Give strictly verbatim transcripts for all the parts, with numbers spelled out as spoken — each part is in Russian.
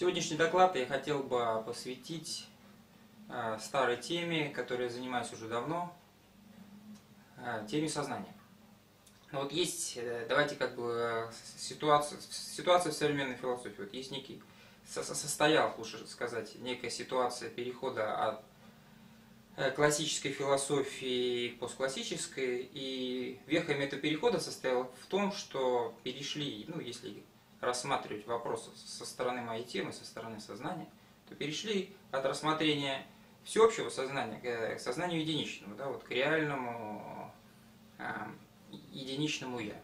Сегодняшний доклад я хотел бы посвятить э, старой теме, которой я занимаюсь уже давно, э, теме сознания. Но вот есть, э, давайте как бы ситуация, ситуация в современной философии. Вот есть некий, состоялась, лучше сказать, некая ситуация перехода от классической философии к постклассической, и вехами этого перехода состояла в том, что перешли, ну если рассматривать вопросы со стороны моей темы, со стороны сознания, то перешли от рассмотрения всеобщего сознания к сознанию единичному, да, вот к реальному э, единичному «я».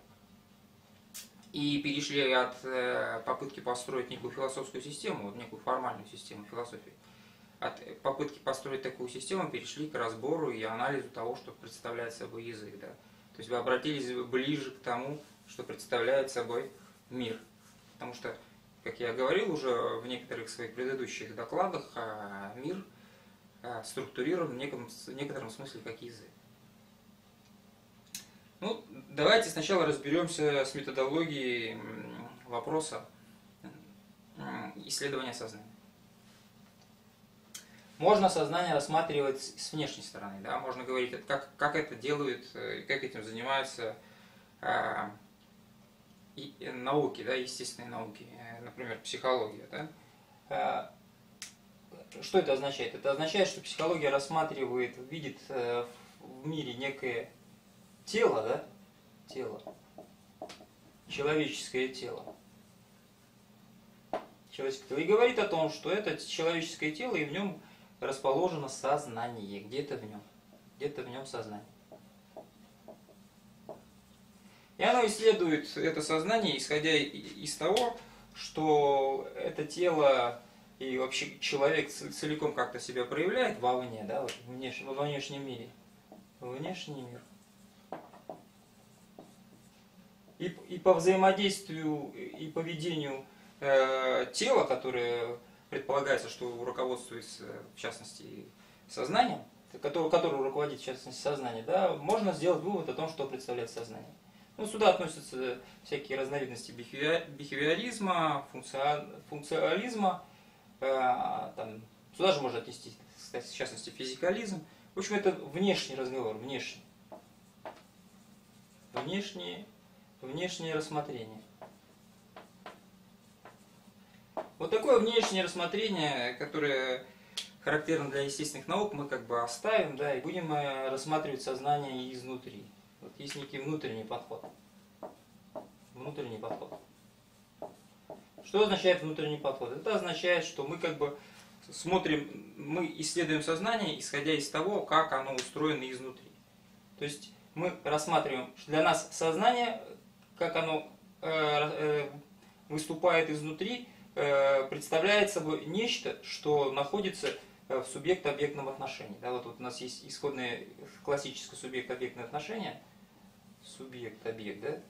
И перешли от э, попытки построить некую философскую систему, вот некую формальную систему философии, от попытки построить такую систему перешли к разбору и анализу того, что представляет собой язык. Да? То есть вы обратились ближе к тому, что представляет собой мир. Потому что, как я говорил уже в некоторых своих предыдущих докладах, мир структурирован в неком, в некотором смысле как язык. Ну, давайте сначала разберемся с методологией вопроса исследования сознания. Можно сознание рассматривать с внешней стороны, да? Можно говорить, как, как это делают, как этим занимаются э, и, и науки, да, естественные науки, например, психология. Да? Э, что это означает? Это означает, что психология рассматривает, видит э, в мире некое тело, да? Тело, человеческое тело. Человеческое тело. И говорит о том, что это человеческое тело, и в нем расположено сознание, где-то в нем, где-то в нем сознание. И оно исследует это сознание, исходя из того, что это тело и вообще человек целиком как-то себя проявляет вовне, да, вот внеш, во внешнем мире. Внешний мир. И, и по взаимодействию и поведению э, тела, которое предполагается, что руководствуется, в частности, сознанием, который, который руководит, в частности, сознанием, да, можно сделать вывод о том, что представляет сознание. Ну, сюда относятся всякие разновидности бихевиоризма, функционализма, э, там, сюда же можно отнести, кстати, в частности, физикализм. В общем, это внешний разговор, внешний. Внешнее, внешнее рассмотрение. Вот такое внешнее рассмотрение, которое характерно для естественных наук, мы как бы оставим, да, и будем рассматривать сознание изнутри. Вот есть некий внутренний подход. Внутренний подход. Что означает внутренний подход? Это означает, что мы как бы смотрим, мы исследуем сознание, исходя из того, как оно устроено изнутри. То есть мы рассматриваем, что для нас сознание, как оно э, э, выступает изнутри, представляет собой нечто, что находится в субъект-объектном отношении. Да, вот, вот у нас есть исходное классическое субъект-объектное отношение. Субъект-объект, да?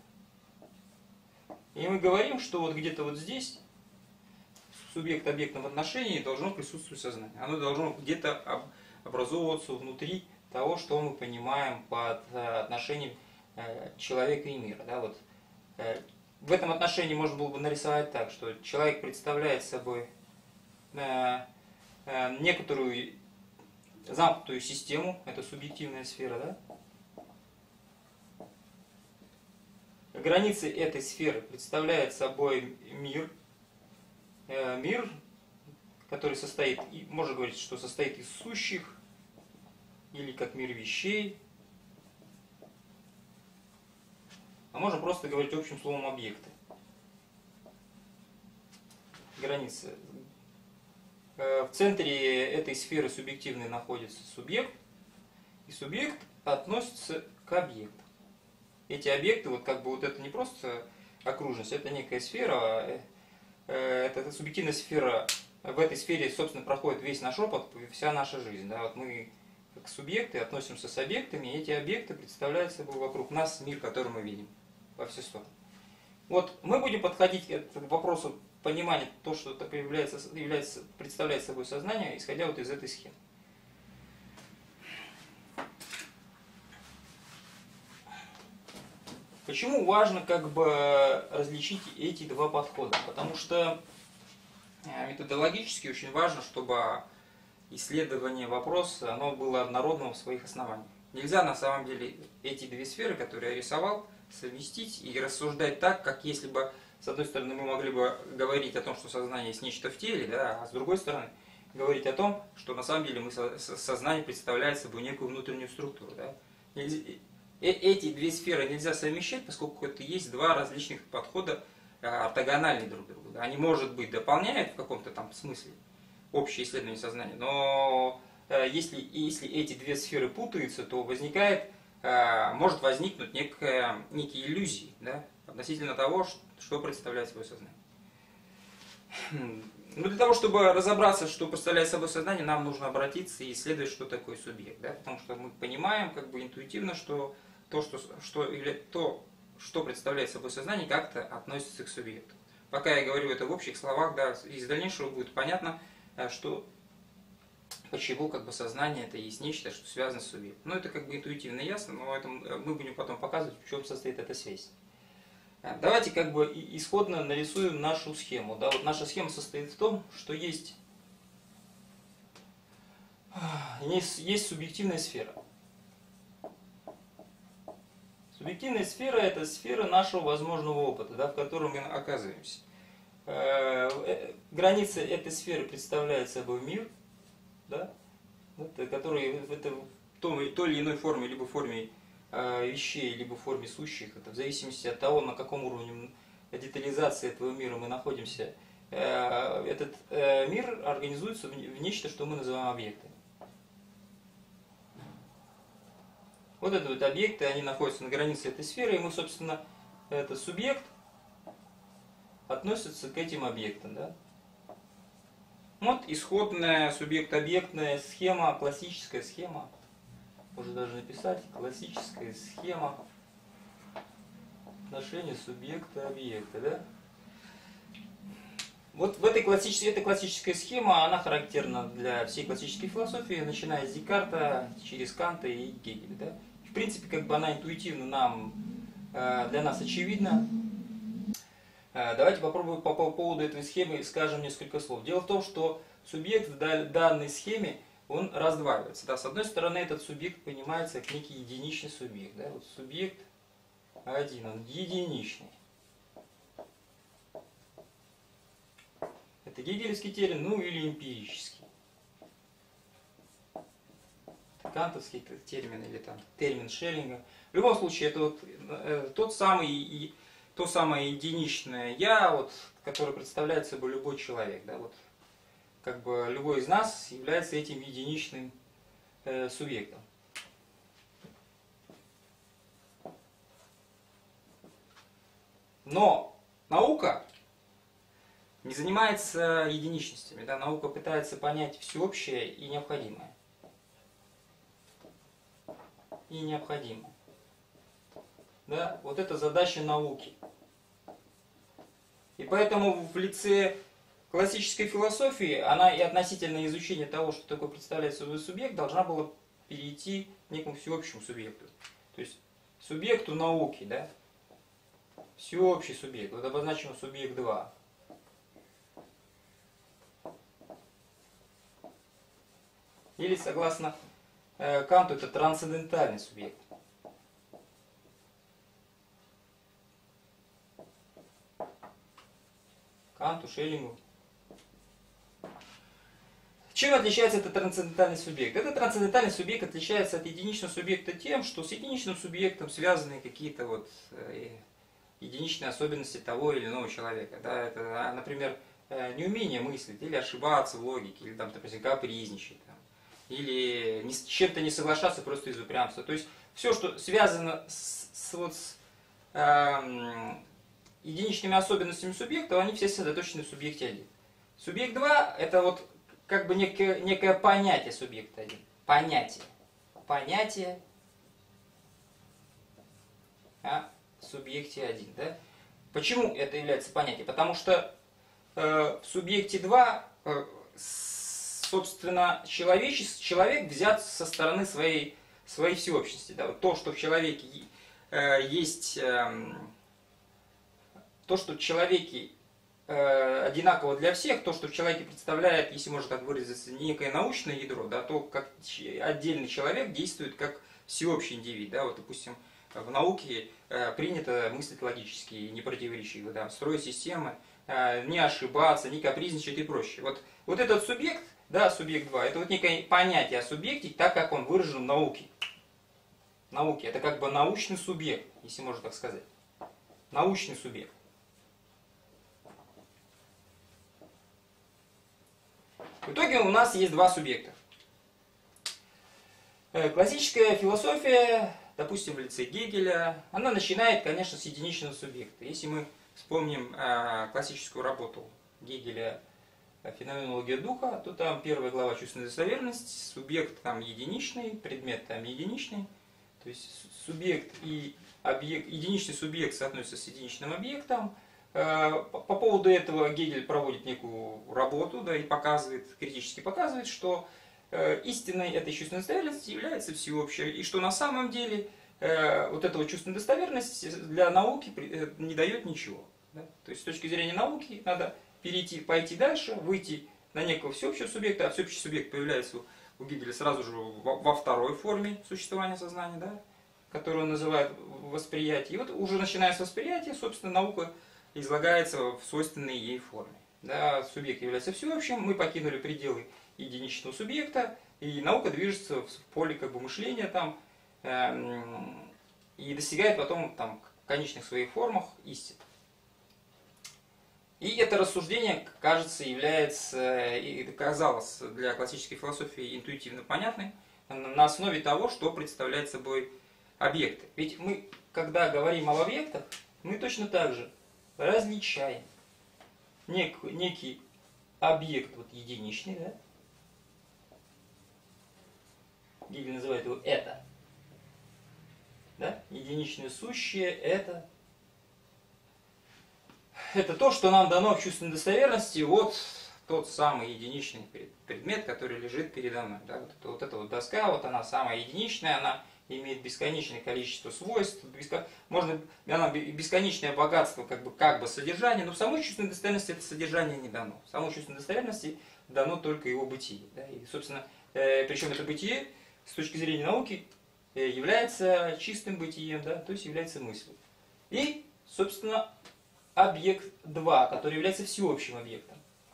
И мы говорим, что вот где-то вот здесь, в субъект-объектном отношении, должно присутствовать сознание. Оно должно где-то образовываться внутри того, что мы понимаем под отношением человека и мира. Да, вот. В этом отношении можно было бы нарисовать так, что человек представляет собой э, э, некоторую замкнутую систему, это субъективная сфера, да? Границы этой сферы представляют собой мир, э, мир, который состоит, можно говорить, что состоит из сущих, или как мир вещей. А можно просто говорить общим словом объекты. Границы. В центре этой сферы субъективной находится субъект, и субъект относится к объекту. Эти объекты, вот как бы вот это не просто окружность, это некая сфера, это субъективная сфера, в этой сфере, собственно, проходит весь наш опыт, вся наша жизнь. Да? Вот мы как субъекты относимся с объектами, и эти объекты представляют собой вокруг нас мир, который мы видим во все стороны. Вот мы будем подходить к вопросу понимания того, что это является, является, представляет собой сознание, исходя вот из этой схемы. Почему важно как бы различить эти два подхода? Потому что методологически очень важно, чтобы исследование вопроса, оно было однородным в своих основаниях. Нельзя на самом деле эти две сферы, которые я рисовал, совместить и рассуждать так, как если бы, с одной стороны, мы могли бы говорить о том, что сознание есть нечто в теле, да, а с другой стороны, говорить о том, что на самом деле мы сознание представляет собой некую внутреннюю структуру. Да. Эти две сферы нельзя совмещать, поскольку это есть два различных подхода, ортогональные друг к другу. Да. Они, может быть, дополняют в каком-то там смысле общее исследование сознания, но если, если эти две сферы путаются, то возникает, может возникнуть некая, некие иллюзии, да, относительно того, что представляет собой сознание. Но для того, чтобы разобраться, что представляет собой сознание, нам нужно обратиться и исследовать, что такое субъект. Да? Потому что мы понимаем как бы интуитивно, что то, что, что, или то, что представляет собой сознание, как-то относится к субъекту. Пока я говорю это в общих словах, да, из дальнейшего будет понятно, что, почему как бы сознание это есть нечто, что связано с субъектом. Ну, это как бы интуитивно ясно, но это мы будем потом показывать, в чем состоит эта связь. Давайте как бы исходно нарисуем нашу схему. Да, вот наша схема состоит в том, что есть, есть субъективная сфера. Субъективная сфера – это сфера нашего возможного опыта, да, в котором мы оказываемся. Граница этой сферы представляет собой мир, да, который в, это, в той, той или иной форме, либо в форме вещей, либо в форме сущих, это в зависимости от того, на каком уровне детализации этого мира мы находимся, этот мир организуется в нечто, что мы называем объектами. Вот это вот объекты, они находятся на границе этой сферы, и мы, собственно, это субъект относится к этим объектам. Да? Вот исходная субъект-объектная схема, классическая схема. Можно даже написать классическая схема отношения субъекта-объекта. Да? Вот в этой классической, эта классическая схема, она характерна для всей классической философии, начиная с Декарта, через Канта и Гегеля. Да? В принципе, как бы она интуитивно нам, для нас очевидна. Давайте попробуем по поводу этой схемы скажем несколько слов. Дело в том, что субъект в данной схеме, он раздваивается. Да? С одной стороны, этот субъект понимается как некий единичный субъект. Да? Вот субъект один, он единичный. Это гегелевский термин, ну или эмпирический. Это кантовский термин или там термин Шеллинга. В любом случае, это вот э, тот самый, и, то самое единичное я, вот, которое представляет собой любой человек. Да? Вот, как бы любой из нас является этим единичным э, субъектом. Но наука не занимается единичностями. Да? Наука пытается понять всеобщее и необходимое. И необходимое. Да? Вот это задача науки. И поэтому в лице классической философии она и относительно изучения того, что такое представляет собой субъект, должна была перейти к некому всеобщему субъекту. То есть субъекту науки, да? Всеобщий субъект. Вот обозначим субъект два. Или, согласно э, Канту, это трансцендентальный субъект. Канту, Шеллингу. Чем отличается этот трансцендентальный субъект? Этот трансцендентальный субъект отличается от единичного субъекта тем, что с единичным субъектом связаны какие-то вот э, единичные особенности того или иного человека. Да? Это, например, э, неумение мыслить, или ошибаться в логике, или там, допустим, капризничать. Или с чем-то не соглашаться просто из упрямства. То есть все, что связано с, с, вот, с э, единичными особенностями субъекта, они все сосредоточены в субъекте один. Субъект два – это вот как бы некое, некое понятие субъекта один. Понятие. Понятие о субъекте один. Да? Почему это является понятием? Потому что э, в субъекте два э, собственно, человечес, человек взят со стороны своей, своей всеобщности. Да? Вот то, что в человеке э, есть, э, то, что в человеке э, одинаково для всех, то, что в человеке представляет, если можно так выразиться, некое научное ядро, да, то как отдельный человек действует как всеобщий индивид. Да, вот, допустим, в науке э, принято мыслить логически, не противоречиво, да, строить системы, э, не ошибаться, не капризничать и прочее. Вот, вот этот субъект, да, субъект два, это вот некое понятие о субъекте, так как он выражен в науке. Науки. Это как бы научный субъект, если можно так сказать. Научный субъект. В итоге у нас есть два субъекта. Классическая философия, допустим, в лице Гегеля, она начинает, конечно, с единичного субъекта. Если мы вспомним классическую работу Гегеля «Феноменология духа», то там первая глава «Чувственная достоверность», субъект там единичный, предмет там единичный. То есть субъект и объект, единичный субъект соотносится с единичным объектом. По поводу этого Гегель проводит некую работу, да, и показывает, критически показывает, что истиной этой чувственной достоверности является всеобщее, и что на самом деле вот эта вот чувственная достоверность для науки не дает ничего. Да? То есть с точки зрения науки надо перейти, пойти дальше, выйти на некого всеобщего субъекта, а всеобщий субъект появляется у Гегеля сразу же во второй форме существования сознания, да, которую он называет восприятие. И вот уже начиная с восприятия, собственно, наука излагается в свойственной ей форме. Да, субъект является всеобщим, мы покинули пределы единичного субъекта, и наука движется в поле как бы мышления там, э, и достигает потом там, в конечных своих формах истин. И это рассуждение, кажется, является, и казалось для классической философии интуитивно понятным, на основе того, что представляет собой объекты. Ведь мы, когда говорим об объектах, мы точно так же различаем нек, некий объект вот, единичный, да? Гегель называет его «это». Да? Единичное сущее – это Это то, что нам дано в чувственной достоверности, вот тот самый единичный предмет, который лежит передо мной. Да, вот, это, вот эта вот доска, вот она самая единичная, она имеет бесконечное количество свойств, беско... можно, она бесконечное богатство как бы, как бы содержания, но в самой чувственной достоверности это содержание не дано. В самой чувственной достоверности дано только его бытие. Да, и, собственно, э, причем это бытие с точки зрения науки э, является чистым бытием, да, то есть является мыслью. И, собственно, объект два, который является всеобщим объектом.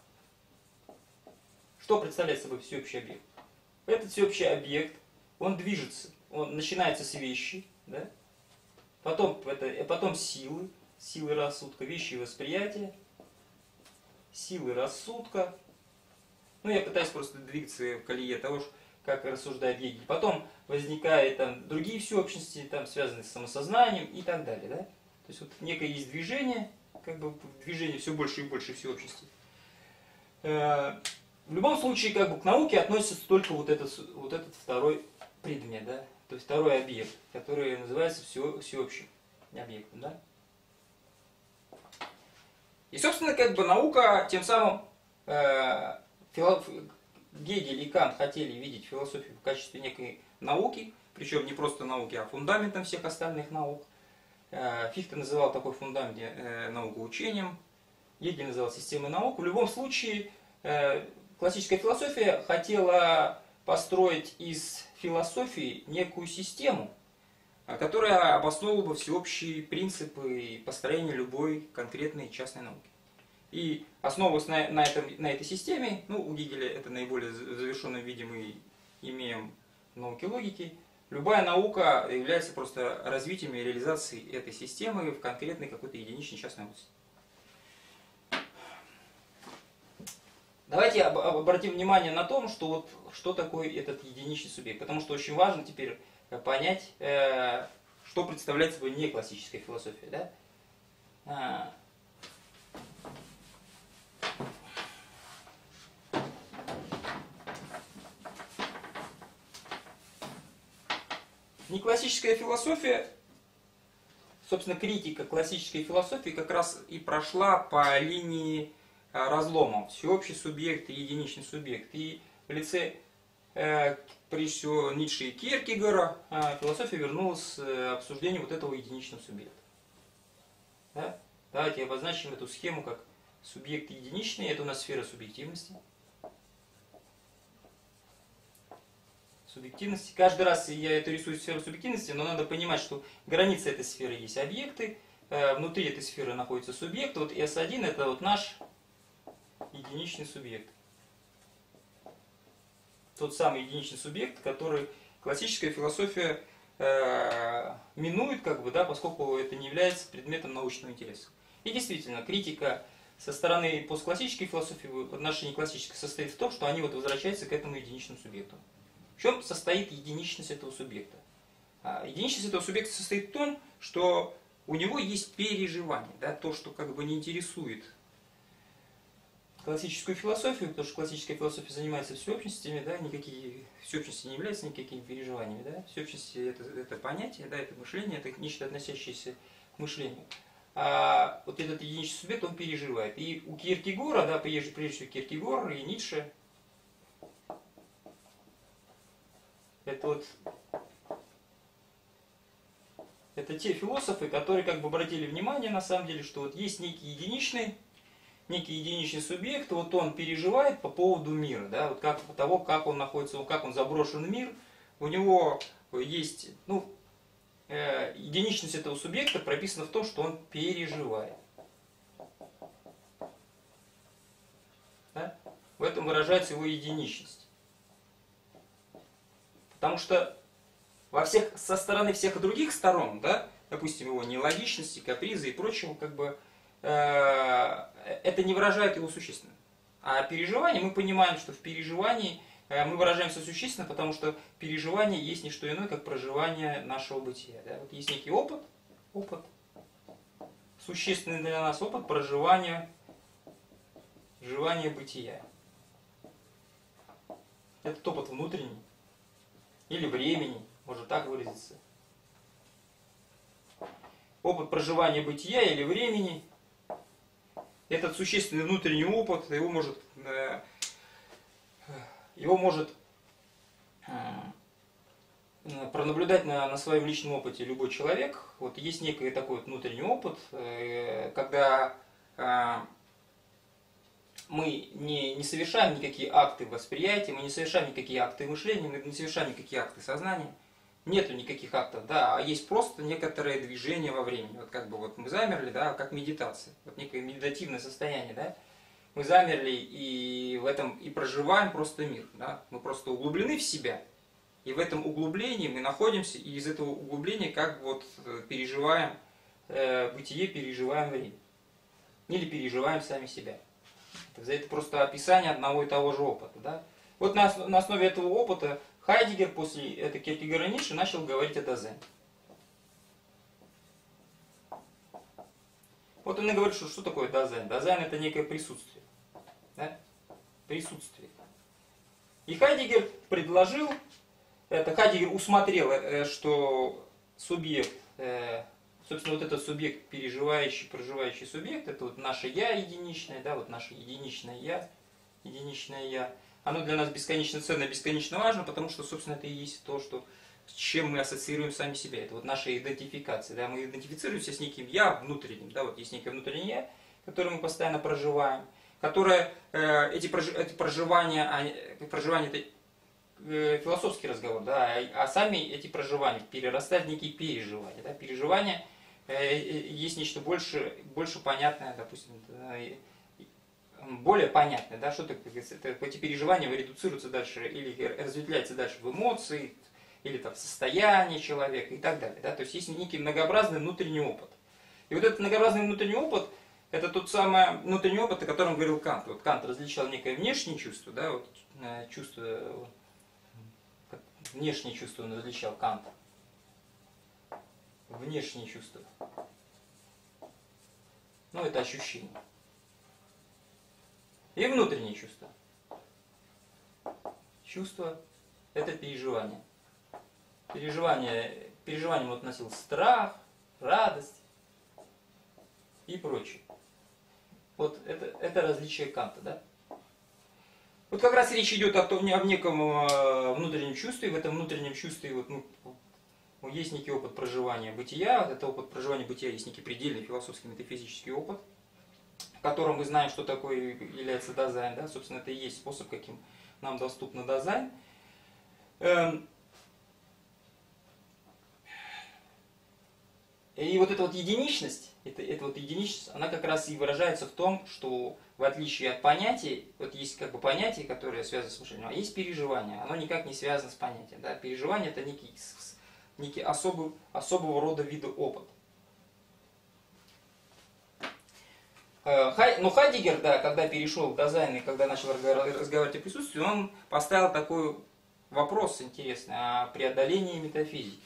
Что представляет собой всеобщий объект? Этот всеобщий объект, он движется, он начинается с вещи, да? потом, это, потом силы, силы рассудка, вещи и восприятия, силы рассудка. Ну, я пытаюсь просто двигаться в колее того, как рассуждает Гегель. Потом возникают там, другие всеобщности, там, связанные с самосознанием и так далее. Да? То есть вот некое есть движение, как бы движение все больше и больше всеобщности. В любом случае, как бы к науке относится только вот этот, вот этот второй предмет, да? То есть второй объект, который называется все, всеобщим объектом. Да? И, собственно, как бы наука, тем самым э, фило... Гегель и Кант хотели видеть философию в качестве некой науки, причем не просто науки, а фундаментом всех остальных наук. Фихте называл такой фундамент э, наукоучением, Гегель называл системой наук. В любом случае, э, классическая философия хотела построить из философии некую систему, которая обосновывала бы всеобщие принципы построения любой конкретной частной науки. И основываясь на, на, этом, на этой системе, ну, у Гегеля это наиболее в завершенном виде мы имеем в науке логики, любая наука является просто развитием и реализацией этой системы в конкретной какой-то единичной частной области. Давайте обратим внимание на том, что, вот, что такое этот единичный субъект. Потому что очень важно теперь понять, э, что представляет собой не классическая философия. Да? А. Неклассическая философия, собственно, критика классической философии как раз и прошла по линии разлома. Всеобщий субъект и единичный субъект. И в лице, э, прежде всего, Ницше и Кьеркегора э, философия вернулась к обсуждению вот этого единичного субъекта. Да? Давайте обозначим эту схему как Субъект единичный, это у нас сфера субъективности. Субъективности. Каждый раз я это рисую сферу субъективности, но надо понимать, что граница этой сферы есть объекты, внутри этой сферы находится субъект. Вот эс один это вот наш единичный субъект. Тот самый единичный субъект, который классическая философия э, минует, как бы, да, поскольку это не является предметом научного интереса. И действительно, критика со стороны постклассической философии в отношении классической состоит в том, что они вот возвращаются к этому единичному субъекту. В чем состоит единичность этого субъекта? А единичность этого субъекта состоит в том, что у него есть переживание, да, то, что как бы не интересует классическую философию, потому что классическая философия занимается всеобщностями, да, никакие всеобщности не являются никакими переживаниями, да, всеобщности это, это понятие, да, это мышление, это нечто относящееся к мышлению. А вот этот единичный субъект, он переживает. И у Кьеркегора, да, прежде, прежде всего Кьеркегор и Ницше, это вот это те философы, которые как бы обратили внимание, на самом деле, что вот есть некий единичный, некий единичный субъект, вот он переживает по поводу мира, да, вот как того, как он находится, как он заброшен в мир, у него есть, ну, э, единичность этого субъекта прописана в том, что он переживает. Да? В этом выражается его единичность. Потому что во всех, со стороны всех других сторон, да, допустим, его нелогичности, капризы и прочего, как бы, э, это не выражает его существенно. А переживание, мы понимаем, что в переживании э, мы выражаемся существенно, потому что переживание есть не что иное, как проживание нашего бытия. Да? Вот есть некий опыт, опыт, существенный для нас опыт проживания, проживания бытия. Этот опыт внутренний. Или времени, может так выразиться. Опыт проживания бытия или времени, этот существенный внутренний опыт, его может, его может пронаблюдать на, на своем личном опыте любой человек. Вот есть некий такой вот внутренний опыт, когда мы не, не совершаем никакие акты восприятия, мы не совершаем никакие акты мышления, мы не совершаем никакие акты сознания. Нету никаких актов, да, а есть просто некоторое движение во времени. Вот как бы вот мы замерли, да, как медитация. Вот некое медитативное состояние, да. Мы замерли и в этом и проживаем просто мир, да. Мы просто углублены в себя. И в этом углублении мы находимся, и из этого углубления как вот переживаем э, бытие, переживаем время. Или переживаем сами себя. Это просто описание одного и того же опыта. Да? Вот на, на основе этого опыта Хайдеггер после этой Кьеркегора и Ницше начал говорить о Дазене. Вот он и говорит, что что такое Дазен. Дазен это некое присутствие. Да? Присутствие. И Хайдеггер предложил, это Хайдеггер усмотрел, что субъект, собственно, вот этот субъект, переживающий, проживающий субъект, это вот наше «я» единичное, да, вот наше единичное «я», единичное «я», оно для нас бесконечно ценно, бесконечно важно, потому что, собственно, это и есть то, что, с чем мы ассоциируем сами себя. Это вот наша идентификация, да, мы идентифицируемся с неким «я» внутренним, да, вот есть некое внутреннее «я», которое мы постоянно проживаем, которое, э, эти, прожи, эти проживания, они, проживания это э, философский разговор, да, а сами эти проживания перерастают в некие переживания, да, переживания есть нечто больше, больше понятное, допустим, более понятное, да, что такое, эти переживания редуцируются дальше или разветвляются дальше в эмоции, или там в состояние человека и так далее. Да? То есть есть некий многообразный внутренний опыт. И вот этот многообразный внутренний опыт, это тот самый внутренний опыт, о котором говорил Кант. Вот Кант различал некое внешнее чувство, да, вот, чувство, внешнее чувство он различал, Кант. Внешние чувства. Ну, это ощущение. И внутренние чувства. Чувство – это переживание. Переживание, переживанием он относил страх, радость и прочее. Вот это, это различие Канта, да? Вот как раз речь идет о, том, о неком внутреннем чувстве. В этом внутреннем чувстве вот, ну, есть некий опыт проживания бытия. Это опыт проживания бытия есть некий предельный философский метафизический опыт, котором мы знаем, что такое является дизайн, да, собственно, это и есть способ, каким нам доступно дизайн. Эм, И вот эта вот единичность, это, эта вот единичность, она как раз и выражается в том, что в отличие от понятий, вот есть как бы понятие, которое связано с мышлением, а есть переживание, оно никак не связано с понятием. Да? Переживание это некий, некий особый, особого рода вида опыт. Но Хайдеггер, да, когда перешел к дизайну и когда начал разговаривать о присутствии, он поставил такой вопрос интересный о преодолении метафизики.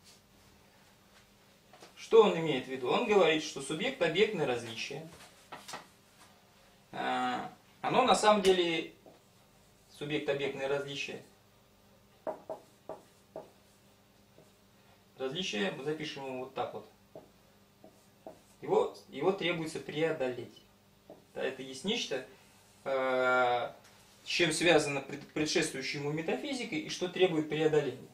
Что он имеет в виду? Он говорит, что субъект-объектное различие, оно на самом деле, субъект-объектное различие, различие, мы запишем его вот так вот, его, его требуется преодолеть. Да, это есть нечто, с чем связана предшествующая ему метафизика и что требует преодоления.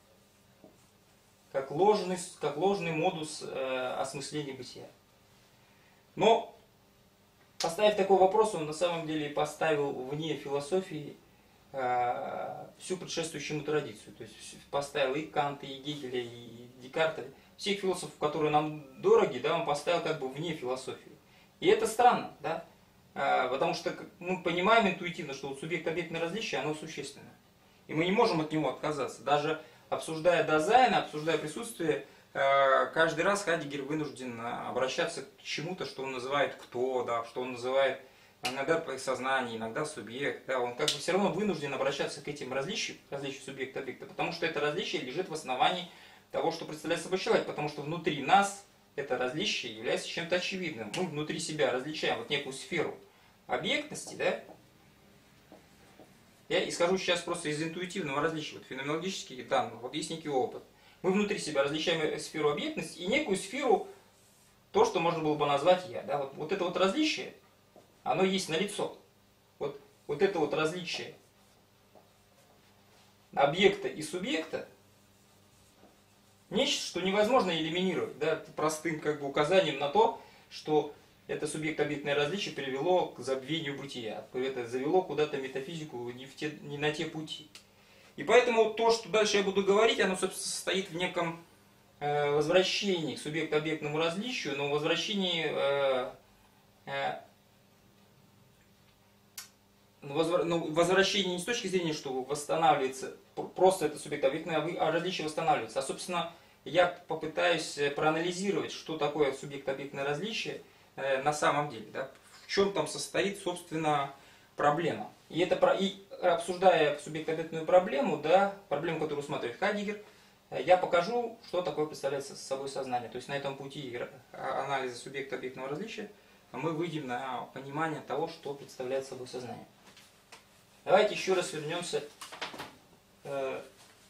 Как ложный, как ложный модус э, осмысления бытия. Но, поставив такой вопрос, он на самом деле поставил вне философии э, всю предшествующую ему традицию. То есть поставил и Канта, и Гегеля, и Декарта. Всех философов, которые нам дороги, да, он поставил как бы вне философии. И это странно, да? э, потому что мы понимаем интуитивно, что вот субъект-объектное различие, оно существенно. И мы не можем от него отказаться. Даже обсуждая дизайн, обсуждая присутствие, каждый раз Хайдеггер вынужден обращаться к чему-то, что он называет кто, да, что он называет иногда сознание, иногда субъект. Да, он как бы все равно вынужден обращаться к этим различиям, различию субъекта-объекта, потому что это различие лежит в основании того, что представляет собой человек, потому что внутри нас это различие является чем-то очевидным. Мы внутри себя различаем вот некую сферу объектности, да. Я исхожу сейчас просто из интуитивного различия, вот феноменологических данных, вот есть некий опыт. Мы внутри себя различаем сферу объектности и некую сферу, то, что можно было бы назвать я. Да? Вот, вот это вот различие, оно есть налицо. Вот, вот это вот различие объекта и субъекта, нечто, что невозможно элиминировать, да, простым как бы указанием на то, что это субъект-объектное различие привело к забвению бытия. Это завело куда-то метафизику не, в те, не на те пути. И поэтому то, что дальше я буду говорить, оно, собственно, состоит в неком э, возвращении к субъект-объектному различию, но возвращении, э, э, возвр, ну, возвращении не с точки зрения, что восстанавливается, просто это субъект-объектное различие восстанавливается, а, собственно, я попытаюсь проанализировать, что такое субъект-объектное различие, на самом деле, да, в чем там состоит, собственно, проблема. И, это, и обсуждая субъект-объектную проблему, да, проблему, которую усматривает Хайдеггер, я покажу, что такое представляет собой сознание. То есть на этом пути анализа субъект-объектного различия мы выйдем на понимание того, что представляет собой сознание. Давайте еще раз вернемся э,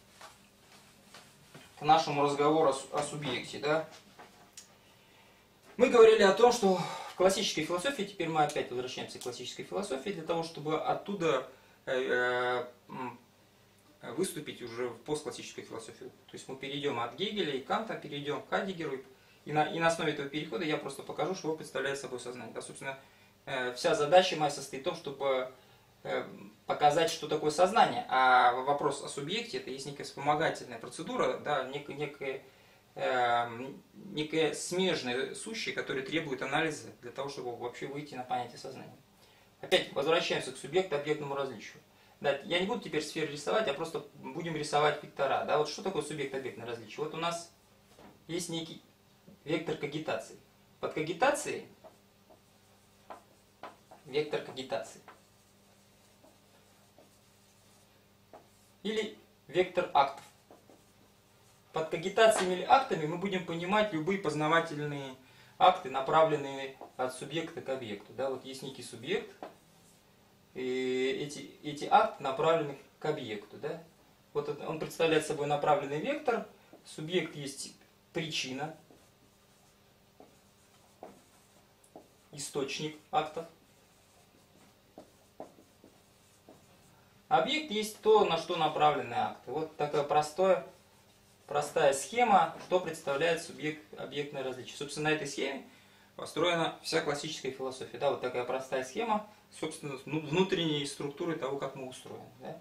к нашему разговору о, о субъекте. Да. Мы говорили о том, что в классической философии, теперь мы опять возвращаемся к классической философии, для того, чтобы оттуда выступить уже в постклассическую философию. То есть мы перейдем от Гегеля и Канта, перейдем к Хайдеггеру, и на, и на основе этого перехода я просто покажу, что представляет собой сознание. Да, собственно, вся задача моя состоит в том, чтобы показать, что такое сознание. А вопрос о субъекте, это есть некая вспомогательная процедура, да, некая, некая некое смежное сущее, которое требует анализа для того, чтобы вообще выйти на понятие сознания. Опять возвращаемся к субъект-объектному различию. Да, я не буду теперь сферы рисовать, а просто будем рисовать вектора. Да, вот что такое субъект-объектное различие? Вот у нас есть некий вектор когитации. Под когитацией вектор когитации. Или вектор актов. Под когитациями или актами мы будем понимать любые познавательные акты, направленные от субъекта к объекту. Да, вот есть некий субъект, и эти, эти акты направлены к объекту. Да. Вот он представляет собой направленный вектор, субъект есть причина, источник актов. Объект есть то, на что направлены акты. Вот такая простая, простая схема, что представляет субъект-объектное различие. Собственно, на этой схеме построена вся классическая философия. Да, вот такая простая схема, собственно, внутренней структуры того, как мы устроены. Да.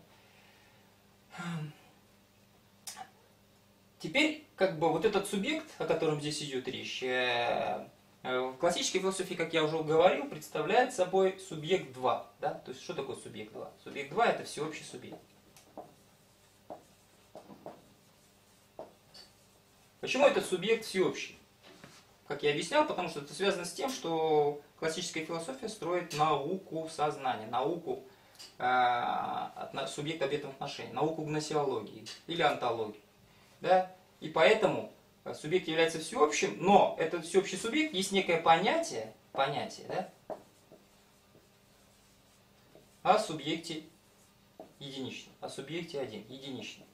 Теперь, как бы, вот этот субъект, о котором здесь идет речь, в классической философии, как я уже говорил, представляет собой субъект два. Да? То есть, что такое субъект два? Субъект два – это всеобщий субъект. Почему этот субъект всеобщий? Как я объяснял, потому что это связано с тем, что классическая философия строит науку сознания, науку э, субъект-объектных отношений, науку гносеологии или онтологии. Да? И поэтому субъект является всеобщим, но этот всеобщий субъект есть некое понятие, понятие, да, о субъекте единичном, о субъекте один, единичном.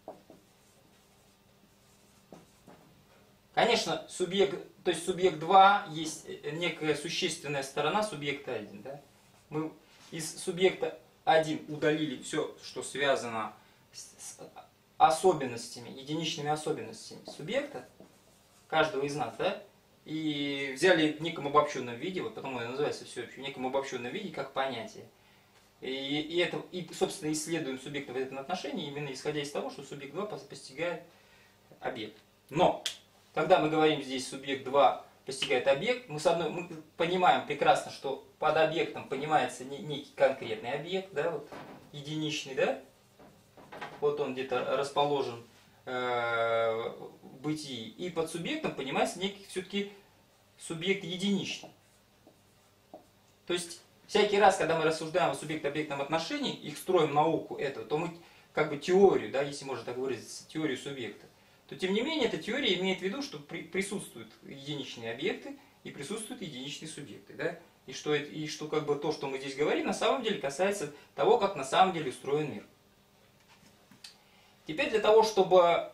Конечно, субъект, то есть субъект два есть некая существенная сторона субъекта один. Да? Мы из субъекта один удалили все, что связано с особенностями, единичными особенностями субъекта, каждого из нас, да, и взяли в неком обобщенном виде, вот потому и называется всеобщее, в неком обобщенном виде, как понятие. И, и, это, и, собственно, исследуем субъекта в этом отношении, именно исходя из того, что субъект два постигает объект. Но, когда мы говорим здесь субъект два постигает объект, мы, с одной, мы понимаем прекрасно, что под объектом понимается не, некий конкретный объект, да, вот, единичный, да, вот он где-то расположен э, в бытии, и под субъектом понимается некий все-таки субъект единичный. То есть, всякий раз, когда мы рассуждаем о субъект-объектном отношении, их строим науку эту, то мы как бы теорию, да, если можно так выразиться, теорию субъекта, то тем не менее эта теория имеет в виду, что при, присутствуют единичные объекты и присутствуют единичные субъекты. Да? И, что, это, и что как бы то, что мы здесь говорим, на самом деле касается того, как на самом деле устроен мир. Теперь для того, чтобы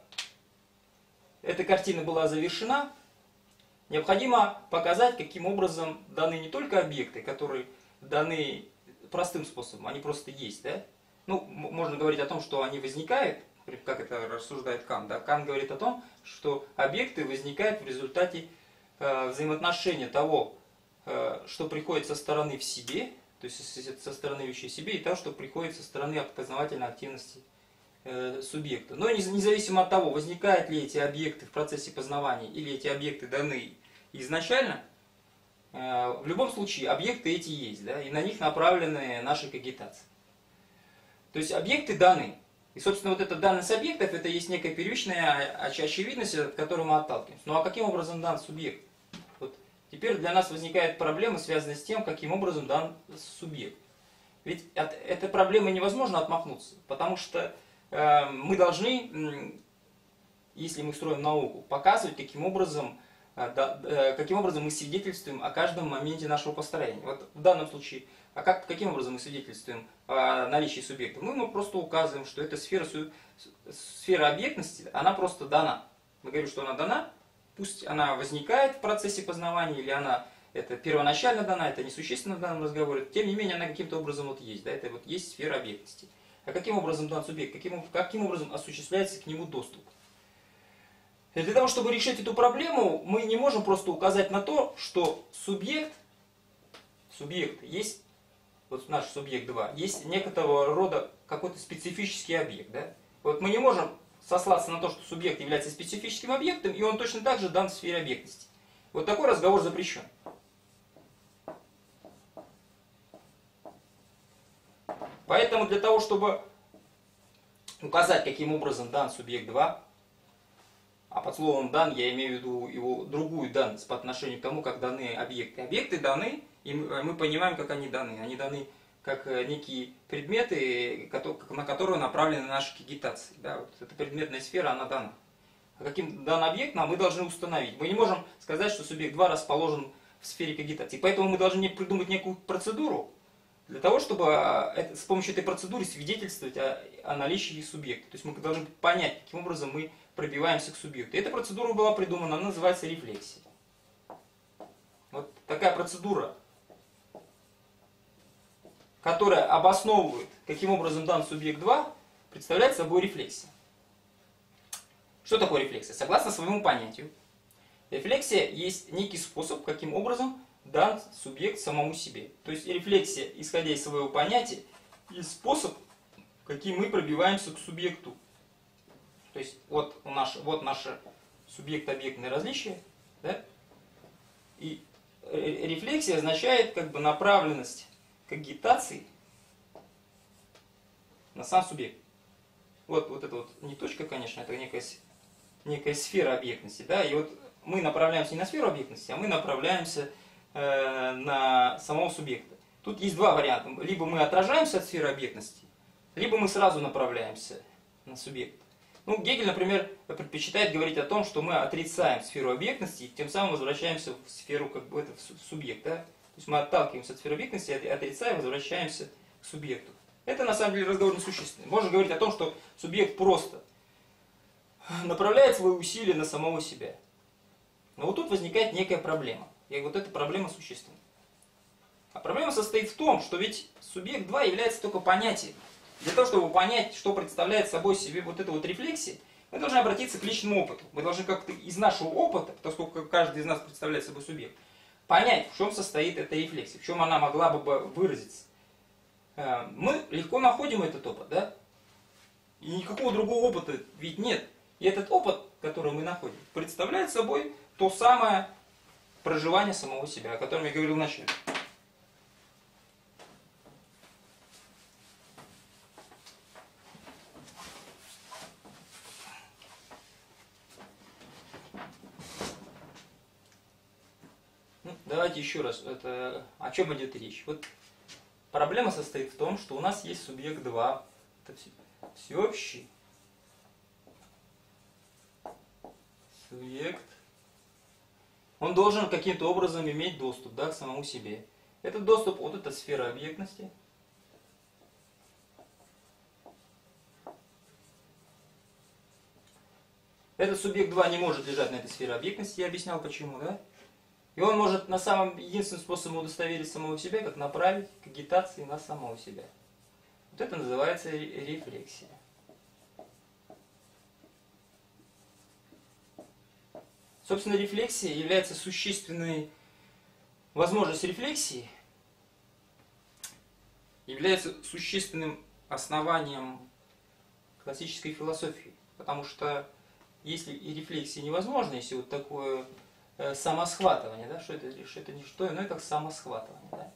эта картина была завершена, необходимо показать, каким образом даны не только объекты, которые даны простым способом, они просто есть. Да? Ну, можно говорить о том, что они возникают, как это рассуждает Кант. Да? Кант говорит о том, что объекты возникают в результате э, взаимоотношения того, э, что приходит со стороны в себе, то есть со стороны вещей в себе, и того, что приходит со стороны познавательной активности э, субъекта. Но независимо от того, возникают ли эти объекты в процессе познавания, или эти объекты даны изначально, э, в любом случае объекты эти есть, да? И на них направлены наши когитации. То есть объекты даны. И, собственно, вот эта данность объектов, это есть некая первичная очевидность, от которой мы отталкиваемся. Ну а каким образом дан субъект? Вот теперь для нас возникает проблема, связанная с тем, каким образом дан субъект. Ведь от этой проблемы невозможно отмахнуться, потому что э, мы должны, э, если мы строим науку, показывать, каким образом, э, да, э, каким образом мы свидетельствуем о каждом моменте нашего построения. Вот в данном случае, а как, каким образом мы свидетельствуем о наличии субъекта? Мы, мы просто указываем, что эта сфера, сфера объектности, она просто дана. Мы говорим, что она дана, пусть она возникает в процессе познавания, или она это первоначально дана, это несущественно в данном разговоре, тем не менее она каким-то образом вот есть, да, это вот есть сфера объектности. А каким образом дан субъект? Каким, каким образом осуществляется к нему доступ? И для того, чтобы решить эту проблему, мы не можем просто указать на то, что субъект, субъект есть, вот наш субъект два, есть некоторого рода какой-то специфический объект. Да? Вот мы не можем сослаться на то, что субъект является специфическим объектом, и он точно так же дан в сфере объектности. Вот такой разговор запрещен. Поэтому для того, чтобы указать, каким образом дан субъект два, а под словом дан я имею в виду его другую данность по отношению к тому, как даны объекты. Объекты даны, и мы понимаем, как они даны. Они даны как некие предметы, на которые направлены наши когитации. Да, вот эта предметная сфера, она дана. А каким дан объект нам мы должны установить. Мы не можем сказать, что субъект два расположен в сфере когитации. Поэтому мы должны придумать некую процедуру для того, чтобы с помощью этой процедуры свидетельствовать о, о наличии субъекта. То есть мы должны понять, каким образом мы пробиваемся к субъекту. И эта процедура была придумана, она называется рефлексия. Вот такая процедура, которая обосновывает, каким образом дан субъект два, представляет собой рефлексия. Что такое рефлексия? Согласно своему понятию, рефлексия есть некий способ, каким образом дан субъект самому себе. То есть рефлексия, исходя из своего понятия, есть способ, каким мы пробиваемся к субъекту. То есть вот, у наш, вот наше субъект-объектное различие, да? И рефлексия означает как бы направленность когитации на сам субъект. Вот, вот это вот не точка, конечно, это некая, некая сфера объектности, да, и вот мы направляемся не на сферу объектности, а мы направляемся э, на самого субъекта. Тут есть два варианта. Либо мы отражаемся от сферы объектности, либо мы сразу направляемся на субъект. Ну, Гегель, например, предпочитает говорить о том, что мы отрицаем сферу объектности и тем самым возвращаемся в сферу, как бы, это, в субъект. Да? То есть мы отталкиваемся от сферы объектности, отрицаем, возвращаемся к субъекту. Это на самом деле разговор несущественный. Можно говорить о том, что субъект просто направляет свои усилия на самого себя. Но вот тут возникает некая проблема. И вот эта проблема существенна. А проблема состоит в том, что ведь субъект два является только понятием. Для того, чтобы понять, что представляет собой себе вот эта вот рефлексия, мы должны обратиться к личному опыту. Мы должны как-то из нашего опыта, поскольку каждый из нас представляет собой субъект, понять, в чем состоит эта рефлексия, в чем она могла бы выразиться. Мы легко находим этот опыт, да? И никакого другого опыта ведь нет. И этот опыт, который мы находим, представляет собой то самое проживание самого себя, о котором я говорил вначале. Ну, давайте еще раз, это, о чем идет речь. Вот проблема состоит в том, что у нас есть субъект два, это всеобщий субъект. Он должен каким-то образом иметь доступ, да, к самому себе. Этот доступ, вот эта сфера объектности. Этот субъект два не может лежать на этой сфере объектности, я объяснял почему, да? И он может на самом единственным способом удостоверить самого себя, как направить к агитации на самого себя. Вот это называется рефлексия. Собственно, рефлексия является существенной, возможность рефлексии является существенным основанием классической философии. Потому что если и рефлексия невозможна, если вот такое э, самосхватывание, да, что это, что это не что иное, как самосхватывание. Да?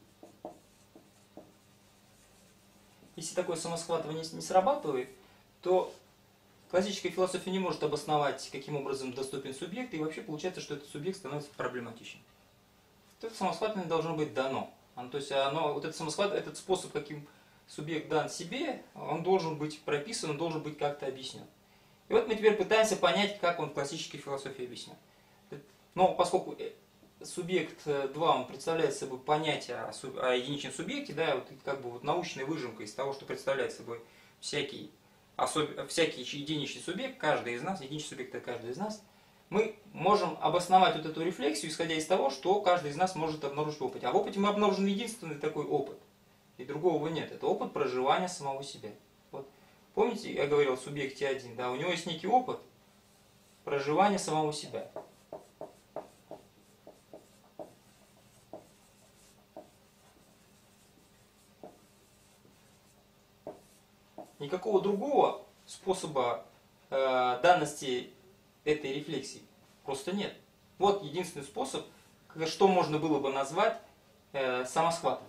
Если такое самосхватывание не срабатывает, то классическая философия не может обосновать, каким образом доступен субъект, и вообще получается, что этот субъект становится проблематичным. Это самосхватывание должно быть дано. То есть оно, вот это самосхватывание, этот способ, каким субъект дан себе, он должен быть прописан, он должен быть как-то объяснен. И вот мы теперь пытаемся понять, как он в классической философии объяснен. Но поскольку субъект два, он представляет собой понятие о, суб, о единичном субъекте, да, вот как бы вот научная выжимка из того, что представляет собой всякий, особ, всякий единичный субъект, каждый из нас, единичный субъект это каждый из нас, мы можем обосновать вот эту рефлексию, исходя из того, что каждый из нас может обнаружить в опыте. А в опыте мы обнаружим единственный такой опыт, и другого нет. Это опыт проживания самого себя. Вот. Помните, я говорил о субъекте один, да, у него есть некий опыт проживания самого себя. Никакого другого способа э, данности этой рефлексии просто нет. Вот единственный способ, что можно было бы назвать э, самосхватыванием.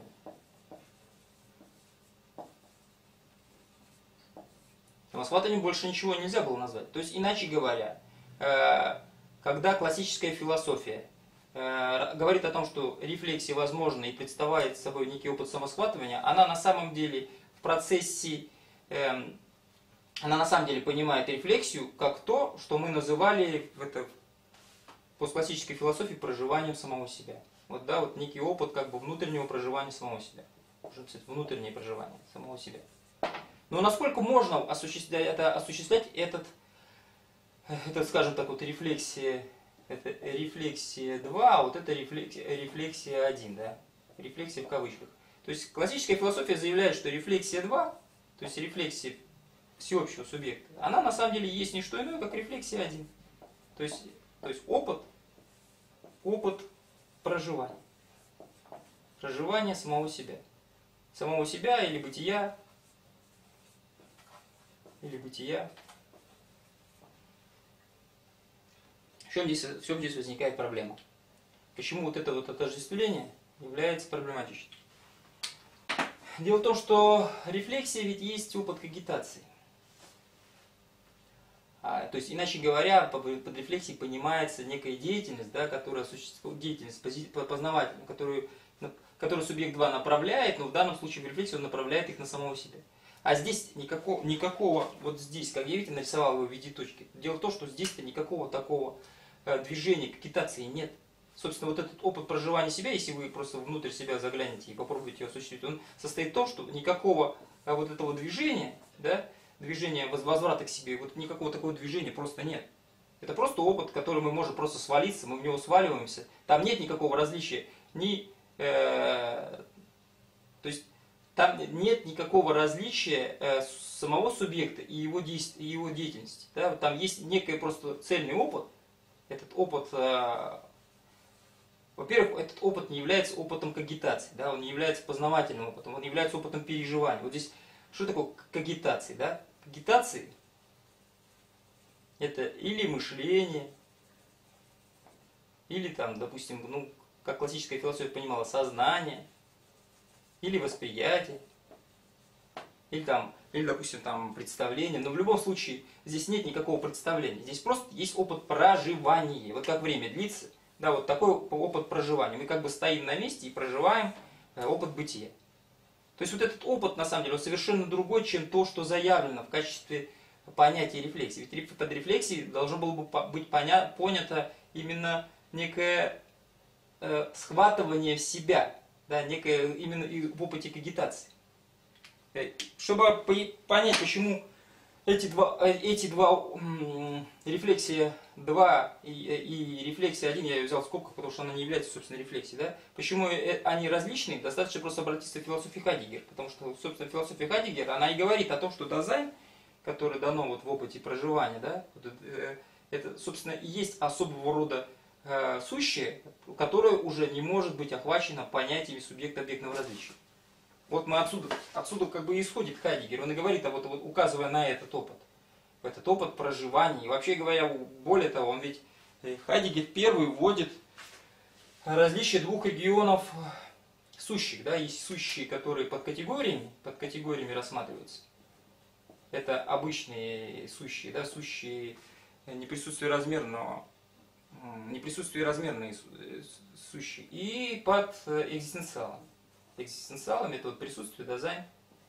Самосхватыванием больше ничего нельзя было назвать. То есть, иначе говоря, э, когда классическая философия э, говорит о том, что рефлексия возможна и представляет собой некий опыт самосхватывания, она на самом деле в процессе она на самом деле понимает рефлексию как то, что мы называли в это, в постклассической философии проживанием самого себя. Вот, да, вот некий опыт как бы внутреннего проживания самого себя. Можно сказать, внутреннее проживание самого себя. Но насколько можно осуществлять, это, осуществлять этот, это, скажем так, вот рефлексия, это рефлексия два, а вот это рефлексия, рефлексия один, да? Рефлексия в кавычках. То есть классическая философия заявляет, что рефлексия два, то есть рефлексия всеобщего субъекта, она на самом деле есть не что иное, как рефлексия один. То есть, то есть опыт, опыт проживания. проживания самого себя. Самого себя или бытия, или бытия. В чем здесь, в чем здесь возникает проблема? Почему вот это вот отождествление является проблематичным? Дело в том, что рефлексия ведь есть опыт когитации. А, то есть, иначе говоря, под рефлексией понимается некая деятельность, да, которая существует, деятельность познавательная, которую, которую субъект два направляет, но в данном случае в рефлексии он направляет их на самого себя. А здесь никакого, никакого вот здесь, как я видите, нарисовал его в виде точки. Дело в том, что здесь-то никакого такого э, движения, когитации нет. Собственно, вот этот опыт проживания себя, если вы просто внутрь себя заглянете и попробуете его осуществить, он состоит в том, что никакого а, вот этого движения, да, движения возврата к себе, вот никакого такого движения просто нет. Это просто опыт, который мы можем просто свалиться, мы в него сваливаемся. Там нет никакого различия, ни, э, то есть там нет никакого различия э, самого субъекта и его, действия, и его деятельности. Да? Там есть некий просто цельный опыт. Этот опыт, э, во-первых, этот опыт не является опытом когитации, да? Он не является познавательным опытом, он является опытом переживания. Вот здесь что такое когитации? Да? Когитации — это или мышление, или там, допустим, ну, как классическая философия понимала, сознание, или восприятие, или там, или, допустим, там представление. Но в любом случае здесь нет никакого представления. Здесь просто есть опыт проживания. Вот как время длится, да, вот такой опыт проживания. Мы как бы стоим на месте и проживаем опыт бытия. То есть вот этот опыт, на самом деле, он совершенно другой, чем то, что заявлено в качестве понятия рефлексии. Ведь под рефлексией должно было бы быть понято именно некое э, схватывание в себя, да, некое именно в опыте когитации. Чтобы понять, почему эти два, эти два рефлексия два и, и рефлексия один, я ее взял в скобках, потому что она не является, собственно, рефлексией. Да? Почему они различны? Достаточно просто обратиться к философии Хайдеггера, потому что, собственно, философия Хайдеггера, она и говорит о том, что дазайн, которое дано вот в опыте проживания, да, это, собственно, и есть особого рода э, сущее, которое уже не может быть охвачено понятиями субъекта-объектного различия. Вот мы отсюда, отсюда как бы исходит Хайдеггер, он и говорит, а вот, вот, указывая на этот опыт, этот опыт проживания. И вообще говоря, более того, он ведь, Хайдеггер первый вводит различие двух регионов сущих. Да? Есть сущие, которые под категориями, под категориями рассматриваются. Это обычные сущие, да, сущие неприсутствие размерного, неприсутствие размерные сущие. И под экзистенциалом. Экзистенциалом это вот присутствие, дазайн.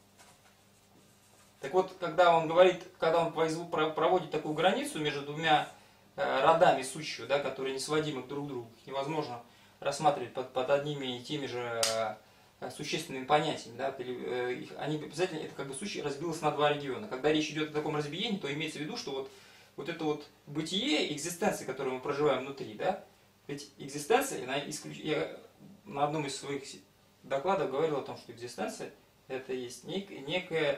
Так вот, когда он говорит, когда он проводит такую границу между двумя родами сущего, да, которые не сводимы друг к другу, невозможно рассматривать под, под одними и теми же существенными понятиями, да, они обязательно, это как бы сущее разбилось на два региона. Когда речь идет о таком разбиении, то имеется в виду, что вот, вот это вот бытие, экзистенция, которую мы проживаем внутри, да, ведь экзистенция, она исключ... я на одном из своих докладов говорил о том, что экзистенция это есть нек... некое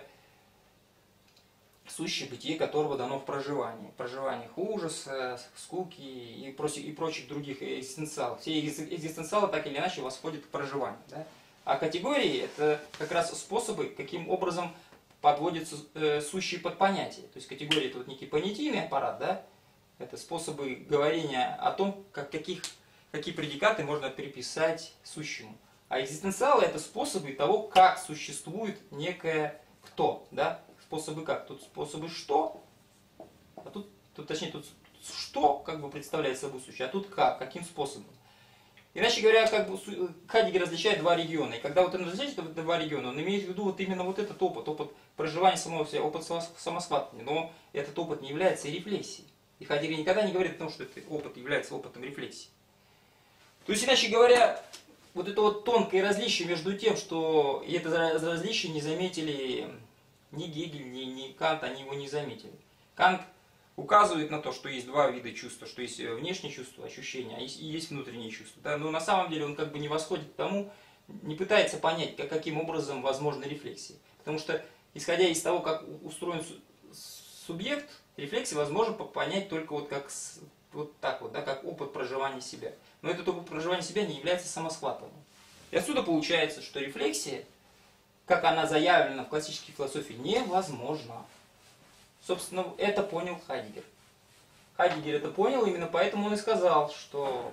сущее бытие, которого дано в проживании. В проживаниях ужаса, скуки и прочих, и прочих других экзистенциалов. Все экзистенциалы так или иначе восходят к проживанию. Да? А категории это как раз способы, каким образом подводятся э, сущие под понятия. То есть категории это вот некий понятийный аппарат, да? Это способы говорения о том, как, каких, какие предикаты можно приписать сущему. А экзистенциалы это способы того, как существует некое кто, да? Способы как? Тут способы что, а тут, тут точнее, тут что как бы представляет собой сущее, а тут как, каким способом. Иначе говоря, как бы Хайдеггер различает два региона. И когда вот он различает эти два региона, он имеет в виду вот именно вот этот опыт, опыт проживания самого себя, опыт самосхватывания. Но этот опыт не является рефлексией. И Хайдеггер никогда не говорит о том, что этот опыт является опытом рефлексии. То есть, иначе говоря, вот это вот тонкое различие между тем, что и это различие не заметили ни Гегель, ни, ни Кант, они его не заметили. Кант указывает на то, что есть два вида чувства, что есть внешние чувства, ощущения, и есть внутренние чувства. Да? Но на самом деле он как бы не восходит к тому, не пытается понять, как, каким образом возможна рефлексия. Потому что, исходя из того, как устроен субъект, рефлексия возможно понять только вот, как, вот так вот, да, как опыт проживания себя. Но этот опыт проживания себя не является самосхватыванием. И отсюда получается, что рефлексия, как она заявлена в классической философии, невозможна. Собственно, это понял Хайдеггер. Хайдеггер это понял, именно поэтому он и сказал, что...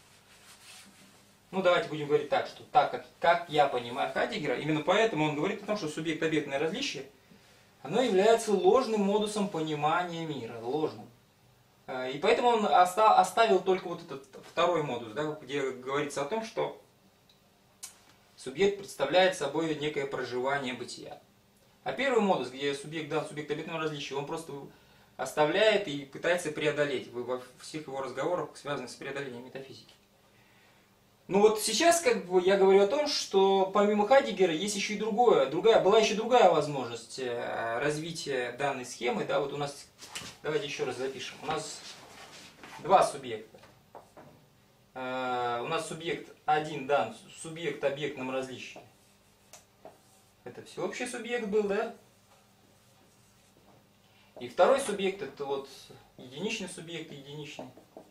Ну, давайте будем говорить так, что так, как, как я понимаю Хайдеггера, именно поэтому он говорит о том, что субъект-объектное различие, оно является ложным модусом понимания мира, ложным. И поэтому он оставил только вот этот второй модус, да, где говорится о том, что субъект представляет собой некое проживание бытия. А первый модус, где субъект дан субъект объектного различия, он просто оставляет и пытается преодолеть во всех его разговорах, связанных с преодолением метафизики. Ну вот сейчас как бы я говорю о том, что помимо Хайдеггера есть еще и другое, другая, была еще другая возможность развития данной схемы. Да, вот у нас, давайте еще раз запишем, у нас два субъекта. У нас субъект один дан, субъект объектном различии. Это всеобщий субъект был, да? И второй субъект это вот единичный субъект, единичный.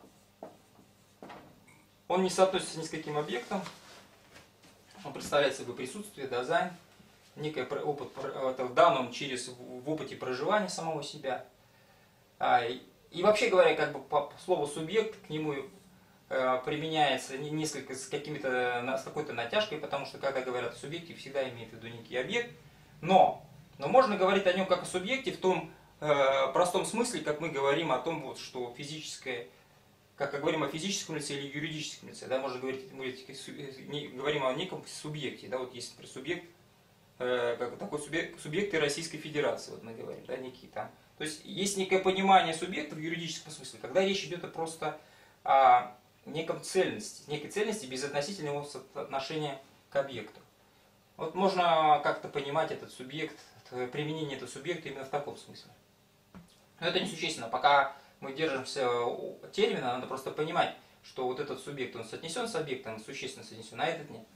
Он не соотносится ни с каким объектом. Он представляет собой присутствие, дазайн, некий опыт, это дан он через в опыте проживания самого себя. И вообще говоря, как бы по слову субъект к нему применяется несколько с какими-то с какой-то натяжкой, потому что когда говорят о субъекте, всегда имеют в виду некий объект. Но, но можно говорить о нем как о субъекте в том э, простом смысле, как мы говорим о том, вот, что физическое, как мы говорим о физическом лице или юридическом лице, да, можно говорить, мы говорим о неком субъекте, да, вот есть, например, субъект, э, как такой субъект, субъекты Российской Федерации, вот мы говорим, да, некие там. То есть есть некое понимание субъекта в юридическом смысле, когда речь идет просто о неком цельности, некой цельности без относительного отношения к объекту. Вот можно как-то понимать этот субъект, применение этого субъекта именно в таком смысле. Но это несущественно. Пока мы держимся термина, надо просто понимать, что вот этот субъект, он соотнесен с объектом, существенно соотнесен, а этот нет.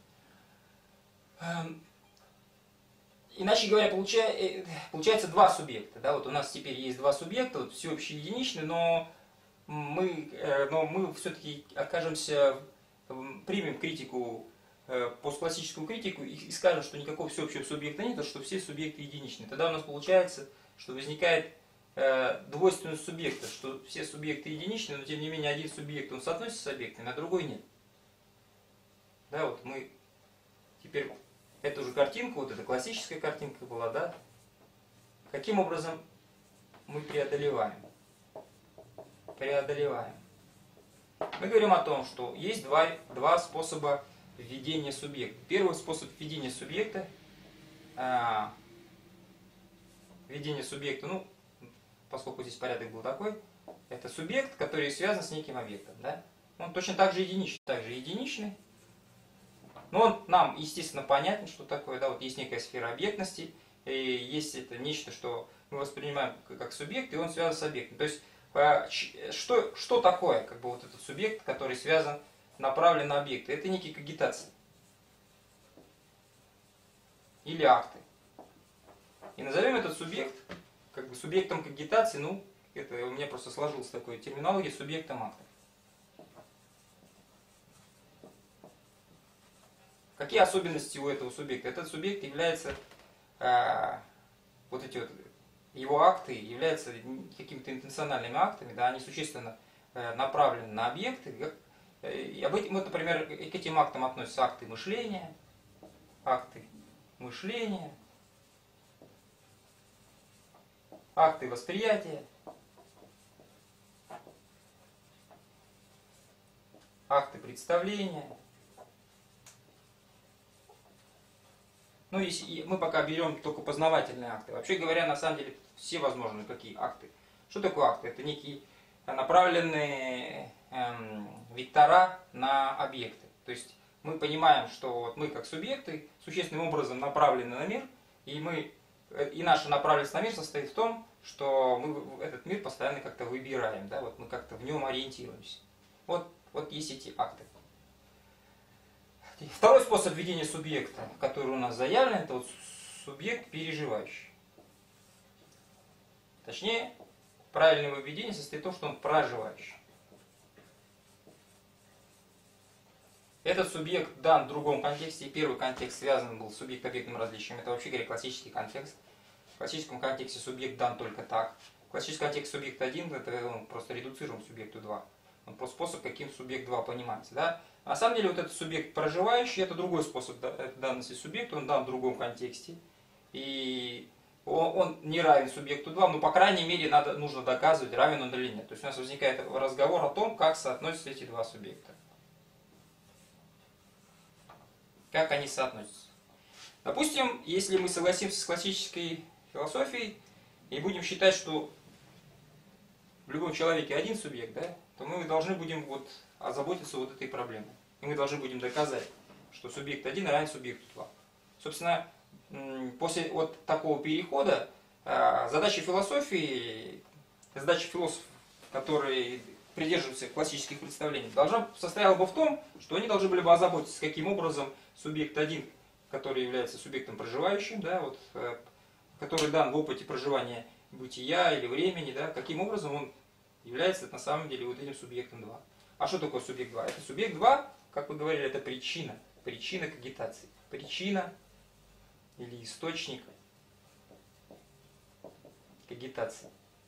Иначе говоря, получается два субъекта. Да? Вот у нас теперь есть два субъекта, вот всеобщий и единичный, но мы, но мы все-таки окажемся, примем критику, постклассическую критику и скажем, что никакого всеобщего субъекта нет, а что все субъекты единичные. Тогда у нас получается, что возникает двойственность субъекта, что все субъекты единичные, но тем не менее один субъект он соотносится с объектами, а другой нет. Да, вот мы теперь эту же картинку, вот эта классическая картинка была, да? Каким образом мы преодолеваем? Преодолеваем. Мы говорим о том, что есть два, два способа введения субъекта. Первый способ введения субъекта, а, введение субъекта, ну, поскольку здесь порядок был такой, это субъект, который связан с неким объектом. Да? Он точно так же единичный, также единичный. Но он нам, естественно, понятен, что такое. Да? Вот есть некая сфера объектности, и есть это нечто, что мы воспринимаем как субъект, и он связан с объектом. То есть, что, что такое как бы, вот этот субъект, который связан, направлен на объекты? Это некие когитации. Или акты. И назовем этот субъект как бы субъектом когитации, ну, это у меня просто сложилась такая терминология, субъектом актов. Какие особенности у этого субъекта? Этот субъект является, э, вот эти вот, его акты являются какими-то интенциональными актами, да, они существенно э, направлены на объекты. И об этом, вот, например, к этим актам относятся акты мышления, акты мышления, акты восприятия, акты представления. Ну, если мы пока берем только познавательные акты. Вообще говоря, на самом деле, все возможные какие акты. Что такое акты? Это некие направленные эм, вектора на объекты. То есть мы понимаем, что вот мы как субъекты существенным образом направлены на мир, и, мы, и наша направленность на мир состоит в том, что мы этот мир постоянно как-то выбираем, да? Вот мы как-то в нем ориентируемся. Вот, вот есть эти акты. Второй способ введения субъекта, который у нас заявлен, это вот субъект переживающий. Точнее, правильное его введение состоит в том, что он проживающий. Этот субъект дан в другом контексте, и первый контекст связан был с субъект-объектным различием. Это вообще говоря классический контекст. В классическом контексте субъект дан только так. Классический контекст субъект один это ну, просто редуцируем субъекту два. Он просто способ, каким субъект два понимается. Да? На самом деле вот этот субъект проживающий, это другой способ данности субъекта, он дан в другом контексте. И он, он не равен субъекту два, но по крайней мере надо, нужно доказывать, равен он или нет. То есть у нас возникает разговор о том, как соотносятся эти два субъекта. Как они соотносятся. Допустим, если мы согласимся с классической философией и будем считать, что в любом человеке один субъект, да, то мы должны будем вот озаботиться вот этой проблемой. И мы должны будем доказать, что субъект один равен субъекту два. Собственно, после вот такого перехода задача философии, задача философов, которые придерживаются классических представлений, должна состояла бы в том, что они должны были бы озаботиться, каким образом субъект один, который является субъектом проживающим, да, вот, который дан в опыте проживания бытия или времени, да, каким образом он является на самом деле вот этим субъектом два. А что такое субъект два? Это субъект два, как вы говорили, это причина, причина когитации. Причина или источник когитации.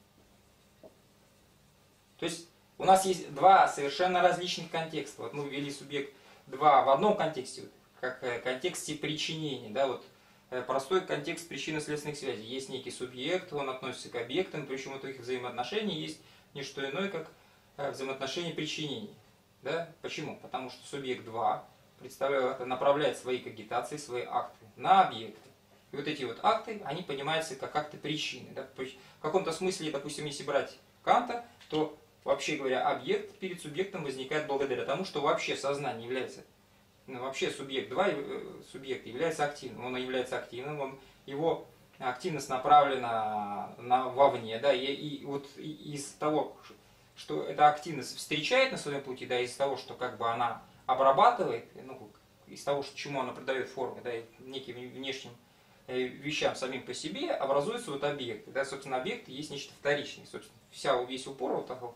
То есть у нас есть два совершенно различных контекста. Вот мы ввели субъект два в одном контексте, как в контексте причинения, да, вот простой контекст причинно-следственных связей. Есть некий субъект, он относится к объектам, причем у их взаимоотношений есть не что иное, как взаимоотношения причинений. Да? Почему? Потому что субъект два представляет, направляет свои когитации, свои акты на объекты. И вот эти вот акты, они понимаются как акты причины. Да? В каком-то смысле, допустим, если брать Канта, то, вообще говоря, объект перед субъектом возникает благодаря тому, что вообще сознание является, ну, вообще субъект два, субъект является активным. Он является активным, он, его активность направлена на, вовне. Да? И, и вот из того, что эта активность встречает на своем пути, да, из того, что как бы она обрабатывает, ну, из того, чему она придает формы, да, неким внешним вещам самим по себе, образуются вот объекты. Да, собственно, объекты есть нечто вторичное. Собственно, вся, весь упор вот того,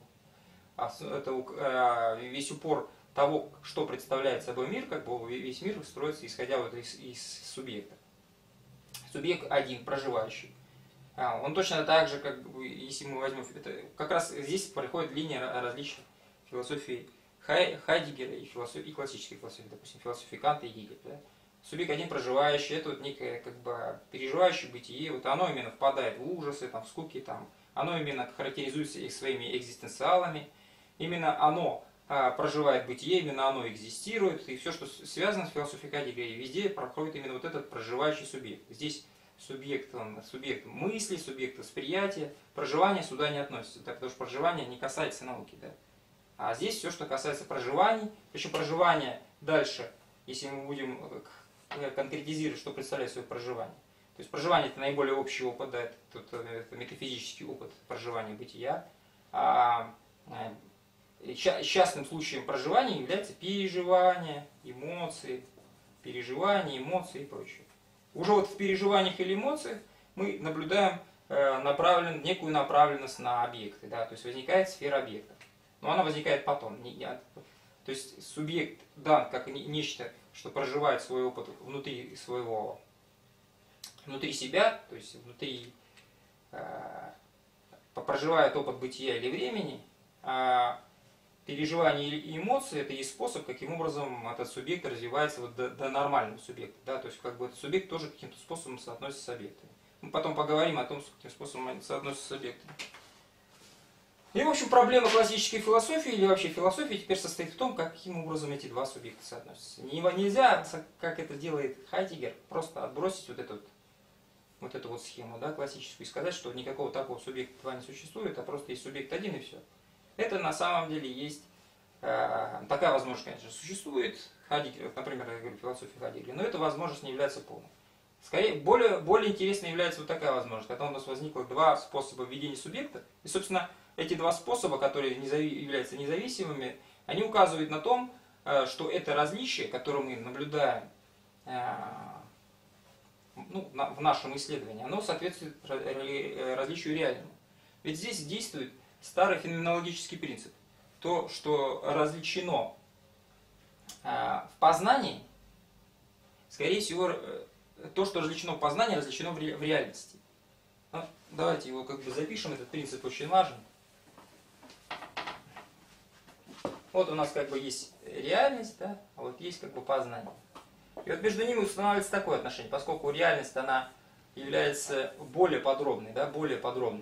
это, весь упор того, что представляет собой мир, как бы весь мир строится, исходя вот из, из субъекта. Субъект один, проживающий. Он точно так же, как бы, если мы возьмем, это, как раз здесь проходит линия различий философии Хайдеггера и, философии, и классической философии, допустим, философии Канта и Гегеля. Да? Субъект один проживающий, это вот некое как бы переживающее бытие, вот оно именно впадает в ужасы, там, в скуки, там, оно именно характеризуется их своими экзистенциалами, именно оно а, проживает бытие, именно оно экзистирует, и все, что связано с философией Хайдеггера, везде проходит именно вот этот проживающий субъект. Здесь субъект, он, субъект мысли, субъект восприятия, проживание сюда не относится, да, потому что проживание не касается науки. Да. А здесь все, что касается проживаний, причем проживание дальше, если мы будем конкретизировать, что представляет свое проживание. То есть проживание это наиболее общий опыт, да, это, это метафизический опыт проживания бытия. А частным случаем проживания является переживание, эмоции, переживания, эмоции и прочее. Уже вот в переживаниях или эмоциях мы наблюдаем направлен, некую направленность на объекты. Да? То есть возникает сфера объекта. Но она возникает потом. То есть субъект дан как нечто, что проживает свой опыт внутри своего, внутри себя, то есть внутри, проживает опыт бытия или времени, а переживания и эмоции – это есть способ, каким образом этот субъект развивается вот до, до нормального субъекта. Да? То есть как бы этот субъект тоже каким-то способом соотносится с объектами. Мы потом поговорим о том, каким способом они соотносятся с объектами. И, в общем, проблема классической философии или вообще философии теперь состоит в том, каким образом эти два субъекта соотносятся. Нельзя, как это делает Хайдеггер, просто отбросить вот эту вот, вот эту вот схему, да, классическую, и сказать, что никакого такого субъекта два не существует, а просто есть субъект один и все. Это на самом деле есть, э, такая возможность, конечно, существует, Хайдеггер, например, я говорю, философия Хайдеггера, но эта возможность не является полной. Скорее, более, более интересной является вот такая возможность, когда у нас возникло два способа введения субъекта, и, собственно, эти два способа, которые являются независимыми, они указывают на том, что это различие, которое мы наблюдаем ну, в нашем исследовании, оно соответствует различию реальному. Ведь здесь действует старый феноменологический принцип. То, что различено в познании, скорее всего, то, что различено в познании, различено в реальности. Ну, давайте его как бы запишем, этот принцип очень важен. Вот у нас как бы есть реальность, да, а вот есть как бы познание. И вот между ними устанавливается такое отношение, поскольку реальность, она является более подробной, да, более подробной.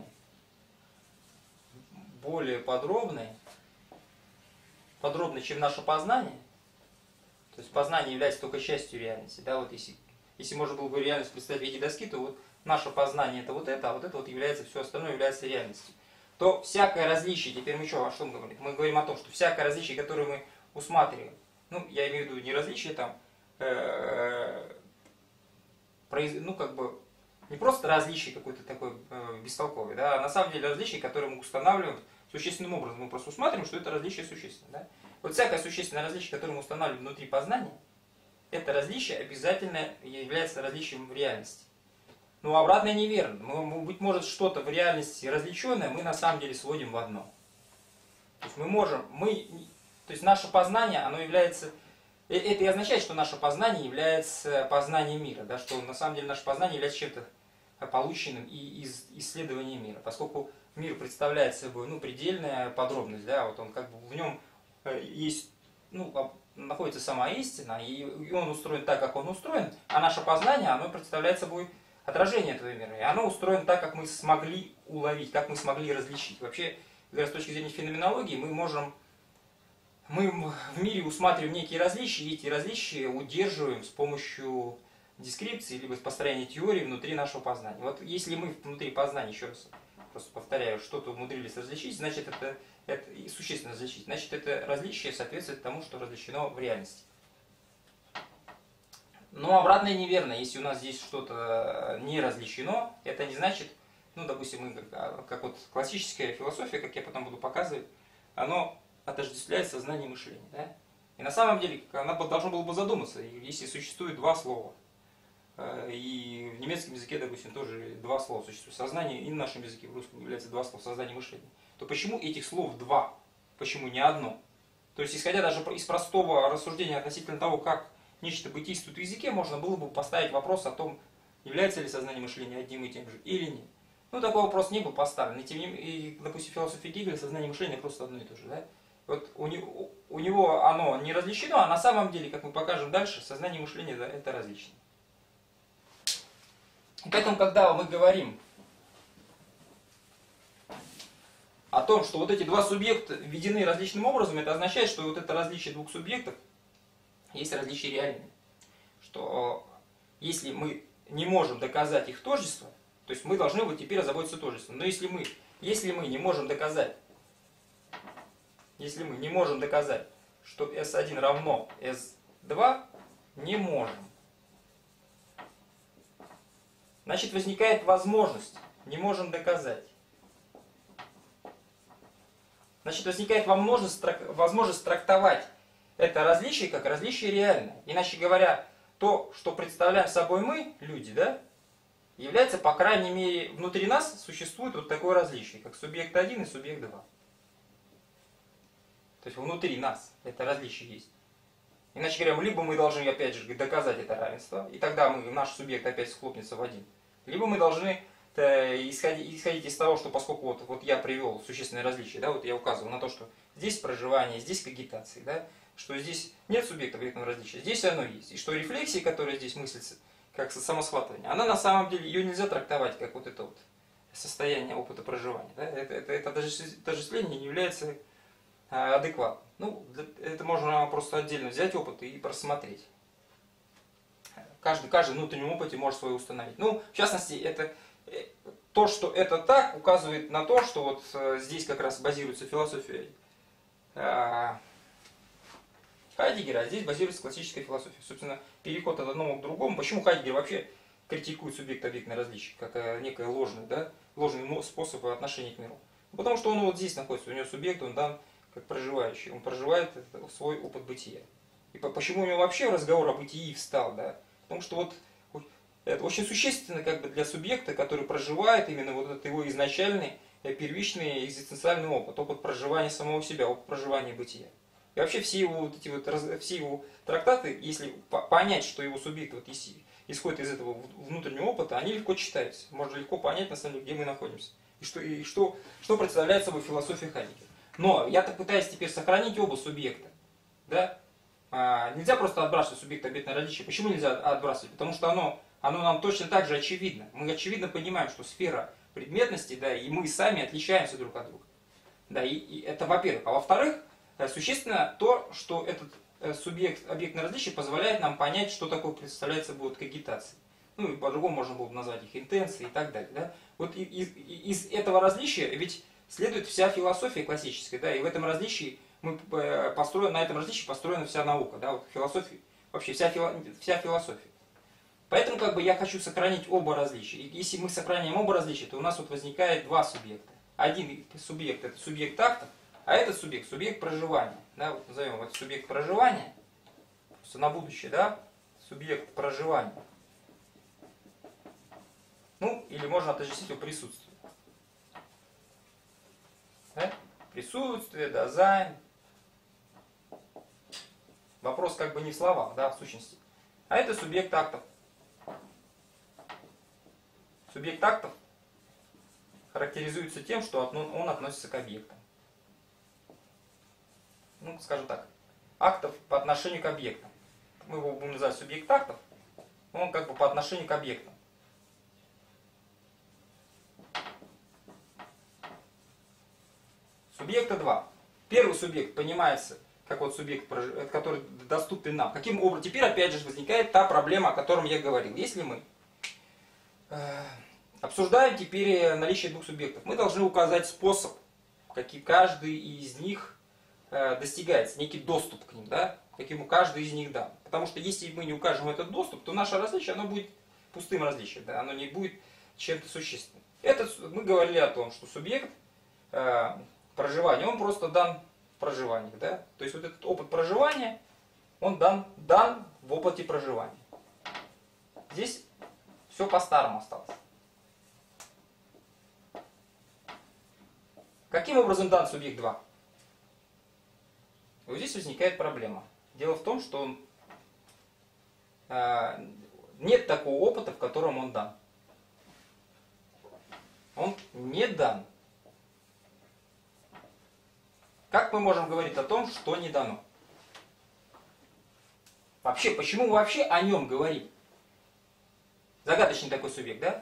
Более подробной, подробной, чем наше познание. То есть познание является только частью реальности. Да, вот если, если можно было бы реальность представить в виде доски, то вот наше познание это вот это, а вот это вот является, все остальное является реальностью. То всякое различие, теперь мы что, о чем говорим? Мы говорим о том, что всякое различие, которое мы усматриваем, ну, я имею в виду не различие там, э, произ, ну, как бы, не просто различие какое-то такое э, бестолковое, да, а на самом деле различие, которое мы устанавливаем существенным образом. Мы просто усматриваем, что это различие существенно. Да? Вот всякое существенное различие, которое мы устанавливаем внутри познания, это различие обязательно является различием в реальности. Но обратно неверно. Мы, быть может, что-то в реальности различенное мы на самом деле сводим в одно. То есть мы можем, мы, то есть наше познание, оно является, это и означает, что наше познание является познанием мира, да, что на самом деле наше познание является чем-то полученным и из исследования мира, поскольку мир представляет собой, ну, предельная подробность, да, вот он как бы в нем есть, ну, находится сама истина, и он устроен так, как он устроен, а наше познание, оно представляет собой отражение этого мира. И оно устроено так, как мы смогли уловить, как мы смогли различить. Вообще, с точки зрения феноменологии, мы можем, мы в мире усматриваем некие различия, и эти различия удерживаем с помощью дескрипции, либо построения теории внутри нашего познания. Вот если мы внутри познания, еще раз просто повторяю, что-то умудрились различить, значит это, это и существенно различить. Значит, это различие соответствует тому, что различено в реальности. Но обратное неверно. Если у нас здесь что-то не различено, это не значит, ну, допустим, мы, как, как вот классическая философия, как я потом буду показывать, оно отождествляет сознание и мышление. Да? И на самом деле, она должна была бы задуматься, если существует два слова, и в немецком языке, допустим, тоже два слова существует, сознание, и в нашем языке, в русском, является два слова, сознание и мышление, то почему этих слов два? Почему не одно? То есть, исходя даже из простого рассуждения относительно того, как нечто бытийствует в языке, можно было бы поставить вопрос о том, является ли сознание мышления одним и тем же или нет. Ну, такой вопрос не был поставлен. И, тем не менее, и, допустим, в философии Гегеля сознание мышления просто одно и то же. Да? Вот у него, у него оно не различено, а на самом деле, как мы покажем дальше, сознание мышления да, это различно. И поэтому, когда мы говорим о том, что вот эти два субъекта введены различным образом, это означает, что вот это различие двух субъектов есть различия реальные. Что если мы не можем доказать их тождество, то есть мы должны вот теперь озаботиться тождеством. Но если мы, если мы не можем доказать, если мы не можем доказать, что эс один равно эс два, не можем. Значит, возникает возможность, не можем доказать. Значит, возникает возможность, возможность трактовать это различие как различие реальное. Иначе говоря, то, что представляем собой мы, люди, да, является, по крайней мере, внутри нас существует вот такое различие, как субъект один и субъект два. То есть внутри нас это различие есть. Иначе говоря, либо мы должны, опять же, доказать это равенство, и тогда мы, наш субъект опять схлопнется в один. Либо мы должны исходить, исходить из того, что поскольку вот, вот я привел существенное различие, да, вот я указывал на то, что здесь проживание, здесь когитация, да, что здесь нет субъекта объектного различия, здесь оно есть. И что рефлексия, которая здесь мыслится, как самосхватывание, она на самом деле, ее нельзя трактовать как вот это вот состояние опыта проживания. Да? Это, это, это отождествление не является а, адекватным. Ну, это можно просто отдельно взять опыт и просмотреть. Каждый, каждый в внутреннем опыте может свой установить. Ну, в частности, это, то, что это так, указывает на то, что вот здесь как раз базируется философия а, Хайдеггера, а здесь базируется классическая философия. Собственно, переход от одного к другому. Почему Хайдеггер вообще критикует субъект-объектное различие, как некое ложное, да, ложный способ отношения к миру? Потому что он вот здесь находится, у него субъект, он дан как проживающий, он проживает свой опыт бытия. И почему у него вообще разговор о бытии встал, да? Потому что вот это очень существенно как бы для субъекта, который проживает именно вот этот его изначальный, первичный экзистенциальный опыт, опыт проживания самого себя, опыт проживания бытия. И вообще все его, вот эти вот, все его трактаты, если понять, что его субъект вот, исходит из этого внутреннего опыта, они легко читаются. Можно легко понять, на самом деле, где мы находимся. И что, и что, что представляет собой философия Хайдеггера. Но я так пытаюсь теперь сохранить оба субъекта. Да? А, нельзя просто отбрасывать субъект-объектное различие. Почему нельзя отбрасывать? Потому что оно, оно нам точно так же очевидно. Мы очевидно понимаем, что сфера предметности, да, и мы сами отличаемся друг от друга. Да, и, и это во-первых. А во-вторых, существенно то, что этот субъект объектное различие позволяет нам понять, что такое представляет собой вот когитация. Ну и по-другому можно было бы назвать их интенции и так далее. Да? Вот из, из этого различия ведь следует вся философия классическая, да, и в этом различии мы построен, на этом различии построена вся наука, да, вот философия, вообще вся, фило, вся философия. Поэтому как бы я хочу сохранить оба различия. И если мы сохраняем оба различия, то у нас вот возникает два субъекта. Один субъект это субъект акта, а этот субъект субъект проживания. Да, вот назовем это субъект проживания, просто на будущее, да, субъект проживания. Ну, или можно отождествить его присутствие. Да? Присутствие, дазайн. Вопрос как бы не в словах, да, в сущности. А это субъект актов. Субъект актов характеризуется тем, что он относится к объектам. Ну, скажем так, актов по отношению к объектам. Мы его будем называть субъект актов, он как бы по отношению к объектам. Субъекта два. Первый субъект понимается как вот субъект, который доступен нам. Каким образом? Теперь опять же возникает та проблема, о которой я говорил. Если мы э, обсуждаем теперь наличие двух субъектов, мы должны указать способ, каким каждый из них э, достигается, некий доступ к ним, да, каким каждый из них дан. Потому что если мы не укажем этот доступ, то наше различие оно будет пустым различием, да, оно не будет чем-то существенным. Это, мы говорили о том, что субъект э, проживания, он просто дан в проживании, да? То есть вот этот опыт проживания, он дан, дан в опыте проживания. Здесь все по-старому осталось. Каким образом дан субъект два? Вот здесь возникает проблема. Дело в том, что он, э, нет такого опыта, в котором он дан. Он не дан. Как мы можем говорить о том, что не дано? Вообще, почему мы вообще о нем говорим? Загадочный такой субъект, да?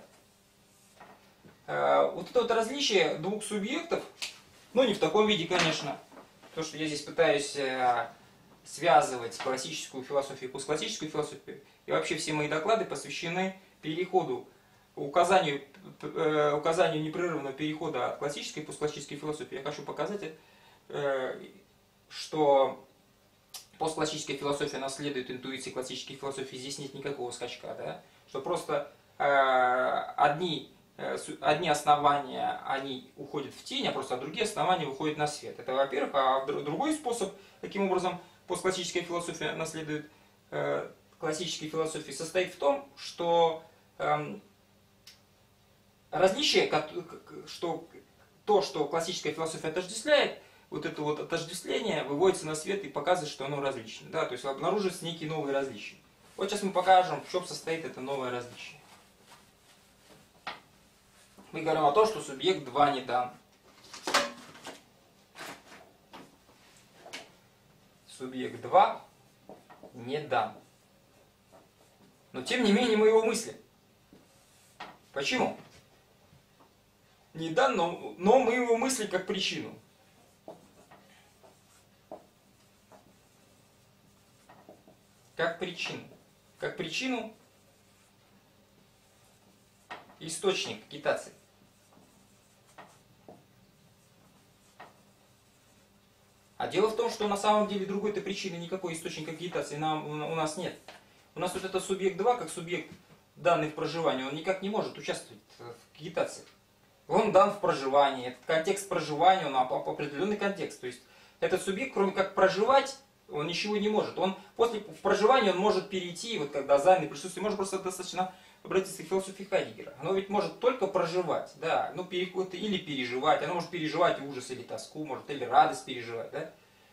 Э, вот это вот различие двух субъектов, ну не в таком виде, конечно. То, что я здесь пытаюсь э, связывать классическую философию и постклассическую философию, и вообще все мои доклады посвящены переходу, указанию, э, указанию непрерывного перехода от классической и постклассической философии. Я хочу показать, что постклассическая философия наследует интуиции классической философии, здесь нет никакого скачка, да? Что просто э, одни, э, одни основания они уходят в тень, а просто другие основания выходят на свет. Это во-первых. А другой способ, каким образом постклассическая философия наследует э, классической философии, состоит в том, что э, различие, что то, что классическая философия отождествляет, вот это вот отождествление выводится на свет и показывает, что оно различно. Да? То есть обнаруживаются некие новые различия. Вот сейчас мы покажем, в чем состоит это новое различие. Мы говорим о том, что субъект два не дан. Субъект два не дан. Но тем не менее мы его мыслим. Почему? Не дан, но, но мы его мыслим как причину. Как причину. Как причину источник агитации. А дело в том, что на самом деле другой-то причины никакой источника агитации нам, у нас нет. У нас вот этот субъект два, как субъект данный в проживании, он никак не может участвовать в агитации. Он дан в проживании. Этот контекст проживания, он определенный контекст. То есть этот субъект, кроме как проживать, он ничего не может. Он после в проживании он может перейти, вот когда зайное присутствие, может просто достаточно обратиться к философии Хайдеггера. Оно ведь может только проживать, да, ну переход или переживать. Оно может переживать ужас или тоску, может или радость переживать, да.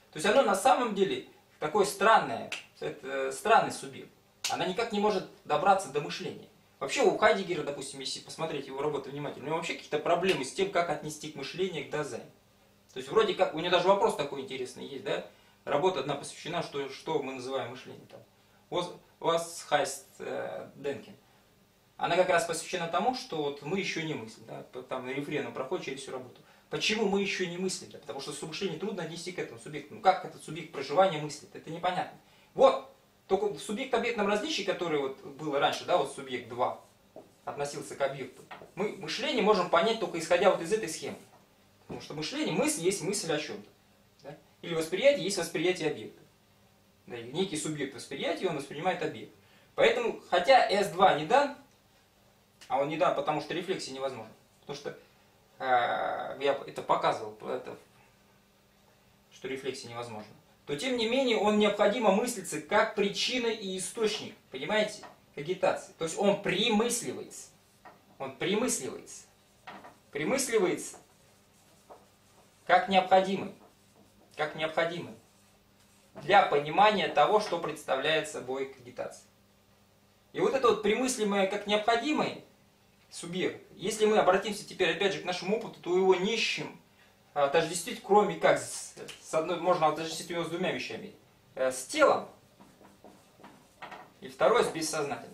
То есть оно на самом деле такое странное, это странный субъект. Она никак не может добраться до мышления. Вообще у Хайдеггера, допустим, если посмотреть его работу внимательно, у него вообще какие-то проблемы с тем, как отнести к мышлению, к Дазайн. То есть вроде как, у него даже вопрос такой интересный есть, да? Работа одна посвящена, что, что мы называем мышлением. Was heißt denken? Она как раз посвящена тому, что вот мы еще не мыслим. Да? Там рефреном проходит через всю работу. Почему мы еще не мыслим? Да? Потому что мышление трудно отнести к этому субъекту. Ну как этот субъект проживания мыслит? Это непонятно. Вот, только в субъект-объектном различии, которое вот было раньше, да, вот субъект два относился к объекту, мы мышление можем понять только исходя вот из этой схемы. Потому что мышление, мысль есть мысль о чем-то. Да? Или восприятие есть восприятие объекта. Да, и некий субъект восприятия, он воспринимает объект. Поэтому, хотя эс два не дан, а он не дан, потому что рефлексия невозможна. Потому что э, я это показывал, это, что рефлексия невозможна. То тем не менее он необходимо мыслится как причина и источник, понимаете, когитации. То есть он примысливается. Он примысливается. Примысливается как необходимый. Как необходимый. Для понимания того, что представляет собой когитация. И вот это вот примыслимое как необходимый субъект, если мы обратимся теперь опять же к нашему опыту, то его не с чем отождествить, кроме как с, с одной, можно отождествить его с двумя вещами. С телом и второе с бессознательным.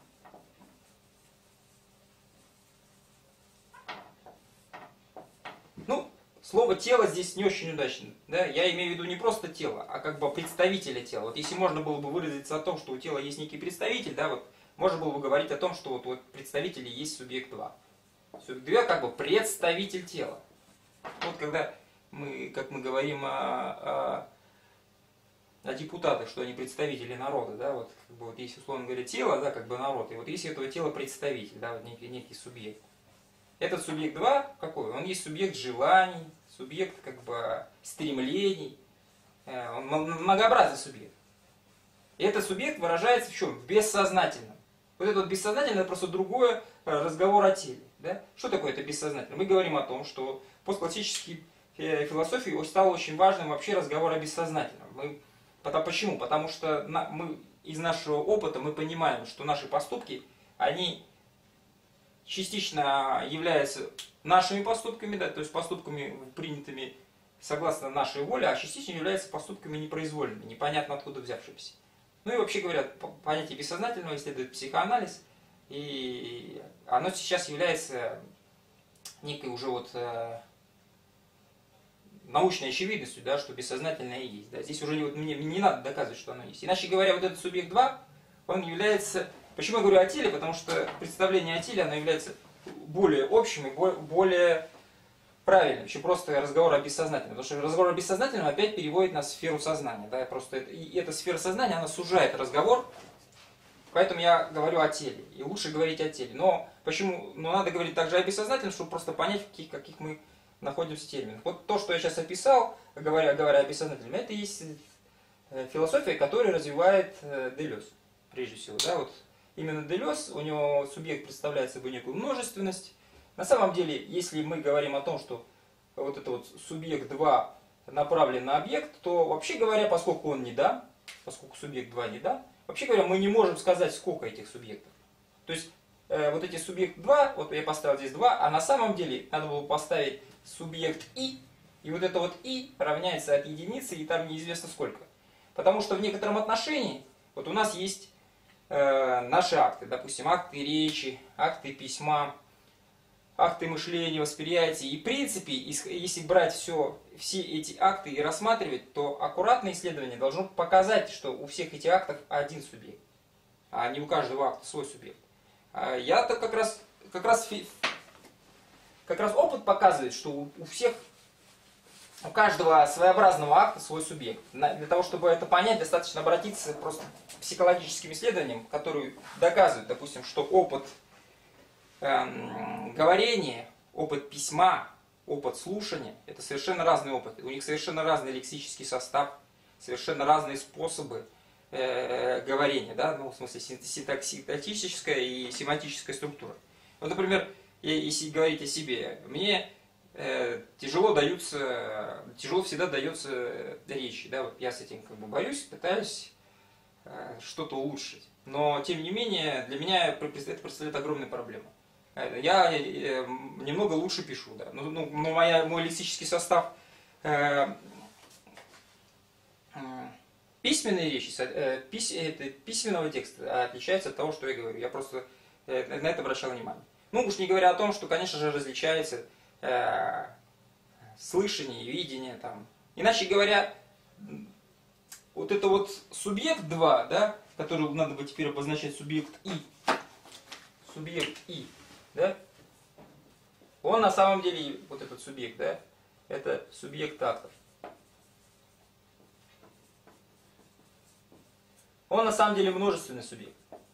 Ну, слово тело здесь не очень удачно. Да? Я имею в виду не просто тело, а как бы представителя тела. Вот если можно было бы выразиться о том, что у тела есть некий представитель, да, вот, можно было бы говорить о том, что вот, вот представители есть субъект два. Субъект два как бы представитель тела. Вот когда мы, как мы говорим о, о, о депутатах, что они представители народа, да, вот, как бы, вот есть, условно говоря, тело, да, как бы народ, и вот есть у этого тела представитель, да, вот некий, некий субъект. Этот субъект два какой? Он есть субъект желаний, субъект как бы стремлений, он многообразный субъект. И этот субъект выражается в чем? В бессознательном. Вот это вот бессознательное, это просто другой разговор о теле. Да? Что такое это бессознательное? Мы говорим о том, что постклассической философии стал очень важным вообще разговор о бессознательном. Мы, потому, почему? Потому что на, мы из нашего опыта мы понимаем, что наши поступки, они частично являются нашими поступками, да, то есть поступками, принятыми согласно нашей воле, а частично являются поступками непроизвольными, непонятно откуда взявшимися. Ну и вообще говоря, понятие бессознательного исследует психоанализ, и оно сейчас является некой уже вот э, научной очевидностью, да, что бессознательное есть. Да. Здесь уже вот, мне, мне не надо доказывать, что оно есть. Иначе говоря, вот этот субъект два, он является... Почему я говорю о теле? Потому что представление о теле, оно является более общим и более правильным, чем просто разговор о бессознательном. Потому что разговор о бессознательном опять переводит нас в сферу сознания. Да? Просто это, и эта сфера сознания, она сужает разговор, поэтому я говорю о теле. И лучше говорить о теле. Но почему? Но надо говорить также о бессознательном, чтобы просто понять, в каких, каких мы находимся терминах. Вот то, что я сейчас описал, говоря, говоря о бессознательном, это и есть философия, которую развивает Делез, прежде всего. Да? Вот именно Делез, у него субъект представляет собой некую множественность. На самом деле, если мы говорим о том, что вот это вот субъект два направлен на объект, то вообще говоря, поскольку он не дан, поскольку субъект два не дан, вообще говоря, мы не можем сказать, сколько этих субъектов. То есть, э, вот эти субъект два, вот я поставил здесь два, а на самом деле надо было поставить субъект и, и вот это вот и равняется от единицы, и там неизвестно сколько. Потому что в некотором отношении, вот у нас есть э, наши акты, допустим, акты речи, акты письма, акты мышления, восприятия. И в принципе, если брать все, все эти акты и рассматривать, то аккуратное исследование должно показать, что у всех этих актов один субъект, а не у каждого акта свой субъект. Я-то как раз, как раз, как раз опыт показывает, что у, у всех, у каждого своеобразного акта свой субъект. Для того, чтобы это понять, достаточно обратиться просто к психологическим исследованиям, которые доказывают, допустим, что опыт эм, говорения, опыт письма, опыт слушания – это совершенно разные опыты. У них совершенно разный лексический состав, совершенно разные способы э, говорения, да? Ну, в смысле синтаксическая и семантическая структура. Вот, например, если говорить о себе, мне э, тяжело даются, тяжело всегда дается речь. Да? Вот я с этим как бы борюсь, пытаюсь э, что-то улучшить. Но, тем не менее, для меня это представляет огромную проблему. Я э, немного лучше пишу, да. Но, ну, но моя, мой лексический состав э, э, письменной речи, э, пись, это, письменного текста отличается от того, что я говорю. Я просто э, на это обращал внимание. Ну, уж не говоря о том, что, конечно же, различается э, слышание, видение. Там. Иначе говоря, вот это вот субъект два, да, который надо бы теперь обозначать субъект И. Субъект И. Да? Он на самом деле, вот этот субъект, да, это субъект актов. Он на самом деле множественный субъект.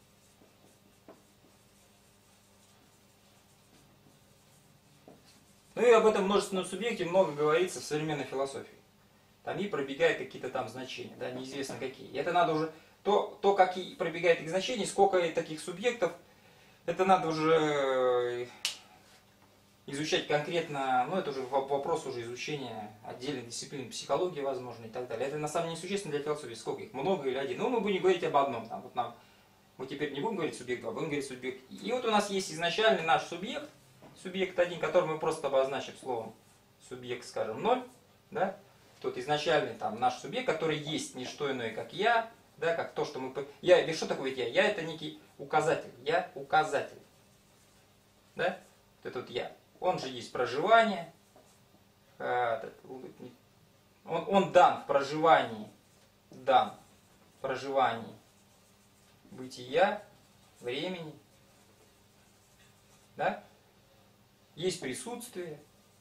Ну и об этом множественном субъекте много говорится в современной философии. Там и пробегают какие-то там значения, да, неизвестно какие. И это надо уже, то, то как и пробегает их значения, сколько таких субъектов, это надо уже изучать конкретно, ну это уже вопрос уже изучения отдельной дисциплины психологии, возможно, и так далее. Это на самом деле несущественно для философии, сколько их, много или один. Но мы будем говорить об одном. Там, вот нам, мы теперь не будем говорить субъект два, будем говорить субъект И. И вот у нас есть изначальный наш субъект, субъект один, который мы просто обозначим словом субъект, скажем, ноль. Да? Тот изначальный там, наш субъект, который есть не что иное, как я. Да, как то, что мы... Я, что такое я? Я это некий указатель. Я указатель. Да? Вот это вот я. Он же есть проживание. Он, он дан в проживании. Дан в проживании бытия, времени. Да? Есть присутствие.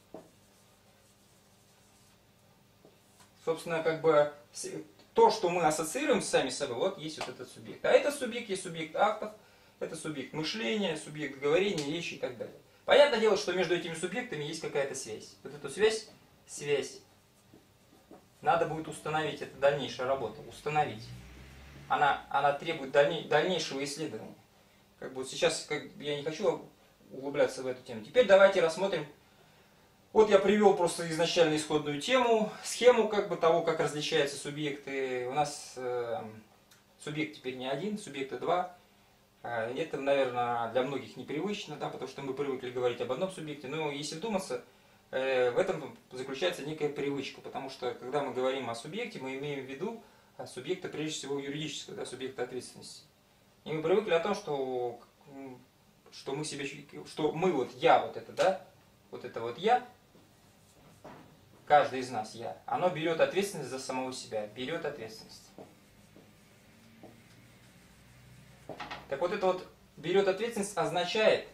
Собственно, как бы... То, что мы ассоциируем сами с собой, вот есть вот этот субъект. А этот субъект есть субъект актов, это субъект мышления, субъект говорения, речи и так далее. Понятное дело, что между этими субъектами есть какая-то связь. Вот эту связь, связь, надо будет установить, это дальнейшая работа, установить. Она, она требует дальней, дальнейшего исследования. Как бы вот сейчас как, я не хочу углубляться в эту тему. Теперь давайте рассмотрим. Вот я привел просто изначально исходную тему, схему как бы того, как различаются субъекты. У нас э, субъект теперь не один, субъекта два. Э, это, наверное, для многих непривычно, да, потому что мы привыкли говорить об одном субъекте. Но если вдуматься, э, в этом заключается некая привычка, потому что когда мы говорим о субъекте, мы имеем в виду субъекта, прежде всего, юридического, да, субъекта ответственности. И мы привыкли о том, что, что мы себя, что мы вот я вот это, да, вот это вот я. Каждый из нас, я, оно берет ответственность за самого себя, берет ответственность. Так вот это вот берет ответственность означает,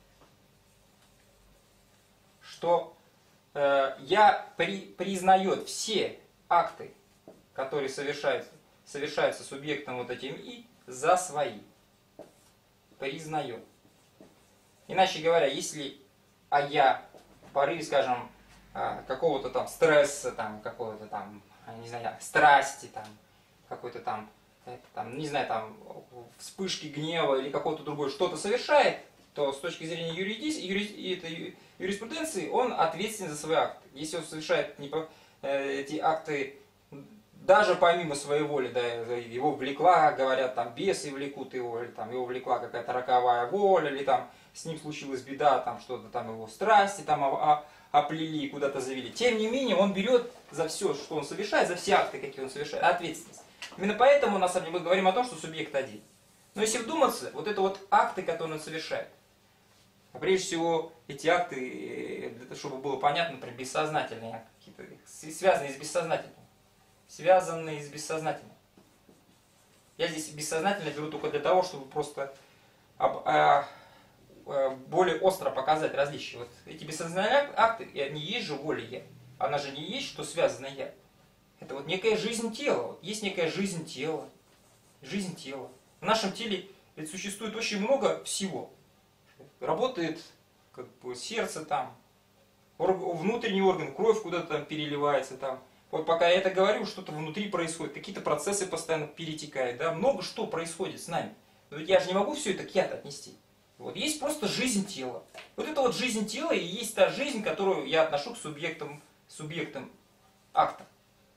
что э, я при, признает все акты, которые совершаются, совершаются субъектом вот этим И, за свои. Признает. Иначе говоря, если а я в порыве, скажем, какого-то там стресса, там, какого-то там, не знаю, страсти, там, какой-то там, это, там, не знаю, там, вспышки гнева или какого-то другого что-то совершает, то с точки зрения юридис, юрис, юриспруденции он ответственен за свои акты. Если он совершает не по, э, эти акты даже помимо своей воли, да, его влекла, говорят, там, бесы влекут его, или там, его влекла какая-то роковая воля, или там с ним случилась беда, там, что-то там, его страсти, там, а, оплели, куда-то завели. Тем не менее, он берет за все, что он совершает, за все акты, какие он совершает, ответственность. Именно поэтому, на самом деле, мы говорим о том, что субъект один. Но если вдуматься, вот это вот акты, которые он совершает, прежде всего, эти акты, чтобы было понятно, например, бессознательные какие-то, связанные с бессознательным. Связанные с бессознательным. Я здесь бессознательно беру только для того, чтобы просто об, а, более остро показать различия. Вот эти бессознательные акты, они есть же воля я. Она же не есть, что связано я. Это вот некая жизнь тела. Вот есть некая жизнь тела. Жизнь тела. В нашем теле ведь существует очень много всего. Работает как бы сердце там, внутренний орган, кровь куда-то там переливается там. Вот пока я это говорю, что-то внутри происходит, какие-то процессы постоянно перетекают, да, много что происходит с нами. Но ведь я же не могу все это к я-то отнести. Вот есть просто жизнь тела. Вот это вот жизнь тела и есть та жизнь, которую я отношу к субъектам, субъектам акта.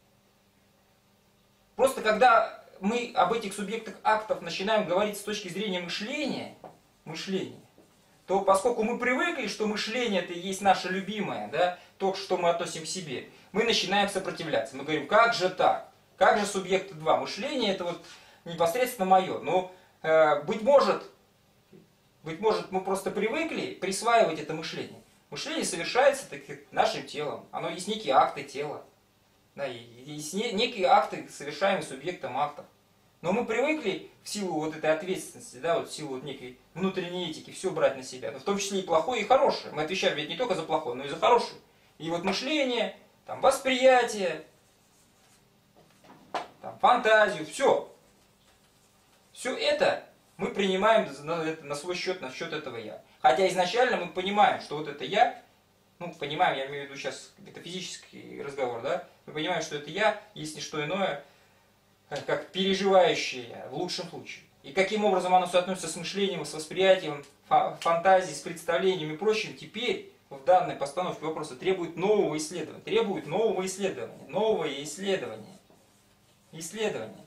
Просто когда мы об этих субъектах актов начинаем говорить с точки зрения мышления, мышления, то поскольку мы привыкли, что мышление это и есть наше любимое, да, то, что мы относим к себе, мы начинаем сопротивляться. Мы говорим, как же так? Как же субъекты два? Мышление это вот непосредственно мое. Но, э, быть может, быть может, мы просто привыкли присваивать это мышление. Мышление совершается таки нашим телом. Оно есть некие акты тела. Да, есть некие акты, совершаемые субъектом актов. Но мы привыкли в силу вот этой ответственности, да, вот в силу вот некой внутренней этики все брать на себя. Но в том числе и плохое, и хорошее. Мы отвечаем ведь не только за плохое, но и за хорошее. И вот мышление, там, восприятие, там, фантазию, все. Все это мы принимаем на, на свой счет, на счет этого я. Хотя изначально мы понимаем, что вот это я, ну, понимаем, я имею в виду сейчас метафизический разговор, да, мы понимаем, что это я есть не что иное, как переживающее в лучшем случае. И каким образом оно соотносится с мышлением, с восприятием, фантазией, с представлением и прочим, теперь в данной постановке вопроса требует нового исследования. Требует нового исследования. Новое исследование. Исследование.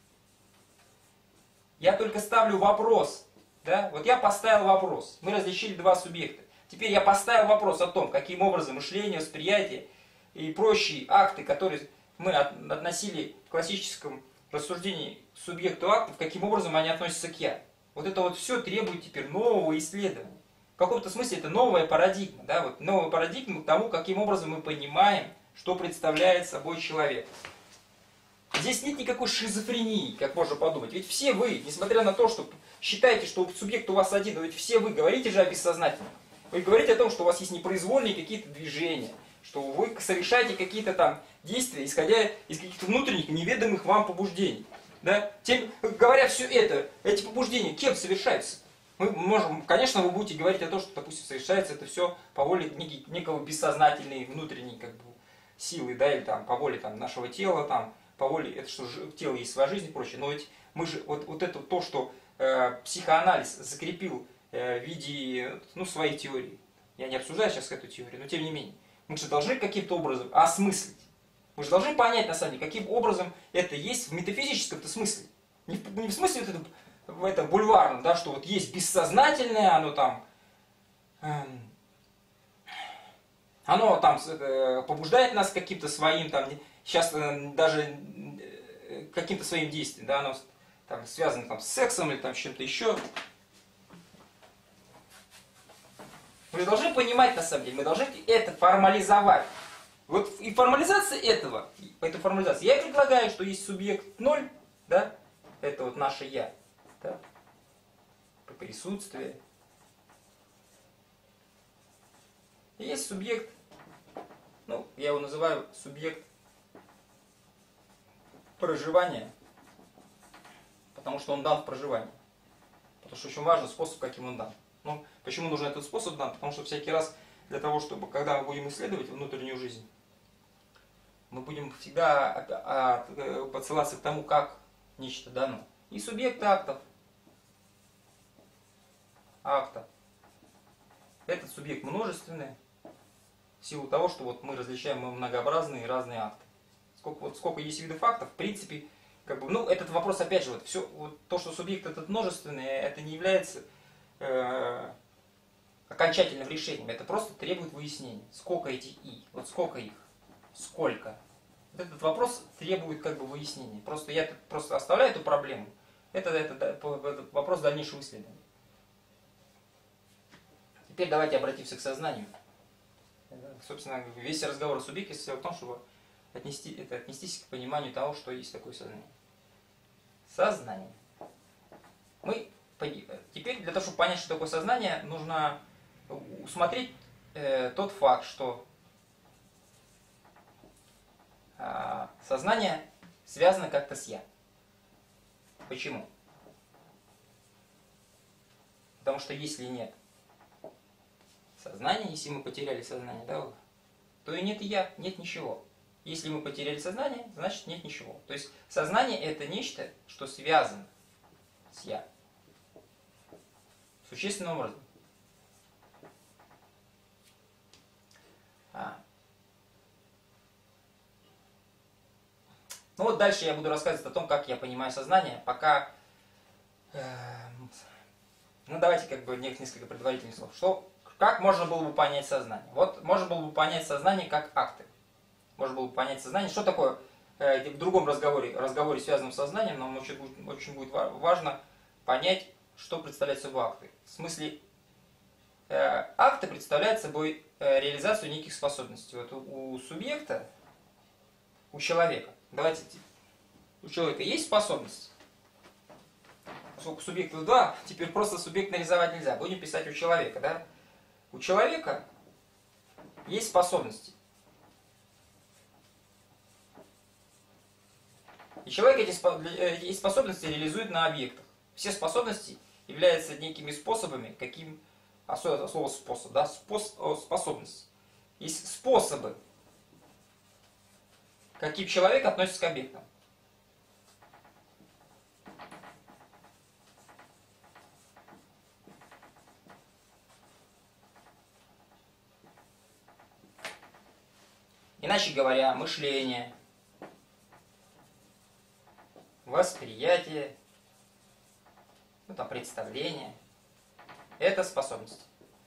Я только ставлю вопрос. Да? Вот я поставил вопрос. Мы различили два субъекта. Теперь я поставил вопрос о том, каким образом мышление, восприятие и прочие акты, которые мы относили в классическом рассуждении к субъекту актов, каким образом они относятся к я. Вот это вот все требует теперь нового исследования. В каком-то смысле это новая парадигма. Да? Вот новая парадигма к тому, каким образом мы понимаем, что представляет собой человек. Здесь нет никакой шизофрении, как можно подумать. Ведь все вы, несмотря на то, что считаете, что субъект у вас один, но ведь все вы говорите же о бессознательном. Вы говорите о том, что у вас есть непроизвольные какие-то движения, что вы совершаете какие-то там действия, исходя из каких-то внутренних, неведомых вам побуждений. Да? Тем, говоря все это, эти побуждения кем совершаются? Мы можем, конечно, вы будете говорить о том, что, допустим, совершается это все по воле некий, некого бессознательной внутренней как бы, силы, да, или там, по воле там, нашего тела, там, по воле, это что в теле есть своя жизнь и прочее. Но ведь мы же, вот, вот это то, что э, психоанализ закрепил э, в виде ну, своей теории. Я не обсуждаю сейчас эту теорию, но тем не менее. Мы же должны каким-то образом осмыслить. Мы же должны понять, на самом деле, каким образом это есть в метафизическом-то смысле. Не в, не в смысле вот это, в этом бульварном, да, что вот есть бессознательное, оно там, эм, оно там э, побуждает нас каким-то своим, там, сейчас э, даже э, каким-то своим действием, да, оно там, связано там, с сексом или там, с чем-то еще. Мы должны понимать, на самом деле, мы должны это формализовать. Вот и формализация этого, этой формализации, я предлагаю, что есть субъект ноль, да, это вот наше я, да, присутствие. И есть субъект, ну, я его называю субъект проживания, потому что он дан в проживании. Потому что очень важный способ, каким он дан. Ну, почему нужен этот способ дан? Потому что всякий раз для того, чтобы, когда мы будем исследовать внутреннюю жизнь, мы будем всегда подсылаться к тому, как нечто дано. И субъекты актов. Акта. Этот субъект множественный, в силу того, что вот мы различаем многообразные и разные акты. Сколько, вот, сколько есть видов актов, в принципе, как бы, ну, этот вопрос, опять же, вот, все, вот, то, что субъект этот множественный, это не является э, окончательным решением, это просто требует выяснения. Сколько этих и, вот сколько их, сколько. Вот этот вопрос требует как бы выяснения. Просто я просто оставляю эту проблему. Это, это, это вопрос дальнейшего исследования. Теперь давайте обратимся к сознанию. Собственно, весь разговор о субъекте состоит в том, чтобы отнести, это, отнестись к пониманию того, что есть такое сознание. Сознание. Мы, теперь для того, чтобы понять, что такое сознание, нужно усмотреть э, тот факт, что э, сознание связано как-то с «я». Почему? Потому что если нет сознания, если мы потеряли сознание, да, то и нет «я», нет ничего. Если мы потеряли сознание, значит нет ничего. То есть сознание это нечто, что связано с «я». Существенным образом. А. Ну вот дальше я буду рассказывать о том, как я понимаю сознание, пока... Э, ну давайте как бы несколько предварительных слов. Что, как можно было бы понять сознание? Вот можно было бы понять сознание как акты. Можно было бы понять сознание. Что такое, э, в другом разговоре, разговоре, связанном с сознанием, нам очень, очень будет важно понять, что представляют собой акты. В смысле, э, акты представляют собой э, реализацию неких способностей. Вот у, у субъекта, у человека, давайте, у человека есть способность. Поскольку субъектов два, теперь просто субъект нарисовать нельзя. Будем писать у человека, да? У человека есть способности. И человек эти, эти способности реализует на объектах. Все способности являются некими способами, каким, особенно слово способ, да, спос, способность. Есть способы, каким человек относится к объектам. Иначе говоря, мышление, восприятие, ну, там, представление – это способности.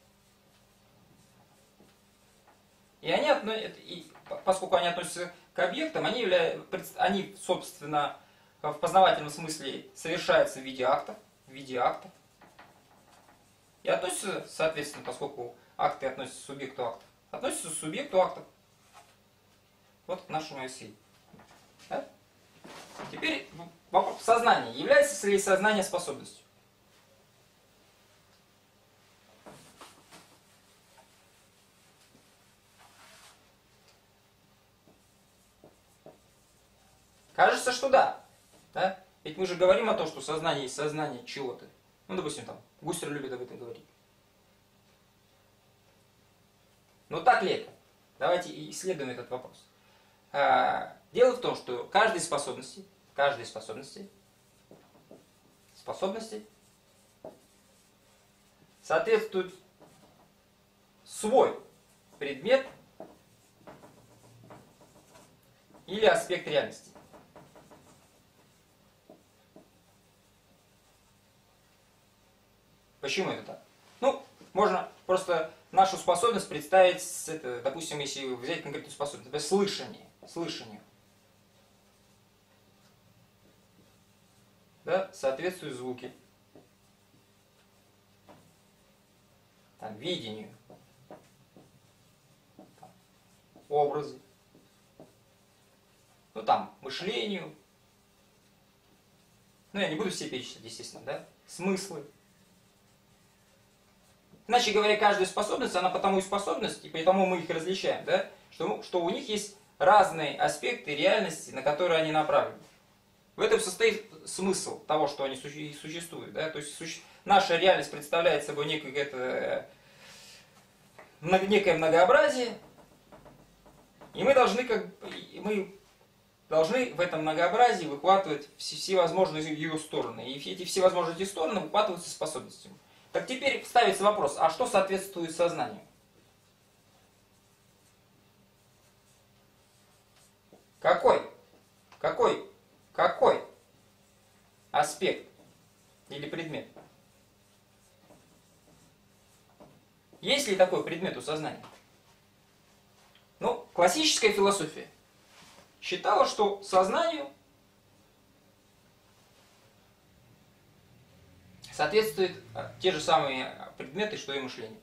И они, и поскольку они относятся к объектам, они, являются, они, собственно, в познавательном смысле совершаются в виде актов, в виде актов. И относятся, соответственно, поскольку акты относятся к субъекту актов, относятся к субъекту актов. Вот к нашему эссе. Да? Теперь вопрос сознания. Является ли сознание способностью? Кажется, что да. Да? Ведь мы же говорим о том, что сознание есть сознание чего-то. Ну, допустим, там, Гуссер любит об этом говорить. Но так ли это? Давайте исследуем этот вопрос. Дело в том, что каждой способности, каждой способности, способности соответствует свой предмет или аспект реальности. Почему это так? Ну, можно просто нашу способность представить, с, это, допустим, если взять конкретную способность, например, слышание. Слышанию. Да, соответствуют звуки. Там, видению. Там, образы. Ну там, мышлению. Ну я не буду все перечислять, естественно, да? Смыслы. Иначе говоря, каждая способность, она потому и способность, и поэтому мы их различаем, да? Что, что у них есть разные аспекты реальности, на которые они направлены. В этом состоит смысл того, что они существуют. Да? То есть суще... наша реальность представляет собой некое, это, некое многообразие, и мы должны, как, мы должны в этом многообразии выхватывать всевозможные ее стороны. И эти всевозможные стороны выхватываются способностями. Так теперь ставится вопрос, а что соответствует сознанию? Какой? Какой? Какой аспект или предмет? Есть ли такой предмет у сознания? Ну, классическая философия считала, что сознанию соответствуют те же самые предметы, что и мышление.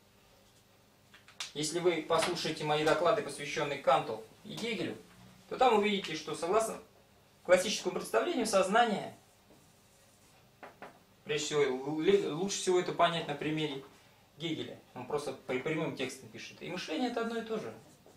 Если вы послушаете мои доклады, посвященные Канту и Гегелю, то там увидите, что согласно классическому представлению сознание, прежде всего, лучше всего это понять на примере Гегеля. Он просто прямым текстом пишет. И мышление это одно и то же.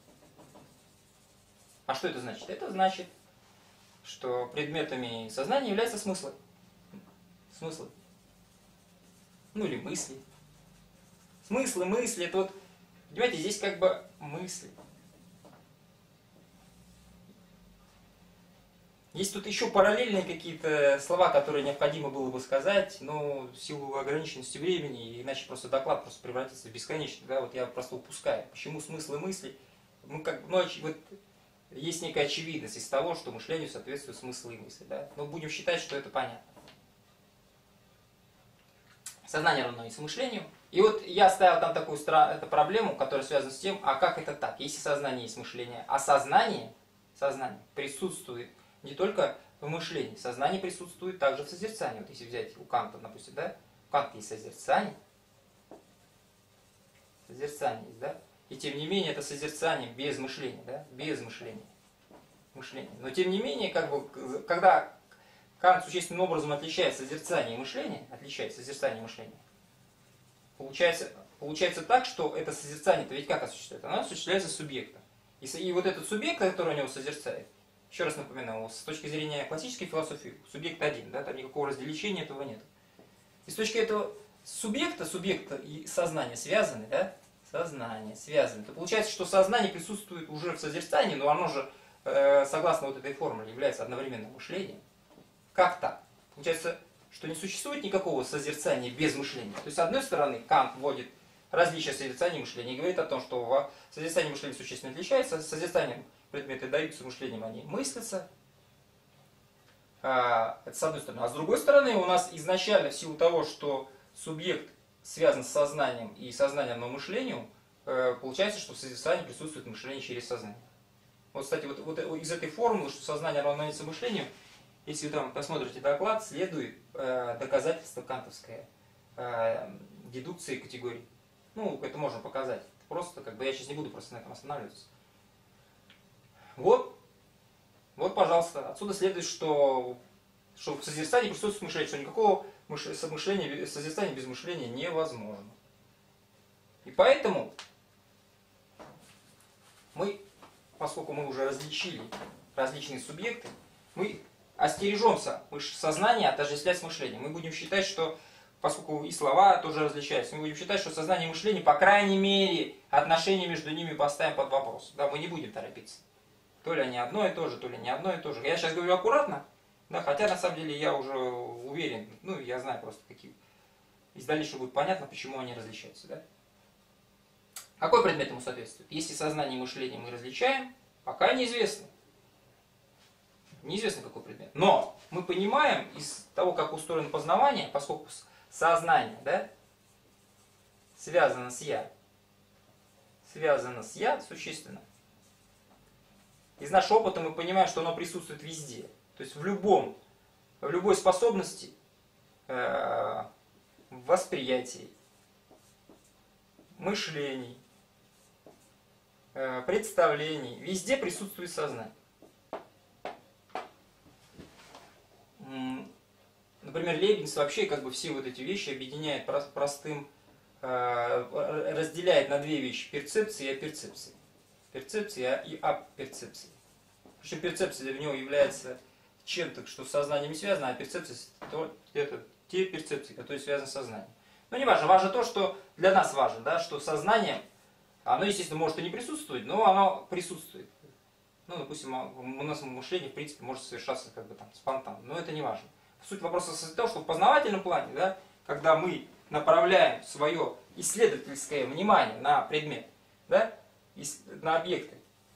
А что это значит? Это значит, что предметами сознания являются смыслы. Смыслы. Ну или мысли. Смыслы, мысли, это вот, понимаете, здесь как бы мысли. Есть тут еще параллельные какие-то слова, которые необходимо было бы сказать, но в силу ограниченности времени, иначе просто доклад просто превратится в бесконечный. Да? Вот я просто упускаю. Почему смысл и мысли? Мы как, ну, вот, есть некая очевидность из того, что мышлению соответствует смысл и мысли. Да? Но будем считать, что это понятно. Сознание равняется мышлению. И вот я ставил там такую эту проблему, которая связана с тем, а как это так? Если сознание есть мышление, а сознание, сознание присутствует не только в мышлении, сознание присутствует также в созерцании. Вот если взять у Канта, допустим, да, у Канта есть созерцание, созерцание есть, да, и тем не менее это созерцание без мышления, да, без мышления, мышления. Но тем не менее, как бы, когда Кант существенным образом отличает созерцание и мышление, отличает созерцание и мышление, получается, получается так, что это созерцание-то ведь как осуществляется? Оно осуществляется субъектом. И, и вот этот субъект, который у него созерцает, еще раз напоминаю, с точки зрения классической философии, субъект один, да, там никакого разделения этого нет. И с точки этого субъекта, субъекта и сознания связаны, да, сознание связаны, то получается, что сознание присутствует уже в созерцании, но оно же, э, согласно вот этой формуле, является одновременным мышлением. Как так? Получается, что не существует никакого созерцания без мышления. То есть, с одной стороны, Кант вводит различия созерцания и мышления и говорит о том, что в созерцании и мышлении существенно отличается. С созерцанием предметы даются, мышлением они мыслятся. Это с одной стороны. А с другой стороны, у нас изначально, в силу того, что субъект связан с сознанием и сознанием, но мышлению, получается, что в созерцании присутствует мышление через сознание. Вот, кстати, вот, вот из этой формулы, что сознание равняется мышлению, если вы там посмотрите доклад, следует э, доказательство кантовское э, дедукции категорий. Ну, это можно показать. Просто, как бы, я сейчас не буду просто на этом останавливаться. Вот, вот, пожалуйста. Отсюда следует, что, что в созерцании присутствует мышление, что никакого мышления, созерцания без мышления невозможно. И поэтому мы, поскольку мы уже различили различные субъекты, мы остережемся сознание отождествлять с мышлением. Мы будем считать, что, поскольку и слова тоже различаются, мы будем считать, что сознание и мышление, по крайней мере, отношения между ними поставим под вопрос. Да, мы не будем торопиться. То ли они одно и то же, то ли не одно и то же. Я сейчас говорю аккуратно, да, хотя на самом деле я уже уверен, ну, я знаю просто какие. Из дальнейшего будет понятно, почему они различаются. Да? Какой предмет ему соответствует? Если сознание и мышление мы различаем, пока неизвестно. Неизвестно, какой предмет. Но мы понимаем из того, как устроено познавание, поскольку сознание, да, связано с «я», связано с «я» существенно. Из нашего опыта мы понимаем, что оно присутствует везде. То есть в любом, в любой способности, э, восприятии, мышлений, э, представлений, везде присутствует сознание. Например, Лейбниц вообще как бы все вот эти вещи объединяет простым, э, разделяет на две вещи: перцепции и аперцепции. Перцепция и аперцепция. Причем перцепция для него является чем-то, что с сознанием не связано, а перцепция это те перцепции, которые связаны с сознанием. Но не важно, важно то, что для нас важно, да, что сознание, оно, естественно, может и не присутствовать, но оно присутствует. Ну, допустим, у нас мышление, в принципе, может совершаться как бы там спонтанно, но это не важно. Суть вопроса состоит в том, что в познавательном плане, да, когда мы направляем свое исследовательское внимание на предмет, да, на объекты,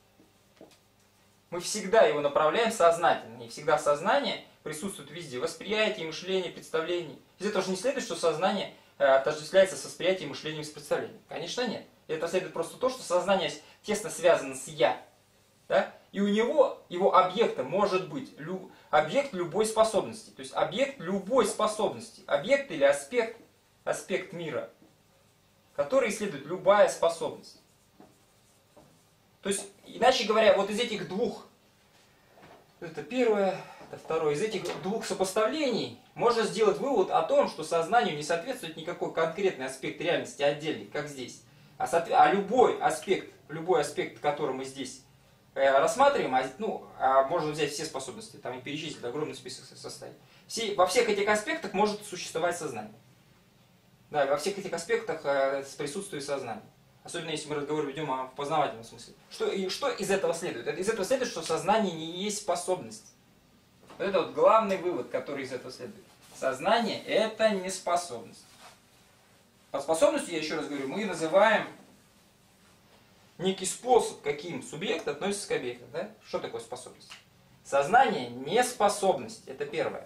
мы всегда его направляем сознательно, и всегда сознание присутствует везде: восприятие, мышление, представление. Из этого же не следует, что сознание отождествляется с восприятием, мышлением и с представлением. Конечно, нет. Это следует просто то, что сознание тесно связано с «я». Да? И у него, его объектом может быть лю, объект любой способности. То есть объект любой способности. Объект или аспект, аспект мира, который исследует любая способность. То есть, иначе говоря, вот из этих двух, это первое, это второе, из этих двух сопоставлений можно сделать вывод о том, что сознанию не соответствует никакой конкретный аспект реальности отдельный, как здесь. А, а любой аспект, любой аспект, который мы здесь рассматриваем, а, ну, а можно взять все способности, там и перечислить огромный список составить. Все, во всех этих аспектах может существовать сознание. Да, во всех этих аспектах э, присутствует сознание. Особенно если мы разговор ведем о познавательном смысле. Что, и что из этого следует? Из этого следует, что сознание не есть способность. Вот это вот главный вывод, который из этого следует. Сознание – это не способность. Под способностью, я еще раз говорю, мы называем некий способ, каким субъект относится к объекту. Да? Что такое способность? Сознание – не способность. Это первое.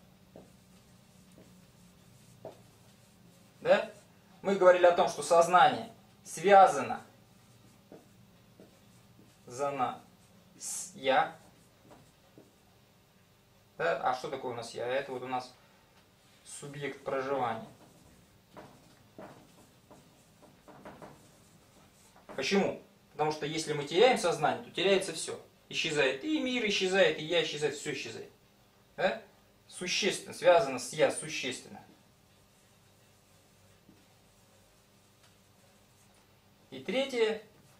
Да? Мы говорили о том, что сознание связано зана с «я». Да? А что такое у нас «я»? Это вот у нас субъект проживания. Почему? Потому что если мы теряем сознание, то теряется все. Исчезает и мир, исчезает, и я исчезает, все исчезает. Да? Существенно, связано с «я», существенно. И третье.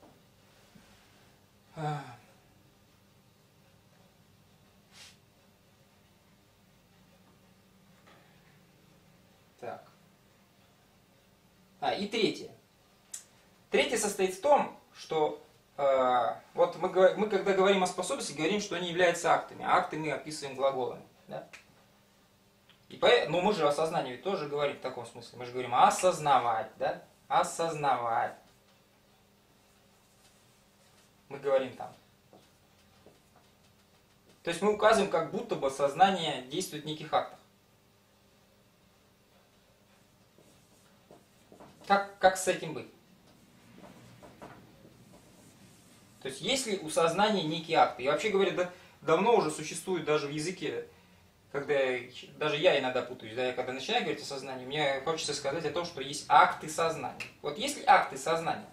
Так. А, и третье. Третье состоит в том, что э, вот мы, мы, когда говорим о способности, говорим, что они являются актами. А акты мы описываем глаголами. Да? И по, но мы же о сознании ведь тоже говорим в таком смысле. Мы же говорим осознавать. Да? Осознавать. Мы говорим там. То есть мы указываем, как будто бы сознание действует в неких актах. Как, как с этим быть? То есть есть ли у сознания некие акты? И вообще говоря, да, давно уже существует даже в языке, когда даже я иногда путаюсь, да, я когда начинаю говорить о сознании, мне хочется сказать о том, что есть акты сознания. Вот есть ли акты сознания?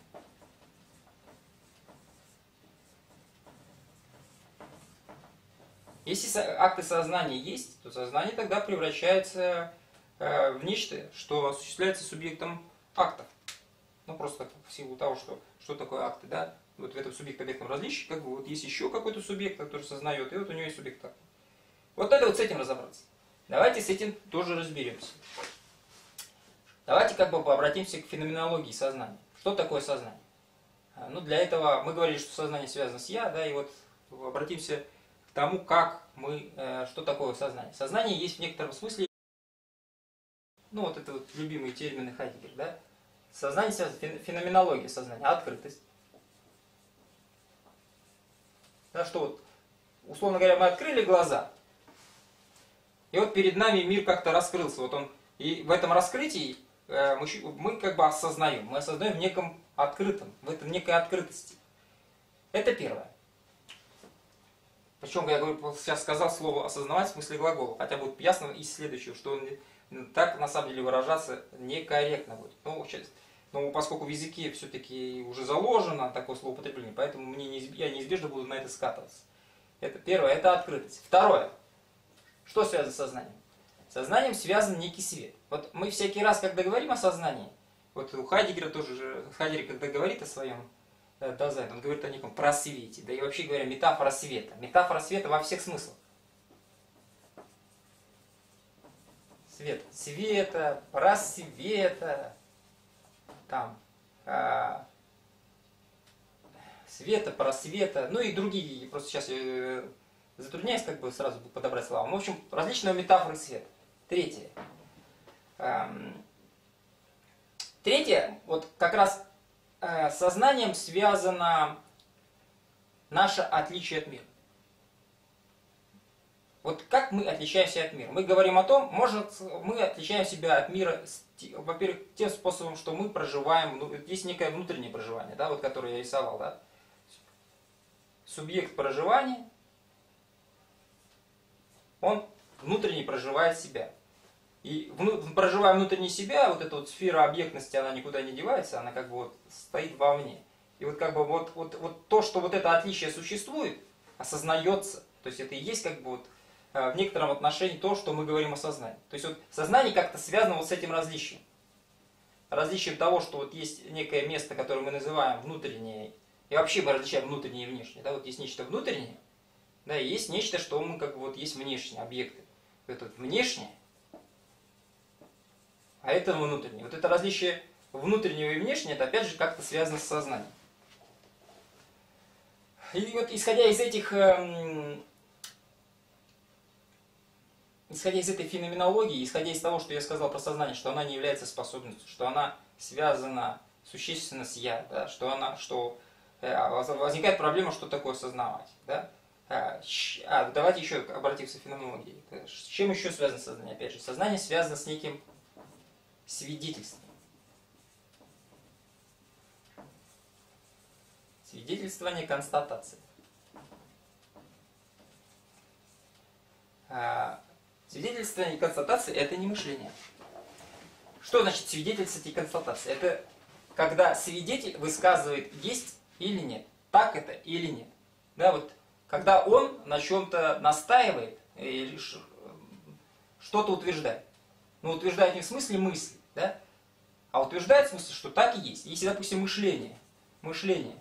Если акты сознания есть, то сознание тогда превращается э, в нечто, что осуществляется субъектом актов. Ну, просто в силу того, что, что такое акты, да? Вот в этом субъект-объектном различии, как бы вот есть еще какой-то субъект, который сознает, и вот у него есть субъект актов. Вот надо вот с этим разобраться. Давайте с этим тоже разберемся. Давайте как бы обратимся к феноменологии сознания. Что такое сознание? Ну, для этого мы говорили, что сознание связано с «я», да, и вот обратимся к тому, как мы, э, что такое сознание. Сознание есть в некотором смысле, ну вот это вот любимые термины Хайдеггера, да? Сознание связано, феноменология сознания, открытость. Да, что вот, условно говоря, мы открыли глаза, и вот перед нами мир как-то раскрылся. Вот он, и в этом раскрытии э, мы, мы как бы осознаем, мы осознаем в неком открытом, в этом некой открытости. Это первое. Причем, я говорю, сейчас сказал слово «осознавать» в смысле глагола, хотя будет ясно из следующего, что он так на самом деле выражаться некорректно будет. Ну, сейчас, но поскольку в языке все-таки уже заложено такое словоупотребление, поэтому мне неизб... я неизбежно буду на это скатываться. Это первое, это открытость. Второе. Что связано с сознанием? С сознанием связан некий свет. Вот мы всякий раз, когда говорим о сознании, вот у Хайдеггера тоже, Хайдеггер, когда говорит о своем Дазайн, он говорит о неком просвете, да и вообще говоря, метафора света. Метафора света во всех смыслах. Свет, света, просвета, там, а, света, просвета, ну и другие, просто сейчас я затрудняюсь как бы сразу подобрать слова. В общем, различные метафоры света. Третье. Эм, третье, вот как раз э, с сознанием связано наше отличие от мира. Вот как мы отличаемся от мира? Мы говорим о том, может, мы отличаем себя от мира, во-первых, тем способом, что мы проживаем, ну, есть некое внутреннее проживание, да, вот которое я рисовал, да. Субъект проживания, он внутренне проживает себя. И вну, проживая внутренне себя, вот эта вот сфера объектности, она никуда не девается, она как бы вот стоит вовне. И вот как бы вот, вот, вот то, что вот это отличие существует, осознается, то есть это и есть как бы вот в некотором отношении то, что мы говорим о сознании. То есть вот сознание как-то связано вот с этим различием. Различием того, что вот есть некое место, которое мы называем внутреннее, и вообще мы различаем внутреннее и внешнее. Да? Вот есть нечто внутреннее, да, и есть нечто, что мы как бы вот есть внешние объекты. Это вот внешнее, а это внутреннее. Вот это различие внутреннего и внешнего, это опять же как-то связано с сознанием. И вот исходя из этих эм, исходя из этой феноменологии, исходя из того, что я сказал про сознание, что она не является способностью, что она связана существенно с «я», да, что, она, что э, возникает проблема, что такое осознавать. Да? А, а, давайте еще обратимся к феноменологии. С чем еще связано сознание? Опять же, сознание связано с неким свидетельством. Свидетельствование, констатации. А, свидетельствование и констатация – это не мышление. Что значит свидетельствовать и констатация? Это когда свидетель высказывает есть или нет, так это или нет. Да, вот, когда он на чем-то настаивает или что-то утверждает. Но утверждает не в смысле мысли, да, а утверждает в смысле, что так и есть. Если, допустим, мышление, мышление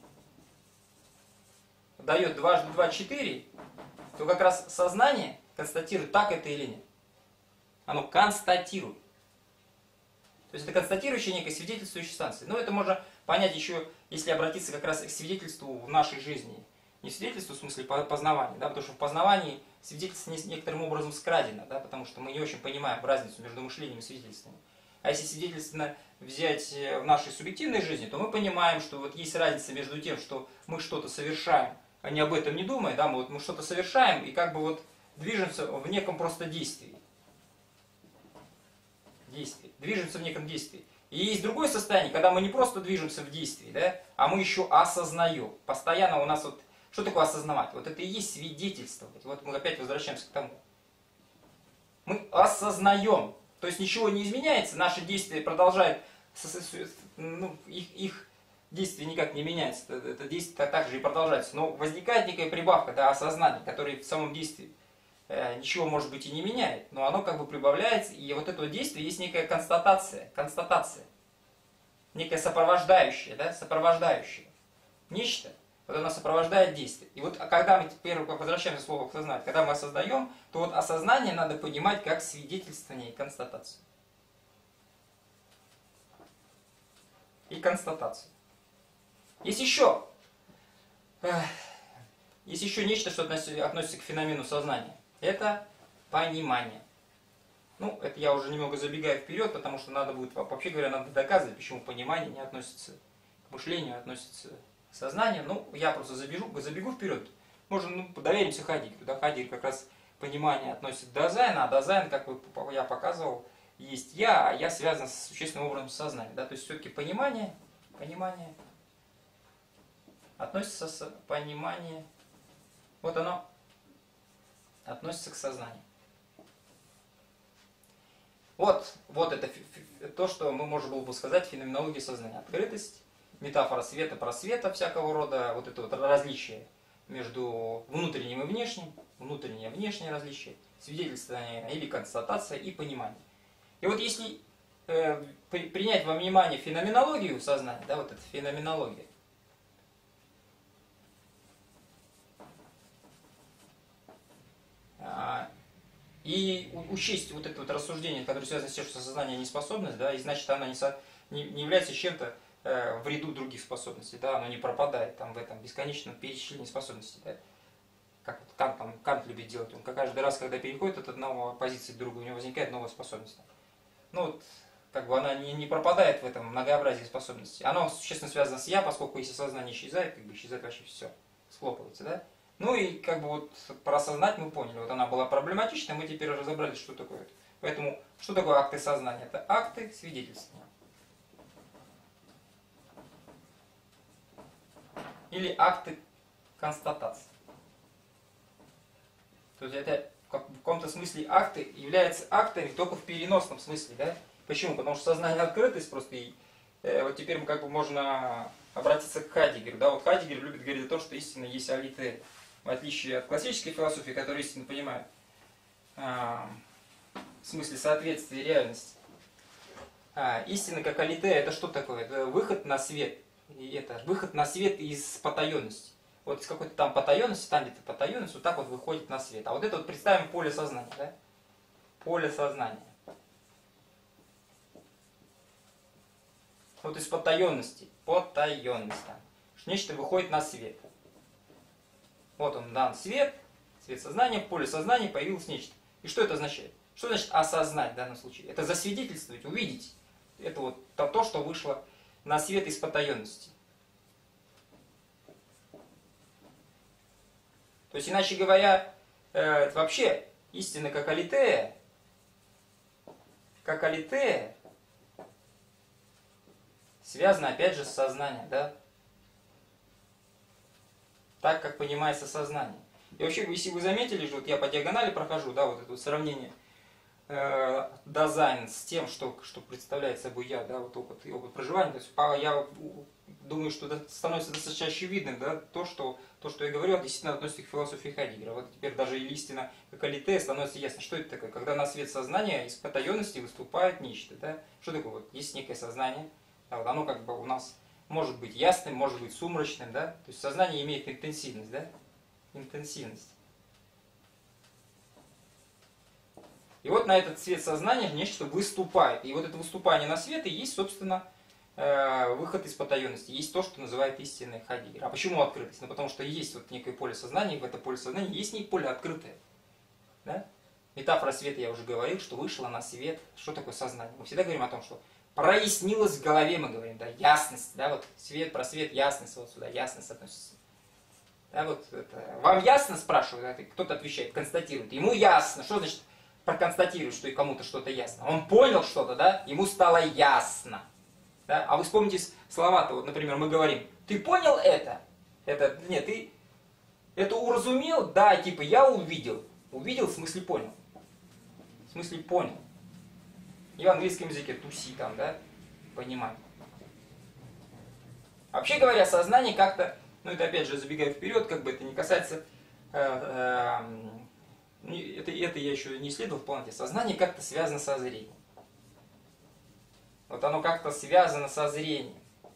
дает дважды два четыре, то как раз сознание констатирует, так это или нет. Оно констатирует. То есть это констатирующая некая свидетельствующая станция. Но это можно понять еще, если обратиться как раз к свидетельству в нашей жизни. Не свидетельству в смысле познавания, да, потому что в познавании свидетельство некоторым образом скрадено, да, потому что мы не очень понимаем разницу между мышлением и свидетельством. А если свидетельственно взять в нашей субъективной жизни, то мы понимаем, что вот есть разница между тем, что мы что-то совершаем, а не об этом не думая, да, мы, вот, мы что-то совершаем и как бы вот движемся в неком просто действии. Действии. Движемся в неком действии. И есть другое состояние, когда мы не просто движемся в действии, да, а мы еще осознаем. Постоянно у нас вот... Что такое осознавать? Вот это и есть свидетельствовать. Вот мы опять возвращаемся к тому. Мы осознаем. То есть ничего не изменяется, наши действия продолжают, ну, их, их действие никак не меняется, это действие также и продолжается. Но возникает некая прибавка, да, осознания, которое в самом действии э, ничего, может быть, и не меняет, но оно как бы прибавляется, и вот этого действия есть некая констатация, констатация, некая сопровождающая, да, сопровождающая. Нечто, вот оно сопровождает действие. И вот когда мы теперь возвращаемся к слову к сознанию, когда мы осознаем, то вот осознание надо понимать как свидетельствование и констатацию. И констатацию. Есть еще, есть еще нечто, что относится к феномену сознания. Это понимание. Ну, это я уже немного забегаю вперед, потому что надо будет, вообще говоря, надо доказывать, почему понимание не относится к мышлению, а относится к сознанию. Ну, я просто забегу, забегу вперед. Можно, ну, доверимся Хайдеггеру. Да, Хайдеггер как раз понимание относится к Дазайну, а Дазайн, как я показывал, есть я, а я связан с существенным образом с сознанием. Да? То есть все-таки понимание, понимание относится с пониманием, вот оно относится к сознанию. Вот, вот это то, что мы можем было бы сказать феноменология сознания. Открытость, метафора света, просвета всякого рода, вот это вот различие между внутренним и внешним, внутреннее и внешнее различие, свидетельствование или констатация и понимание. И вот если э, при, принять во внимание феноменологию сознания, да, вот эта феноменология, и учесть вот это вот рассуждение, которое связано с тем, что сознание неспособность, да, и значит оно не, со, не, не является чем-то э, в ряду других способностей, да, оно не пропадает там в этом бесконечном перечислении способностей. Да. Как вот Кант, там, Кант любит делать, он каждый раз, когда переходит от одного позиции к другой, у него возникает новая способность. Ну вот, как бы она не, не пропадает в этом многообразии способностей. Оно существенно связано с я, поскольку если сознание исчезает, как бы исчезает вообще все, схлопывается, да. Ну и как бы вот про осознать мы поняли, вот она была проблематична, мы теперь разобрались, что такое это. Поэтому, что такое акты сознания? Это акты свидетельствования. Или акты констатации. То есть это в каком-то смысле акты являются актами только в переносном смысле, да? Почему? Потому что сознание открытость просто и э, вот теперь мы как бы можно обратиться к Хайдеггеру, да? Вот Хайдеггер любит говорить о том, что истина есть алитея. В отличие от классической философии, которая истинно понимает а, в смысле соответствия реальности. А, истина как алитея, это что такое? Это выход на свет. И это выход на свет из потаенности. Вот из какой-то там потаенности, там где-то потаенность, вот так вот выходит на свет. А вот это вот представим поле сознания. Да? Поле сознания. Вот из потаенности. Потаенность. Там. Нечто выходит на свет. Вот он дан свет, свет сознания, в поле сознания появилось нечто. И что это означает? Что значит осознать в данном случае? Это засвидетельствовать, увидеть. Это вот то, что вышло на свет из потаенности. То есть, иначе говоря, э, вообще истина как алитея, как алитея, связана опять же с сознанием, да? Так, как понимается сознание. И вообще, если вы заметили, что вот я по диагонали прохожу, да, вот это вот сравнение э, дизайн с тем, что, что представляет собой я, да, вот опыт, опыт проживания, то есть я думаю, что становится достаточно очевидным, да, то, что, то, что я говорю, действительно относится к философии Хайдеггера. Вот теперь даже и истина как алитея становится ясно, что это такое, когда на свет сознания из потаенности выступает нечто, да, что такое, вот есть некое сознание, да, вот оно как бы у нас может быть ясным, может быть сумрачным, да, то есть сознание имеет интенсивность, да, интенсивность. И вот на этот свет сознания нечто выступает. И вот это выступание на свет и есть, собственно, выход из потаенности. Есть то, что называют истинной Хайдеггер. А почему открытость? Ну, потому что есть вот некое поле сознания, и в это поле сознания есть некое поле открытое. Да? Метафора света, я уже говорил, что вышла на свет. Что такое сознание? Мы всегда говорим о том, что прояснилось в голове, мы говорим, да, ясность, да, вот свет, просвет, ясность, вот сюда, ясность относится. Да, вот это, вам ясно, спрашивают, да, кто-то отвечает, констатирует. Ему ясно. Что значит проконстатировать, что и кому-то что-то ясно? Он понял что-то, да, ему стало ясно. Да? А вы вспомните слова-то, вот, например, мы говорим, ты понял это? Это, нет, ты это уразумел? Да, типа, я увидел. Увидел, в смысле понял. В смысле понял. И в английском языке туси там, да, понимать. Вообще говоря, сознание как-то, ну это опять же забегая вперед, как бы это не касается, э, э, это, это я еще не исследовал в полноте, сознание как-то связано со зрением. Вот оно как-то связано со зрением.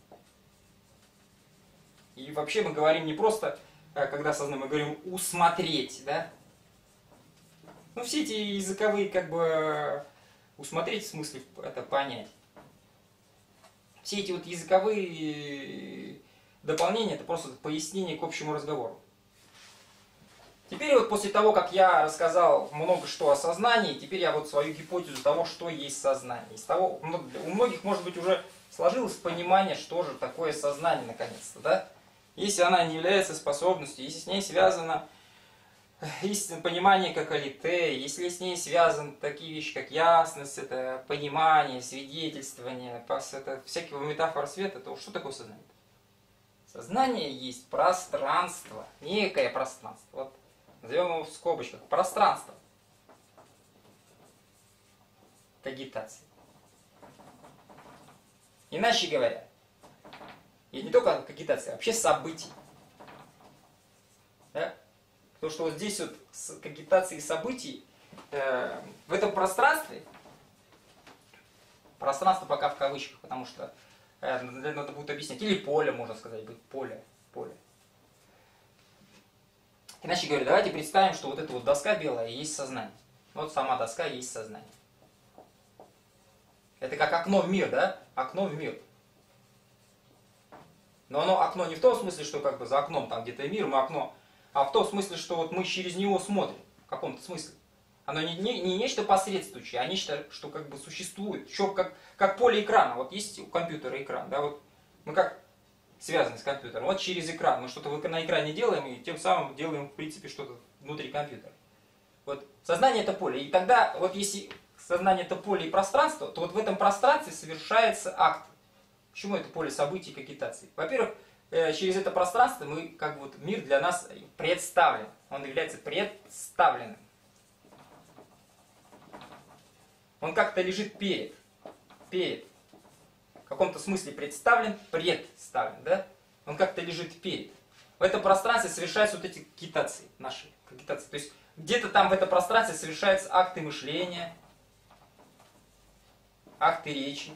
И вообще мы говорим не просто, когда сознание, мы говорим усмотреть, да. Ну все эти языковые как бы усмотреть в смысле это понять. Все эти вот языковые дополнения, это просто пояснение к общему разговору. Теперь вот после того, как я рассказал много что о сознании, теперь я вот свою гипотезу того, что есть сознание. Из того, у многих, может быть, уже сложилось понимание, что же такое сознание, наконец-то, да? Если она не является способностью, если с ней связано истинное понимание как алитея, если с ней связаны такие вещи, как ясность, это понимание, свидетельствование, это всякие метафоры света, то что такое сознание? Сознание есть пространство, некое пространство. Вот назовем его в скобочках. Пространство. Когитации. Иначе говоря, и не только когитация, а вообще событий. Да? Потому что вот здесь вот с когитацией событий, э, в этом пространстве, пространство пока в кавычках, потому что э, надо будет объяснять, или поле, можно сказать, быть поле, поле. Иначе говоря, давайте представим, что вот эта вот доска белая есть сознание. Вот сама доска есть сознание. Это как окно в мир, да? Окно в мир. Но оно окно не в том смысле, что как бы за окном там где-то мир, мы окно, а в том смысле, что вот мы через него смотрим, в каком-то смысле. Оно не, не, не нечто посредствующее, а нечто, что как бы существует, еще как, как поле экрана. Вот есть у компьютера экран, да, вот мы как связаны с компьютером. Вот через экран мы что-то на экране делаем, и тем самым делаем, в принципе, что-то внутри компьютера. Вот сознание это поле. И тогда, вот если сознание это поле и пространство, то вот в этом пространстве совершается акт. Почему это поле событий и когитаций? Во-первых, через это пространство мы, как вот мир для нас представлен. Он является представленным. Он как-то лежит перед. Перед. В каком-то смысле представлен, представлен, да? Он как-то лежит перед. В этом пространстве совершаются вот эти когитации наши. Когитации. То есть где-то там в этом пространстве совершаются акты мышления, акты речи.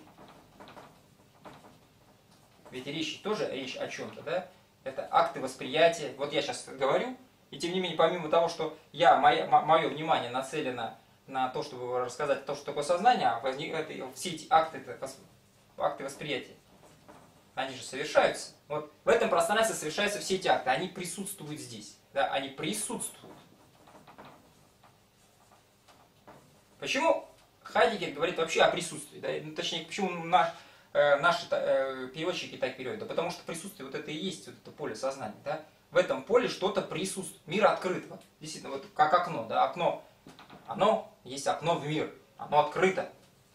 Ведь речь тоже речь о чем-то, да? Это акты восприятия. Вот я сейчас говорю, и тем не менее, помимо того, что я, мое, мое внимание нацелено на то, чтобы рассказать то, что такое сознание, а это, все эти акты, это, акты восприятия, они же совершаются. Вот в этом пространстве совершаются все эти акты, они присутствуют здесь. Да? Они присутствуют. Почему Хайдеггер говорит вообще о присутствии? Да? Ну, точнее, почему наш, э, наши э, переводчики так переводят? Да потому что присутствие вот это и есть, вот это поле сознания. Да? В этом поле что-то присутствует. Мир открыт. Вот, действительно, вот как окно. Да? Окно, оно есть окно в мир. Оно открыто.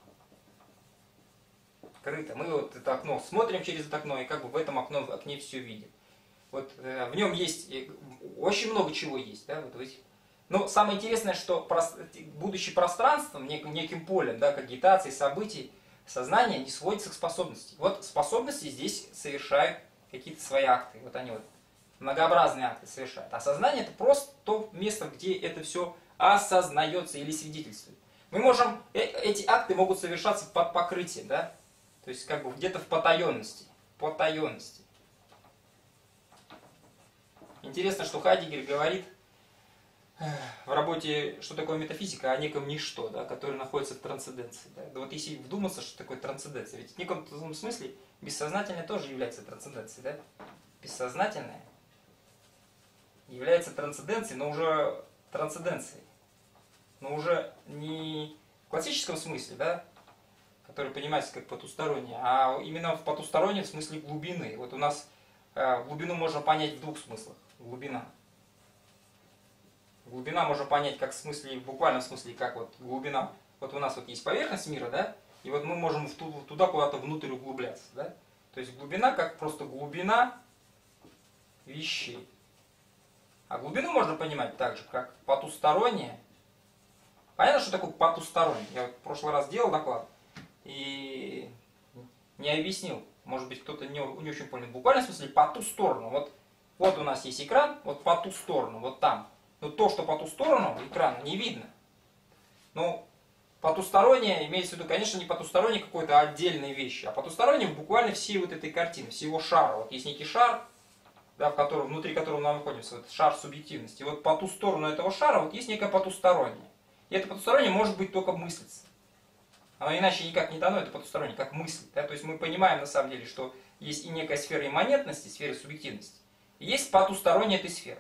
Открыто. Мы вот это окно смотрим через это окно, и как бы в этом окно, в окне все видим. Вот э, в нем есть э, очень много чего есть. Да? Вот, но самое интересное, что прос, будучи пространством, нек, неким полем, да, агитации, событий, сознание не сводится к способности. Вот способности здесь совершают какие-то свои акты. Вот они вот многообразные акты совершают. А сознание это просто то место, где это все осознается или свидетельствует. Мы можем, э, эти акты могут совершаться под покрытием, да? То есть как бы где-то в потаенности. Потаенности. Интересно, что Хайдеггер говорит в работе, что такое метафизика, о неком ничто, да, которое находится в трансценденции. Да. Да вот если вдуматься, что такое трансценденция, ведь в неком смысле бессознательное тоже является трансценденцией. Да? Бессознательное является трансценденцией, но уже трансценденцией. Но уже не в классическом смысле, да, который понимается как потустороннее, а именно в потустороннем смысле глубины. Вот у нас э, глубину можно понять в двух смыслах. Глубина. Глубина можно понять как в смысле, в буквальном смысле, как вот глубина. Вот у нас вот есть поверхность мира, да, и вот мы можем туда куда-то внутрь углубляться, да. То есть глубина как просто глубина вещей. А глубину можно понимать так же, как потустороннее. Понятно, что такое потустороннее? Я вот в прошлый раз делал доклад и не объяснил. Может быть, кто-то не, не очень понял. В буквальном смысле по ту сторону. Вот, вот у нас есть экран, вот по ту сторону, вот там. Но то, что по ту сторону экрана, не видно. Но потустороннее имеется в виду, конечно, не потустороннее какой-то отдельной вещи, а потустороннее буквально всей вот этой картины, всего шара. Вот есть некий шар, да, в котором, внутри которого мы находимся, вот шар субъективности. И вот по ту сторону этого шара вот есть некое потустороннее. И это потустороннее может быть только мыслиться. Оно иначе никак не дано, это потустороннее, как мысль. Да? То есть мы понимаем на самом деле, что есть и некая сфера имманентности, сфера субъективности, и есть потусторонняя этой сферы.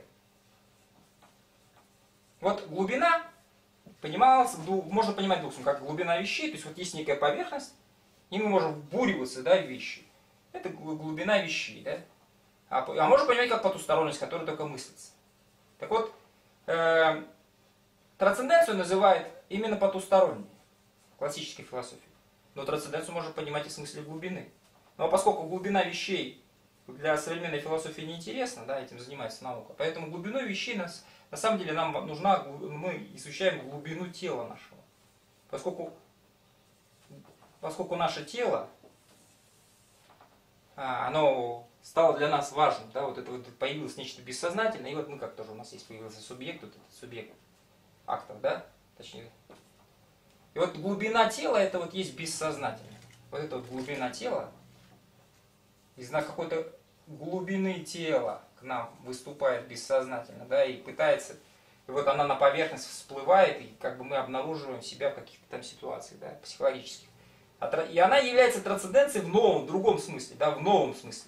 Вот глубина понималась, можно понимать двух, как глубина вещей, то есть вот есть некая поверхность, и мы можем вбуриваться, да, в вещи. Это глубина вещей, да. А, а можно понимать как потусторонность, которая только мыслится. Так вот, э, трансценденцию называют именно потусторонней в классической философии. Но трансценденцию можно понимать и в смысле глубины. Но поскольку глубина вещей для современной философии неинтересна, да, этим занимается наука, поэтому глубину вещей нас, на самом деле нам нужна, мы изучаем глубину тела нашего. Поскольку, поскольку наше тело, оно стало для нас важным, да, вот это вот появилось нечто бессознательное, и вот мы как тоже у нас есть появился субъект, вот этот субъект актов, да, точнее. И вот глубина тела это вот есть бессознательное. Вот это вот глубина тела, из какой-то глубины тела к нам выступает бессознательно, да, и пытается, и вот она на поверхность всплывает, и как бы мы обнаруживаем себя в каких-то там ситуациях, да, психологических. И она является трансценденцией в новом, в другом смысле, да, в новом смысле.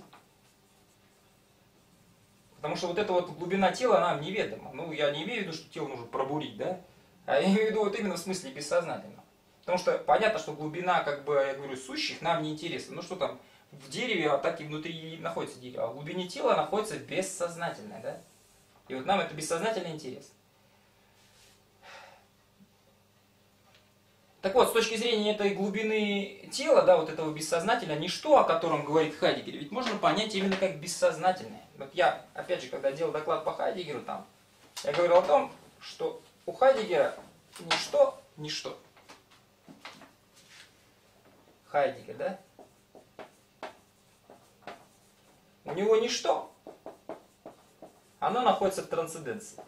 Потому что вот эта вот глубина тела нам неведома. Ну, я не имею в виду, что тело нужно пробурить, да, а я имею в виду вот именно в смысле бессознательного. Потому что понятно, что глубина, как бы, я говорю, сущих нам не интересна. Ну, что там в дереве, а так и внутри находится дерево. А в глубине тела находится бессознательное, да. И вот нам это бессознательно интересно. Так вот, с точки зрения этой глубины тела, да, вот этого бессознательного, ничто, о котором говорит Хайдеггер, ведь можно понять именно как бессознательное. Вот я, опять же, когда делал доклад по Хайдеггеру, там, я говорил о том, что у Хайдеггера ничто, ничто. Хайдеггер, да? У него ничто, оно находится в трансценденции.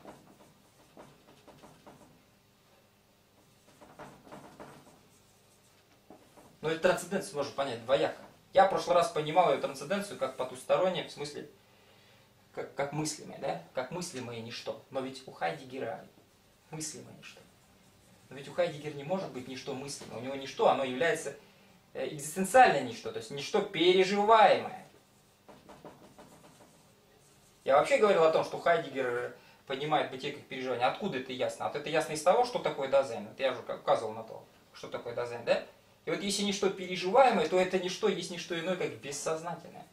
Но эту трансценденцию можно понять двояко. Я в прошлый раз понимал ее трансценденцию как потустороннее, в смысле, как, как мыслимое, да? Как мыслимое ничто. Но ведь у Хайдеггера мыслимое ничто. Но ведь у Хайдеггера не может быть ничто мыслимое. У него ничто, оно является экзистенциальное ничто, то есть ничто переживаемое. Я вообще говорил о том, что Хайдеггер понимает бытие как переживание. Откуда это ясно? Вот это ясно из того, что такое дазайн. Вот я уже указывал на то, что такое дазайн, да? И вот если ничто переживаемое, то это ничто есть не что иное, как бессознательное.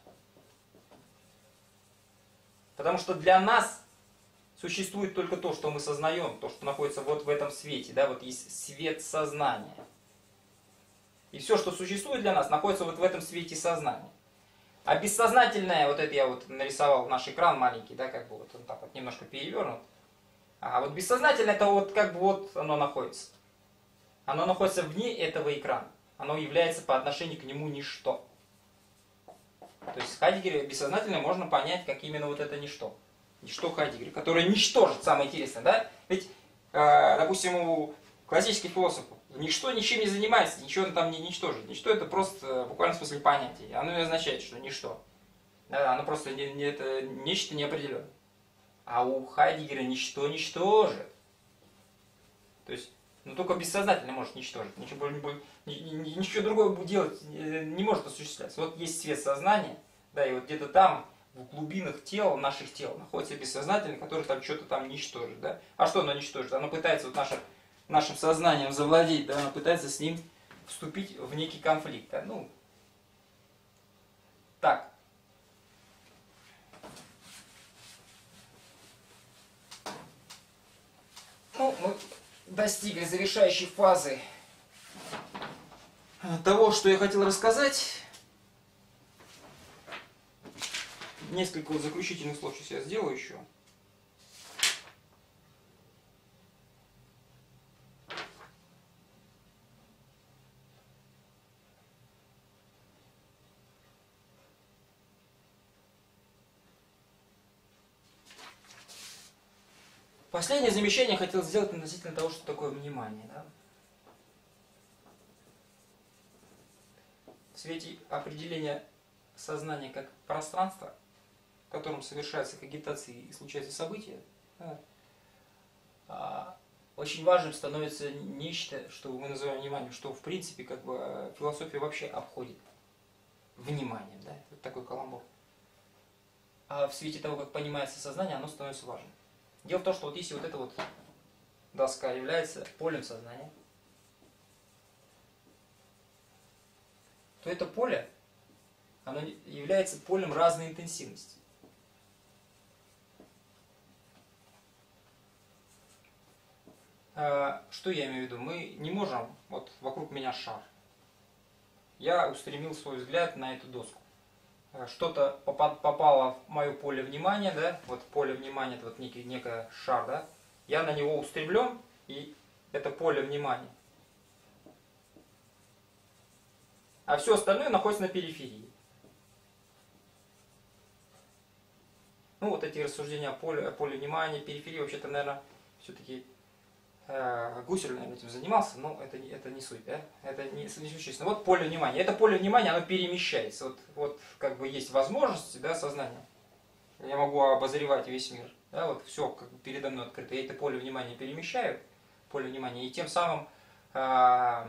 Потому что для нас существует только то, что мы сознаем, то, что находится вот в этом свете, да, вот есть свет сознания. И все, что существует для нас, находится вот в этом свете сознания. А бессознательное, вот это я вот нарисовал наш экран маленький, да, как бы вот он так вот немножко перевернут. А вот бессознательное, это вот как бы вот оно находится. Оно находится вне этого экрана. Оно является по отношению к нему ничто. То есть Хайдеггера бессознательное можно понять, как именно вот это ничто. Ничто Хайдеггера, которое ничтожит, самое интересное, да? Ведь, э, допустим, у классических философов ничто ничем не занимается, ничего там не ничтожит. Ничто это просто, буквально в смысле понятие. Оно не означает, что ничто. Да, оно просто не, не, это нечто неопределенное. А у Хайдеггера ничто ничтожит. То есть, ну только бессознательно может ничтожить. Ничего, ничего другого делать не может осуществляться. Вот есть свет сознания, да, и вот где-то там, в глубинах тел, наших тел, находится бессознательное, которое там что-то там ничтожит, да. А что оно ничтожит? Оно пытается вот наше, нашим сознанием завладеть, да, оно пытается с ним вступить в некий конфликт, да, ну, так. Ну, мы достигли завершающей фазы того, что я хотел рассказать. Несколько вот заключительных слов сейчас я сделаю еще. Последнее замечание я хотел сделать относительно того, что такое внимание. Да? В свете определения сознания как пространства, в котором совершаются когитации и случаются события, да, очень важным становится нечто, что мы называем вниманием, что в принципе как бы философия вообще обходит вниманием. Да? Вот такой каламбур. А в свете того, как понимается сознание, оно становится важным. Дело в том, что вот если вот эта вот доска является полем сознания, то это поле, оно является полем разной интенсивности. Что я имею в виду? Мы не можем, вот вокруг меня шар. Я устремил свой взгляд на эту доску. Что-то попало в мое поле внимания, да, вот поле внимания, это вот некий, некий шар, да, я на него устремлен, и это поле внимания. А все остальное находится на периферии. Ну, вот эти рассуждения о поле, о поле внимания, периферии, вообще-то, наверное, все-таки э, Гуссель, наверное, этим занимался, но это, это не суть, да? Это не, не существенно. Вот поле внимания. Это поле внимания, оно перемещается. Вот, вот как бы есть возможности, да, сознания. Я могу обозревать весь мир. Да, вот все как бы передо мной открыто. Я это поле внимания перемещаю, поле внимания, и тем самым, э,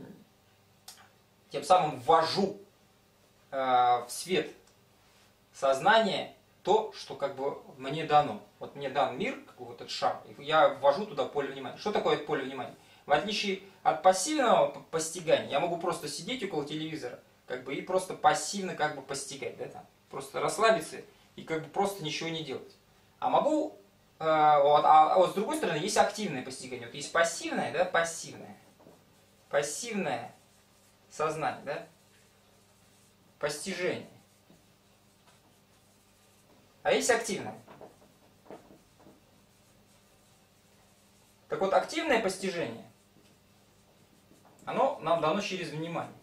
тем самым ввожу э, в свет сознания то, что как бы мне дано. Вот мне дан мир, как бы вот этот шар, и я ввожу туда поле внимания. Что такое это поле внимания? В отличие от пассивного постигания, я могу просто сидеть около телевизора, как бы, и просто пассивно как бы постигать, да, там, просто расслабиться и как бы просто ничего не делать. А могу, э, вот, а, а вот с другой стороны, есть активное постигание. Вот есть пассивное, да, пассивное. Пассивное сознание, да, постижение. А есть активное. Так вот, активное постижение, оно нам дано через внимание.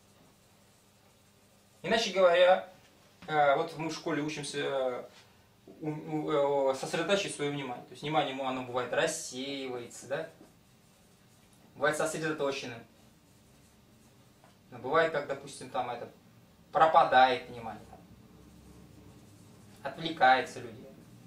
Иначе говоря, вот мы в школе учимся сосредотачивать свое внимание. То есть внимание, оно бывает рассеивается, да? Бывает сосредоточенным. Но бывает, как, допустим, там это пропадает внимание. Отвлекается люди.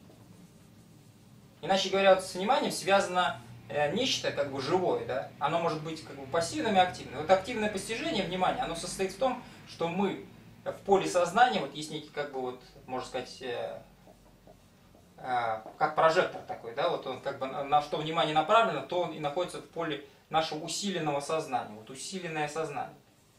Иначе говоря, вот с вниманием связано э, нечто как бы живое, да? Оно может быть как бы пассивным и активным. Вот активное постижение внимания, оно состоит в том, что мы в поле сознания, вот есть некий как бы вот, можно сказать, э, как прожектор такой, да, вот он как бы на что внимание направлено, то он и находится в поле нашего усиленного сознания. Вот усиленное сознание.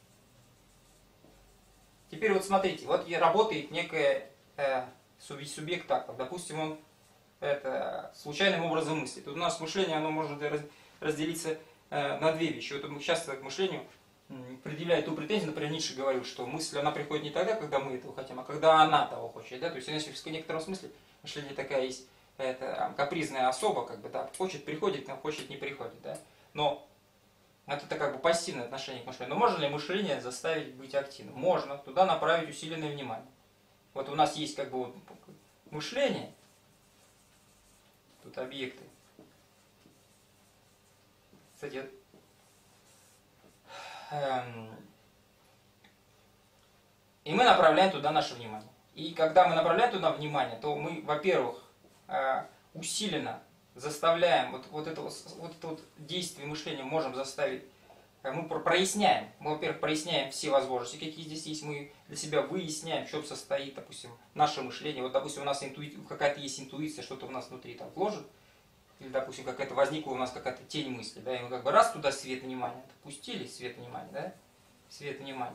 Теперь вот смотрите, вот работает некое э, субъект актов. Допустим, он это, случайным образом мыслит. Тут у нас мышление, оно может разделиться э, на две вещи. Вот мы сейчас к мышлению предъявляет ту претензию, например, Ницше говорил, что мысль, она приходит не тогда, когда мы этого хотим, а когда она того хочет. Да? То есть, иначе в некотором смысле мышление такая есть, это капризная особа, как бы, да, хочет, приходит, хочет, не приходит. Да? Но это как бы пассивное отношение к мышлению. Но можно ли мышление заставить быть активным? Можно. Туда направить усиленное внимание. Вот у нас есть как бы вот мышление, тут объекты. Кстати, эм, и мы направляем туда наше внимание. И когда мы направляем туда внимание, то мы, во-первых, э, усиленно заставляем, вот, вот, это, вот это вот действие мышления можем заставить, мы проясняем, мы, во-первых, проясняем все возможности, какие здесь есть, мы для себя выясняем, в чем состоит, допустим, наше мышление. Вот, допустим, у нас интуи... какая-то есть интуиция, что-то у нас внутри там вложит, или, допустим, какая-то возникла у нас какая-то тень мысли, да, и мы как бы раз туда свет внимания, пустили свет внимания, да, свет внимания,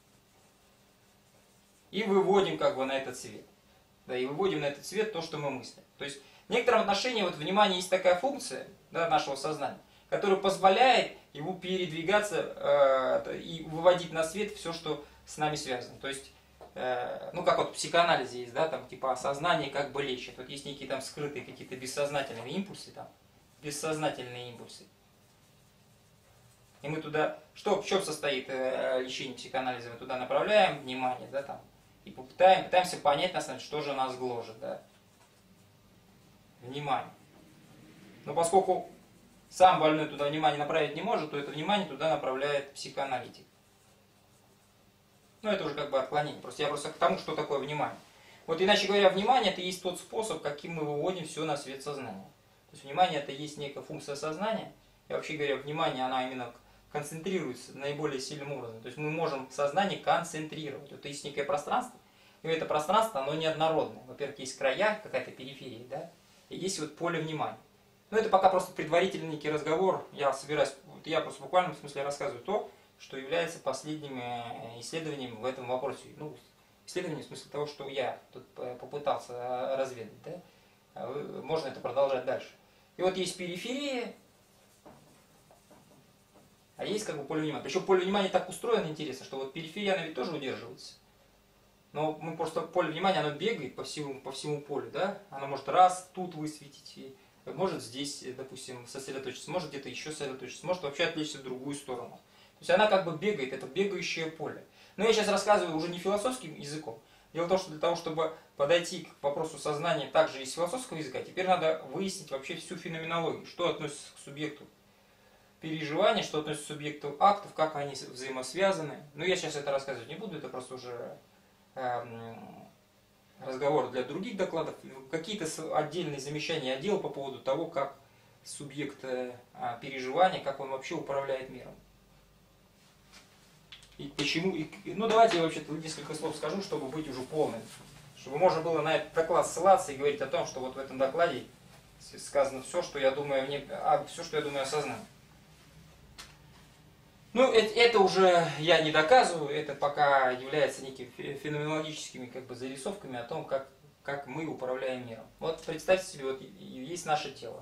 и выводим как бы на этот свет, да, и выводим на этот свет то, что мы мыслим. То есть в некотором отношении вот внимание есть такая функция, да, нашего сознания, которая позволяет ему передвигаться э, и выводить на свет все, что с нами связано. То есть, э, ну как вот в психоанализе есть, да, там типа сознание как бы лечит. Вот есть некие там скрытые какие-то бессознательные импульсы, там, бессознательные импульсы. И мы туда, что, в чем состоит э, лечение психоанализа, мы туда направляем внимание, да, там, и попытаем, пытаемся понять, на самом деле, что же нас гложет, да. Внимание. Но поскольку сам больной туда внимание направить не может, то это внимание туда направляет психоаналитик. Ну, это уже как бы отклонение. Просто я просто к тому, что такое внимание. Вот иначе говоря, внимание это есть тот способ, каким мы выводим все на свет сознания. То есть внимание это есть некая функция сознания. И вообще говоря, внимание, она именно концентрируется наиболее сильным образом. То есть мы можем сознание концентрировать. Вот есть некое пространство, и это пространство, оно неоднородное. Во-первых, есть края, какая-то периферия, да, и есть вот поле внимания. Но это пока просто предварительный некий разговор. Я собираюсь, вот я просто в буквальном смысле рассказываю то, что является последним исследованием в этом вопросе. Ну, исследование в смысле того, что я тут попытался разведать. Да? Можно это продолжать дальше. И вот есть периферия, а есть как бы поле внимания. Причем поле внимания так устроено, интересно, что вот периферия, она ведь тоже удерживается. Но мы просто поле внимания, оно бегает по всему, по всему полю, да? Оно может раз тут высветить, может здесь, допустим, сосредоточиться, может где-то еще сосредоточиться, может вообще отвлечься в другую сторону. То есть она как бы бегает, это бегающее поле. Но я сейчас рассказываю уже не философским языком. Дело в том, что для того, чтобы подойти к вопросу сознания также из философского языка, теперь надо выяснить вообще всю феноменологию, что относится к субъекту переживания, что относится к субъекту актов, как они взаимосвязаны. Но я сейчас это рассказывать не буду, это просто уже разговор для других докладов. Какие-то отдельные замечания я делал по поводу того, как субъект переживания, как он вообще управляет миром. И почему, и, ну давайте я вообще несколько слов скажу, чтобы быть уже полным. Чтобы можно было на этот доклад ссылаться и говорить о том, что вот в этом докладе сказано все, что я думаю, не, а, все, что я думаю о сознании. Ну, это, это уже я не доказываю, это пока является некими феноменологическими как бы зарисовками о том, как, как мы управляем миром. Вот представьте себе, вот есть наше тело.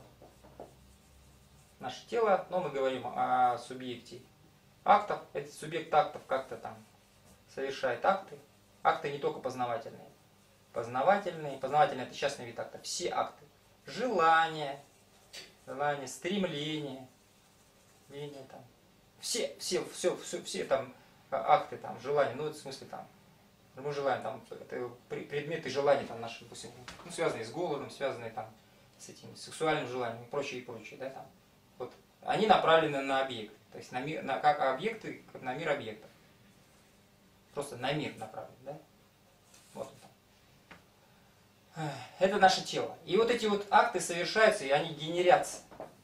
Наше тело, но мы говорим о субъекте актов. Этот субъект актов как-то там совершает акты. Акты не только познавательные. Познавательные, познавательные это частный вид актов. Все акты. Желание, желание, стремление, ление там. Все, все, все, все, все там акты, там, желания, ну, это в смысле там, мы желаем, там, это предметы желаний, там, наши, допустим, ну, связанные с голодом, связанные там с этим сексуальным желанием и прочее, и прочее, да, там, вот, они направлены на объект, то есть на мир, на, как объекты, как на мир объектов, просто на мир направлены, да, вот он там. Это наше тело, и вот эти вот акты совершаются, и они генерятся.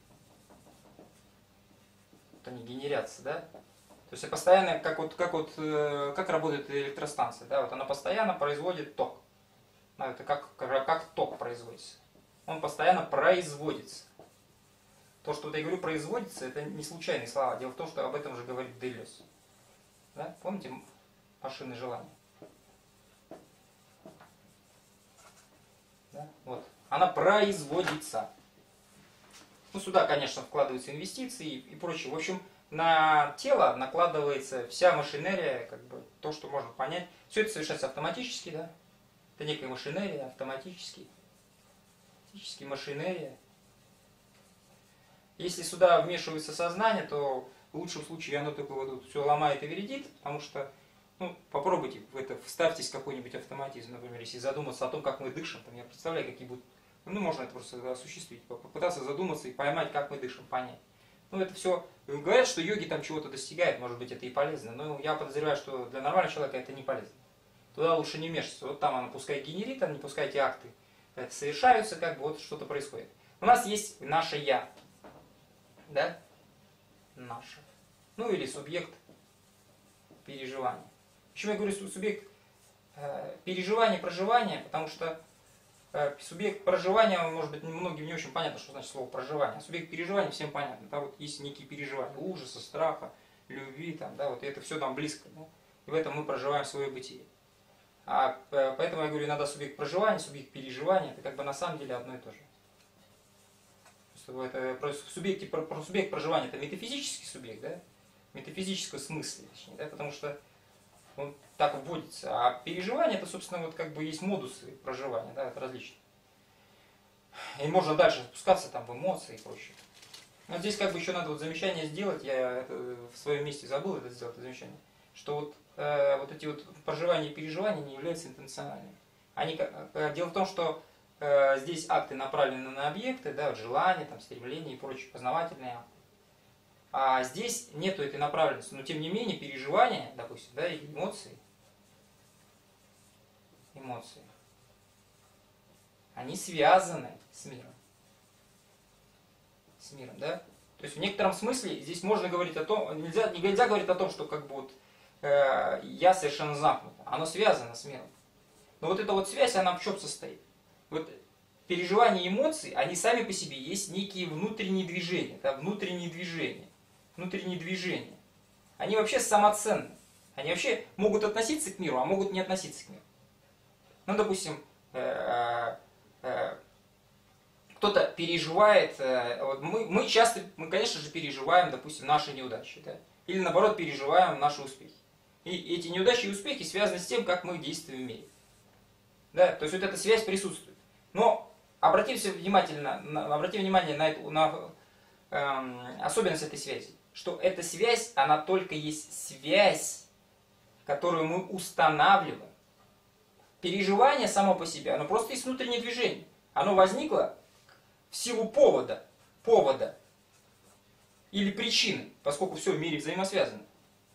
Они генерятся, да? То есть постоянно, как вот, как вот, как работает электростанция, да? Вот она постоянно производит ток. Это как, как, как ток производится. он постоянно производится. То, что вот я говорю производится, это не случайные слова. Дело в том, что об этом же говорит Делез. Да? Помните машины желания? Да? Вот. Она производится. Ну, сюда, конечно, вкладываются инвестиции и прочее. В общем, на тело накладывается вся машинерия, как бы то, что можно понять. Все это совершается автоматически, да? Это некая машинерия, автоматически. Автоматически машинерия. Если сюда вмешивается сознание, то в лучшем случае оно только вот все ломает и вредит, потому что, ну, попробуйте в это, вставьтесь в какой-нибудь автоматизм, например, если задуматься о том, как мы дышим, там, я представляю, какие будут, ну, можно это просто осуществить, попытаться задуматься и поймать, как мы дышим, понять. Ну, это все, говорят, что йоги там чего-то достигают, может быть, это и полезно, но я подозреваю, что для нормального человека это не полезно. Туда лучше не вмешиваться, вот там оно пускай генерит, а не пускай эти акты это совершаются, как бы вот что-то происходит. У нас есть наше «я». Да? Наше. Ну или субъект переживания. Почему я говорю субъект э, переживания, проживания? Потому что э, субъект проживания, может быть, многим не очень понятно, что значит слово проживание. А субъект переживания всем понятно. Да, вот есть некие переживания ужаса, страха, любви, там, да, вот это все нам близко. Да? И в этом мы проживаем свое бытие. А, э, поэтому я говорю, иногда субъект проживания, субъект переживания, это как бы на самом деле одно и то же. Это, про, субъекте, про, про субъект проживания это метафизический субъект, да? В метафизическом смысле, точнее, да? Потому что он так вводится. А переживание это, собственно, вот как бы есть модусы проживания, да, это различные. И можно дальше спускаться там в эмоции и прочее. Но здесь как бы еще надо вот замечание сделать, я это в своем месте забыл это сделать, это замечание, что вот, э, вот эти вот проживания и переживания не являются интенциональными. Они, э, дело в том, что здесь акты направлены на объекты, да, желания, там, стремления и прочие познавательные акты. А здесь нету этой направленности, но тем не менее переживания, допустим, да, и эмоции, эмоции, они связаны с миром. С миром, да? То есть в некотором смысле здесь можно говорить о том, нельзя, нельзя говорить о том, что как бы вот э, я совершенно замкнут. Оно связано с миром. Но вот эта вот связь, она в чем состоит? Вот переживания и эмоции, они сами по себе есть некие внутренние движения, да, внутренние движения, внутренние движения. Они вообще самоценны. Они вообще могут относиться к миру, а могут не относиться к миру. Ну, допустим, э, э, кто-то переживает, э, вот мы, мы часто, мы, конечно же, переживаем, допустим, наши неудачи, да, или наоборот переживаем наши успехи. И эти неудачи и успехи связаны с тем, как мы действуем в мире. Да, то есть вот эта связь присутствует. Но обратимся внимательно, обратим внимание на, эту, на э, особенность этой связи. Что эта связь, она только есть связь, которую мы устанавливаем. Переживание само по себе, оно просто есть внутреннее движение. Оно возникло в силу повода, повода или причины, поскольку все в мире взаимосвязано.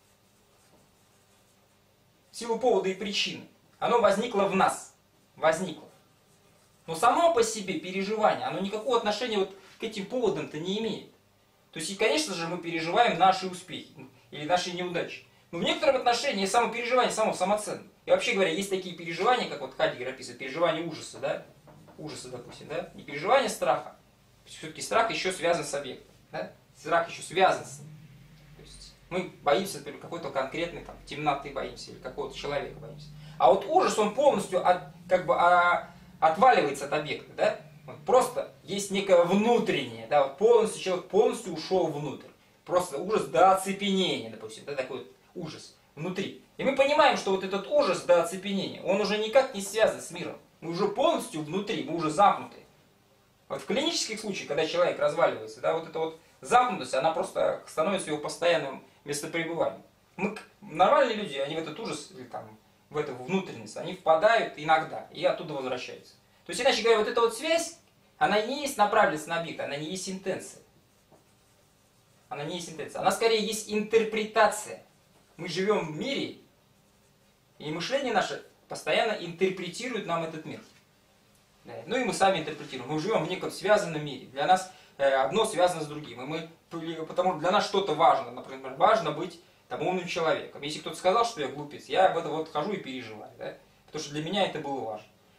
В силу повода и причины. Оно возникло в нас. Возникло. Но само по себе переживание, оно никакого отношения вот к этим поводам-то не имеет. То есть, и, конечно же, мы переживаем наши успехи или наши неудачи. Но в некотором отношении само переживание само самоценно. И вообще говоря, есть такие переживания, как вот Хайдеггер описывает, переживание ужаса, да? Ужаса, допустим, да? Не переживание страха. Все-таки страх еще связан с объектом. Да? Страх еще связан с ним. То есть мы боимся, например, какой-то конкретной там, темноты боимся или какого-то человека боимся. А вот ужас, он полностью от, как бы, а, отваливается от объекта, да? Вот просто есть некое внутреннее, да, вот полностью человек полностью ушел внутрь. Просто ужас до оцепенения, допустим, да, такой вот ужас внутри. И мы понимаем, что вот этот ужас до оцепенения, он уже никак не связан с миром. Мы уже полностью внутри, мы уже замкнуты. Вот в клинических случаях, когда человек разваливается, да, вот эта вот замкнутость, она просто становится его постоянным местопребыванием. Мы, нормальные люди, они в этот ужас или там в эту внутренность, они впадают иногда и оттуда возвращаются. То есть, иначе говоря, вот эта вот связь, она не есть направленность на объект, она не есть интенция. Она не есть интенция. Она скорее есть интерпретация. Мы живем в мире, и мышление наше постоянно интерпретирует нам этот мир. Да. Ну и мы сами интерпретируем. Мы живем в неком связанном мире. Для нас одно связано с другим. И мы, потому что для нас что-то важно. Например, важно быть там, умным человеком. Если кто-то сказал, что я глупец, я об этом вот хожу и переживаю. Да? Потому что для меня это было важно.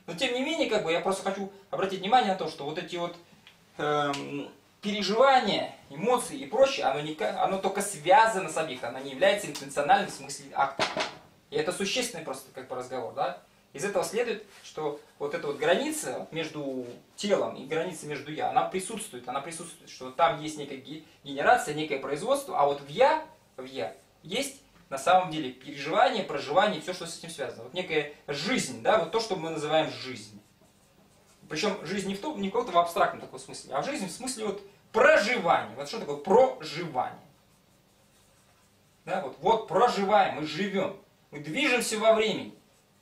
Но тем не менее, как бы, я просто хочу обратить внимание на то, что вот эти вот эм, переживания, эмоции и прочее, оно, не, оно только связано с объектом, оно не является интенциональным в смысле акта. И это существенный просто как бы разговор, да? Из этого следует, что вот эта вот граница между телом и граница между я, она присутствует, она присутствует, что там есть некая генерация, некое производство, а вот в я, в я есть на самом деле переживание, проживание, все, что с этим связано. Вот некая жизнь, да, вот то, что мы называем жизнь. Причем жизнь не в, том, не в каком-то в абстрактном таком смысле, а жизнь в смысле вот проживания. Вот что такое проживание? Да, вот, вот проживаем, мы живем, мы движемся во времени.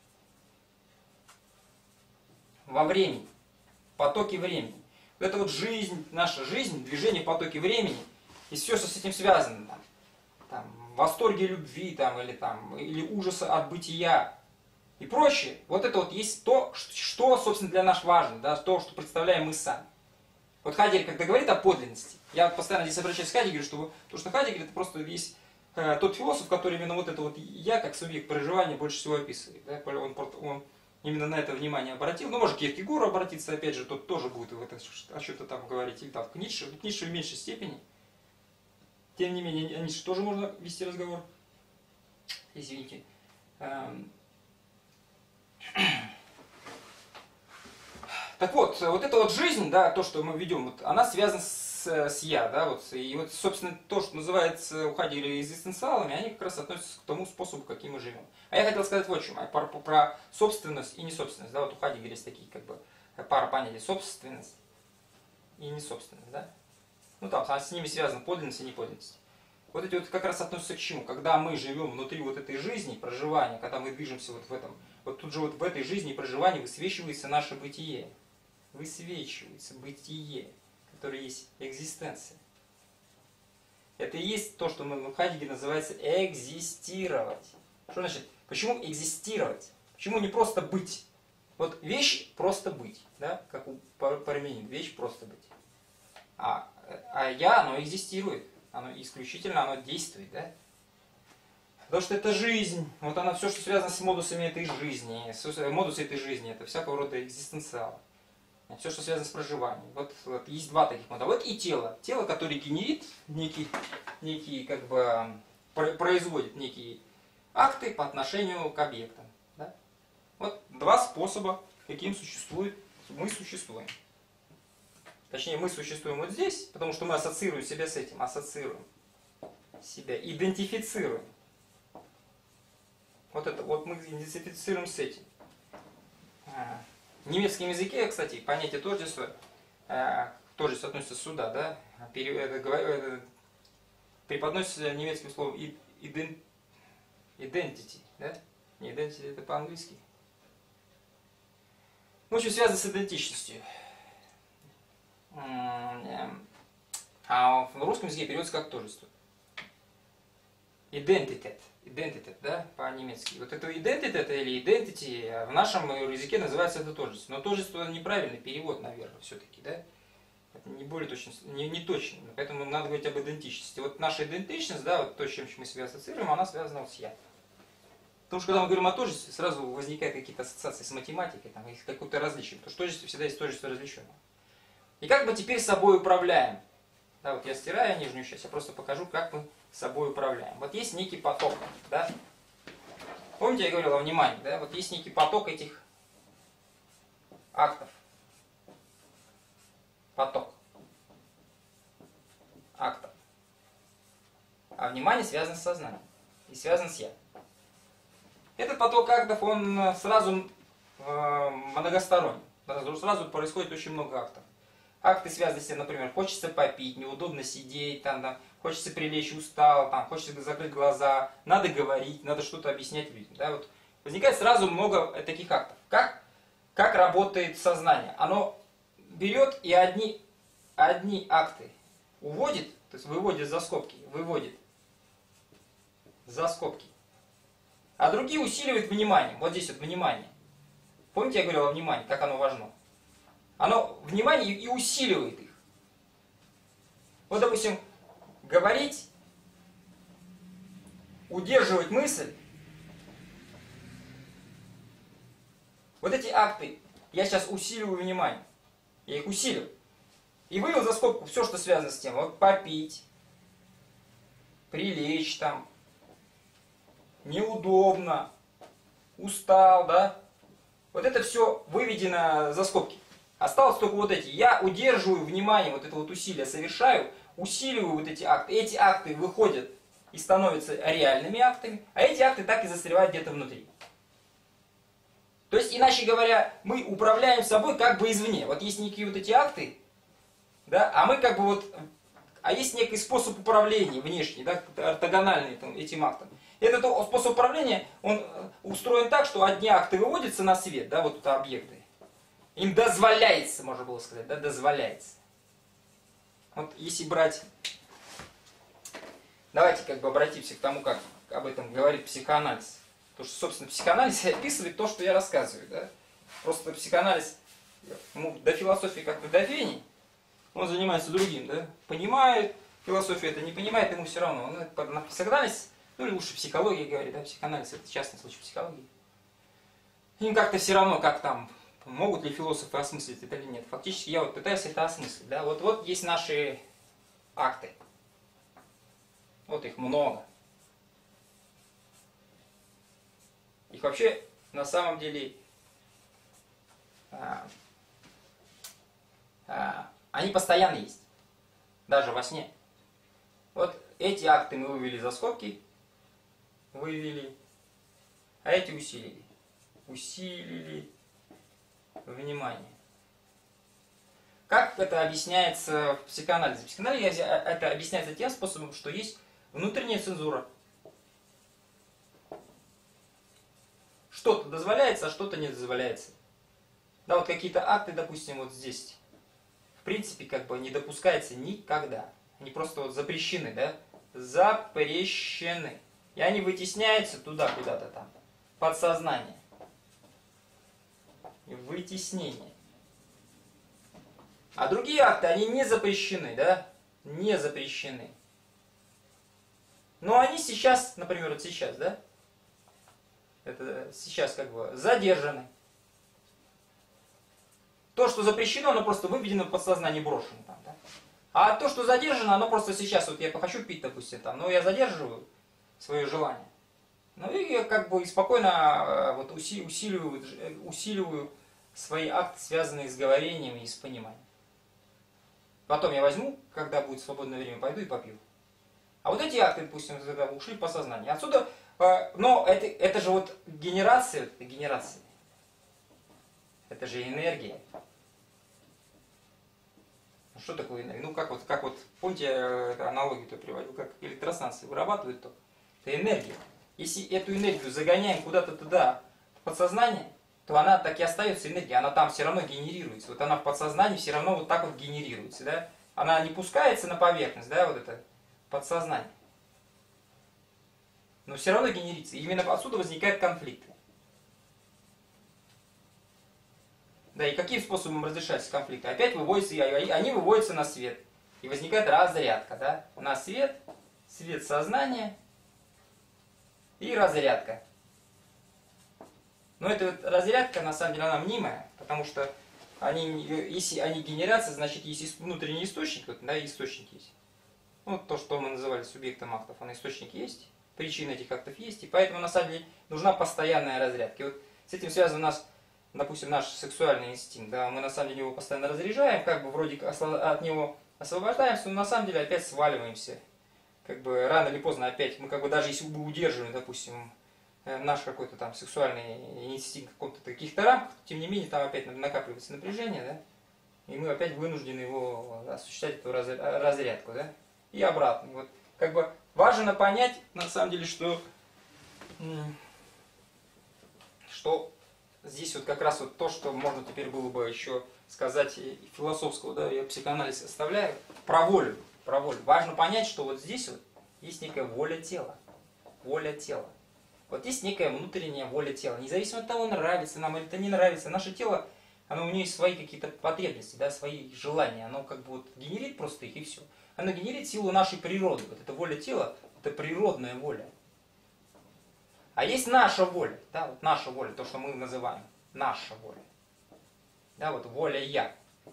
Во времени, потоки времени. Вот это вот жизнь, наша жизнь, движение в потоке времени, и все, что с этим связано, там, там, восторге любви, там, или, там, или ужаса от бытия и прочее, вот это вот есть то, что, собственно, для нас важно, да, то, что представляем мы сами. Вот Хайдеггер, когда говорит о подлинности, я постоянно здесь обращаюсь к Хайдеггеру, что, то, что Хайдеггер это просто есть э, тот философ, который именно вот это вот я, как субъект проживания, больше всего описывает. Да, он, он именно на это внимание обратил. Ну, может, к Киркегору обратиться, опять же, тот тоже будет в это, о чем-то там говорить, или там к Ницше, к Ницше в меньшей степени. Тем не менее, о Ницше тоже можно вести разговор. Извините. Так вот, вот эта вот жизнь, да, то, что мы ведем, вот, она связана с, с я, да, вот, и вот, собственно, то, что называется у Хайдеггера экзистенциалами, они как раз относятся к тому способу, каким мы живем. А я хотел сказать вот о чем, про, про собственность и несобственность, да, вот у Хайдеггера есть такие, как бы, пара понятий, собственность и несобственность, да, ну, там, с ними связана подлинность и неподлинность. Вот эти вот как раз относятся к чему? Когда мы живем внутри вот этой жизни, проживания, когда мы движемся вот в этом, вот тут же вот в этой жизни и проживании высвечивается наше бытие. Высвечивается бытие, которое есть экзистенция. Это и есть то, что мы в Хайдеггере называется экзистировать. Что значит? Почему экзистировать? Почему не просто быть? Вот вещь просто быть, да, как у Парменида, вещь просто быть. А, а я, оно экзистирует. Оно исключительно, оно действует, да? Потому что это жизнь, вот она все, что связано с модусами этой жизни, модусы этой жизни, это всякого рода экзистенциал. Все, что связано с проживанием. Вот, вот есть два таких модуля. Вот и тело. Тело, которое генерит некие, некие как бы, производит некие акты по отношению к объектам. Да? Вот два способа, каким существует, мы существуем. Точнее, мы существуем вот здесь, потому что мы ассоциируем себя с этим, ассоциируем себя, идентифицируем. Вот это, вот мы идентифицируем с этим. В немецком языке, кстати, понятие тождества, тождество относится сюда, да, преподносится немецким словом identity, да? Не identity, это по-английски. Ну, что связано с идентичностью. А в русском языке переводится как тождество. Identitet. Identitet, да, по-немецки. Вот это identitet или identity в нашем языке называется это тождество. Но тождество неправильный перевод, наверное, все-таки, да? Это не более точно, не, не точно. Поэтому надо говорить об идентичности. Вот наша идентичность, да, вот то, с чем мы себя ассоциируем, она связана вот с я. Потому что когда мы говорим о тождестве, сразу возникают какие-то ассоциации с математикой, там, их какое-то различие. Потому что тождество всегда есть тождество различенное. И как мы теперь собой управляем? Да, вот я стираю нижнюю часть, я просто покажу, как мы собой управляем. Вот есть некий поток, да? Помните, я говорил о внимании, да? Вот есть некий поток этих актов. Поток. Актов. А внимание связано с сознанием. И связано с я. Этот поток актов, он сразу э, многосторонний. Сразу происходит очень много актов. Акты связаны с тем, например, хочется попить, неудобно сидеть, там, там, хочется прилечь, устал, там, хочется закрыть глаза, надо говорить, надо что-то объяснять людям. Да? Вот возникает сразу много таких актов. Как, как работает сознание? Оно берет и одни, одни акты уводит, то есть выводит за скобки, выводит за скобки, а другие усиливает внимание. Вот здесь вот внимание. Помните, я говорил о внимании, как оно важно? Оно внимание и усиливает их. Вот, допустим, говорить, удерживать мысль. Вот эти акты я сейчас усиливаю внимание. Я их усиливаю. И вывел за скобку все, что связано с тем. Вот попить, прилечь там, неудобно, устал, да? Вот это все выведено за скобки. Осталось только вот эти. Я удерживаю внимание, вот это вот усилие совершаю, усиливаю вот эти акты. Эти акты выходят и становятся реальными актами, а эти акты так и застревают где-то внутри. То есть, иначе говоря, мы управляем собой как бы извне. Вот есть некие вот эти акты, да, а мы как бы вот, а есть некий способ управления внешний, да, ортогональный там, этим актом. Этот способ управления, он устроен так, что одни акты выводятся на свет, да, вот это объекты. Им дозволяется, можно было сказать, да, дозволяется. Вот если брать, давайте как бы обратимся к тому, как об этом говорит психоанализ. Потому что, собственно, психоанализ описывает то, что я рассказываю, да. Просто психоанализ, ему до философии как-то до фени, он занимается другим, да. Понимает философию это, не понимает, ему все равно. Он на психоанализ, ну или лучше психология говорит, да, психоанализ это частный случай психологии. Им как-то все равно, как там, могут ли философы осмыслить это или нет. Фактически я вот пытаюсь это осмыслить, да. Вот, вот есть наши акты. Вот их много. Их вообще на самом деле а, а, они постоянно есть. Даже во сне. Вот эти акты мы вывели за скобки. Вывели. А эти усилили. Усилили внимание. Как это объясняется в психоанализе? В психоанализе это объясняется тем способом, что есть внутренняя цензура. Что-то дозволяется, а что-то не дозволяется. Да, вот какие-то акты, допустим, вот здесь, в принципе, как бы не допускается никогда. Они просто вот запрещены, да? Запрещены. И они вытесняются туда, куда-то там. Подсознание. Вытеснение. А другие акты, они не запрещены, да? Не запрещены. Но они сейчас, например, вот сейчас, да? Это сейчас как бы задержаны. То, что запрещено, оно просто выведено в подсознание, брошено там, да? А то, что задержано, оно просто сейчас, вот я хочу пить, допустим, там, но я задерживаю свое желание. Ну и я как бы спокойно вот усиливаю, усиливаю свои акты, связанные с говорением и с пониманием. Потом я возьму, когда будет свободное время, пойду и попью. А вот эти акты, допустим, ушли в подсознание. Отсюда, но это, это же вот генерация, это генерация. Это же энергия. Что такое энергия? Ну как вот, как вот, помните, я аналогию-то приводил, как электростанции вырабатывают то. Это энергия. Если эту энергию загоняем куда-то туда, в подсознание, то она так и остается энергией, она там все равно генерируется. Вот она в подсознании все равно вот так вот генерируется, да? Она не пускается на поверхность, да, вот это подсознание. Но все равно генерится. И именно отсюда возникают конфликты. Да, и каким способом разрешаются конфликты? Опять выводятся, они выводятся на свет. И возникает разрядка, да? На свет, свет сознания и разрядка. Но эта вот разрядка, на самом деле, она мнимая, потому что они, если они генерация, значит, есть внутренний источник, вот, да, источник есть. Ну, то, что мы называли субъектом актов, он источник есть, причина этих актов есть, и поэтому, на самом деле, нужна постоянная разрядка. И вот с этим связан у нас, допустим, наш сексуальный инстинкт, да, мы на самом деле его постоянно разряжаем, как бы вроде от него освобождаемся, но на самом деле опять сваливаемся. Как бы рано или поздно опять, мы как бы даже если бы удерживаем, допустим, наш какой-то там сексуальный инстинкт в каком-то каких-то рамках, тем не менее там опять накапливается напряжение, да, и мы опять вынуждены его осуществлять, эту разрядку, да, и обратно. Вот, как бы важно понять, на самом деле, что, что здесь вот как раз вот то, что можно теперь было бы еще сказать и философского, да, я психоанализ оставляю, про волю, про волю. Важно понять, что вот здесь вот есть некая воля тела, воля тела. Вот есть некая внутренняя воля тела. Независимо от того, нравится нам или это не нравится, наше тело, оно у нее есть свои какие-то потребности, да, свои желания. Оно как бы вот генерит просто их и все. Оно генерит силу нашей природы. Вот эта воля тела, это природная воля. А есть наша воля, да, вот наша воля, то, что мы называем наша воля. Да, вот воля я.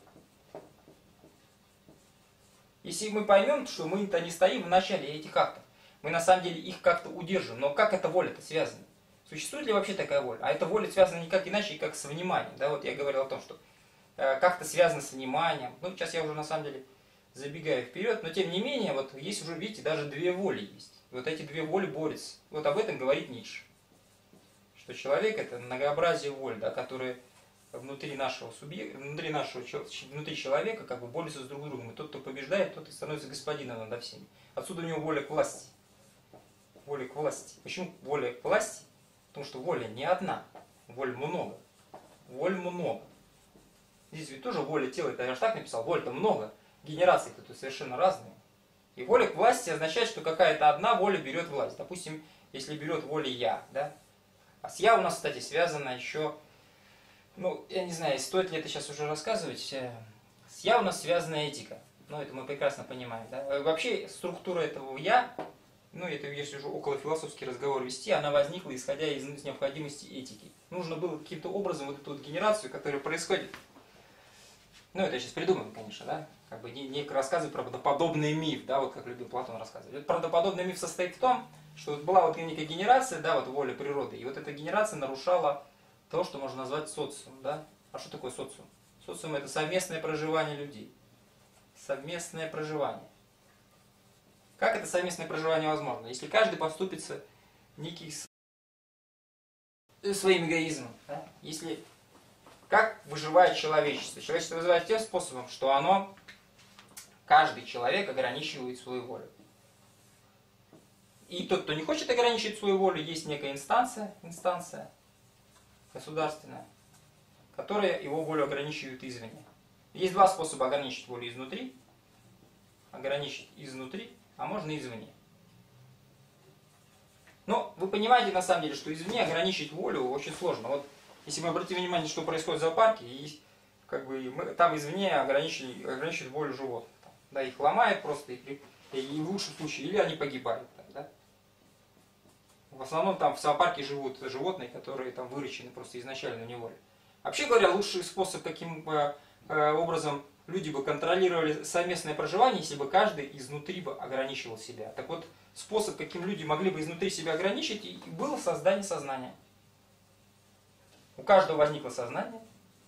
Если мы поймем, что мы-то не стоим в начале этих актов, мы на самом деле их как-то удержим. Но как эта воля-то связана? Существует ли вообще такая воля? А эта воля связана никак иначе, как с вниманием. Да, вот я говорил о том, что э, как-то связано с вниманием. Ну, сейчас я уже на самом деле забегаю вперед, но тем не менее, вот есть уже, видите, даже две воли есть. И вот эти две воли борются. Вот об этом говорит Ницше. Что человек это многообразие воль, да, которые внутри нашего субъекта, внутри нашего внутри человека как бы борются с друг другом. И тот, кто побеждает, тот и становится господином над всеми. Отсюда у него воля к власти. Воля к власти. Почему воля к власти? Потому что воля не одна, воль много. Воль много. Здесь ведь тоже воля тела, это я же так написал, воль-то много. Генерации тут совершенно разные. И воля к власти означает, что какая-то одна воля берет власть. Допустим, если берет воля я, да? А с я у нас, кстати, связано еще, ну, я не знаю, стоит ли это сейчас уже рассказывать, с я у нас связана этика. Ну, это мы прекрасно понимаем, да? Вообще, структура этого я, ну, это если уже около философский разговор вести, она возникла, исходя из необходимости этики. Нужно было каким-то образом вот эту вот генерацию, которая происходит. Ну, это я сейчас придумаю, конечно, да? Как бы не, не рассказывать правдоподобный миф, да, вот как любил Платон рассказывать. Правдоподобный миф состоит в том, что вот была вот некая генерация, да, вот воля природы, и вот эта генерация нарушала то, что можно назвать социум, да? А что такое социум? Социум – это совместное проживание людей. Совместное проживание. Как это совместное проживание возможно? Если каждый поступится некий своим эгоизмом, да? Если как выживает человечество? Человечество выживает тем способом, что оно, каждый человек ограничивает свою волю. И тот, кто не хочет ограничить свою волю, есть некая инстанция, инстанция государственная, которая его волю ограничивает извне. Есть два способа ограничить волю изнутри. Ограничить изнутри, а можно извне. Но вы понимаете, на самом деле, что извне ограничить волю очень сложно. Вот если мы обратим внимание, что происходит в зоопарке, и как бы мы, там извне ограничивают, ограничивают волю животных. Там, да, их ломают просто, и, и в лучшем случае, или они погибают. Там, да? В основном там в зоопарке живут животные, которые там выращены просто изначально в неволе. Вообще говоря, лучший способ, каким э, э, образом люди бы контролировали совместное проживание, если бы каждый изнутри бы ограничивал себя. Так вот, способ, каким люди могли бы изнутри себя ограничить, и было создание сознания. У каждого возникло сознание,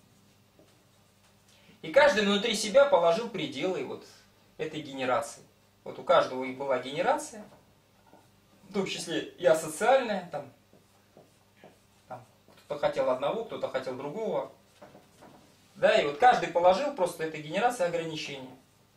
и каждый внутри себя положил пределы вот этой генерации. Вот у каждого и была генерация, в том числе и асоциальная, там, там кто-то хотел одного, кто-то хотел другого. Да, и вот каждый положил просто этой генерации ограничения.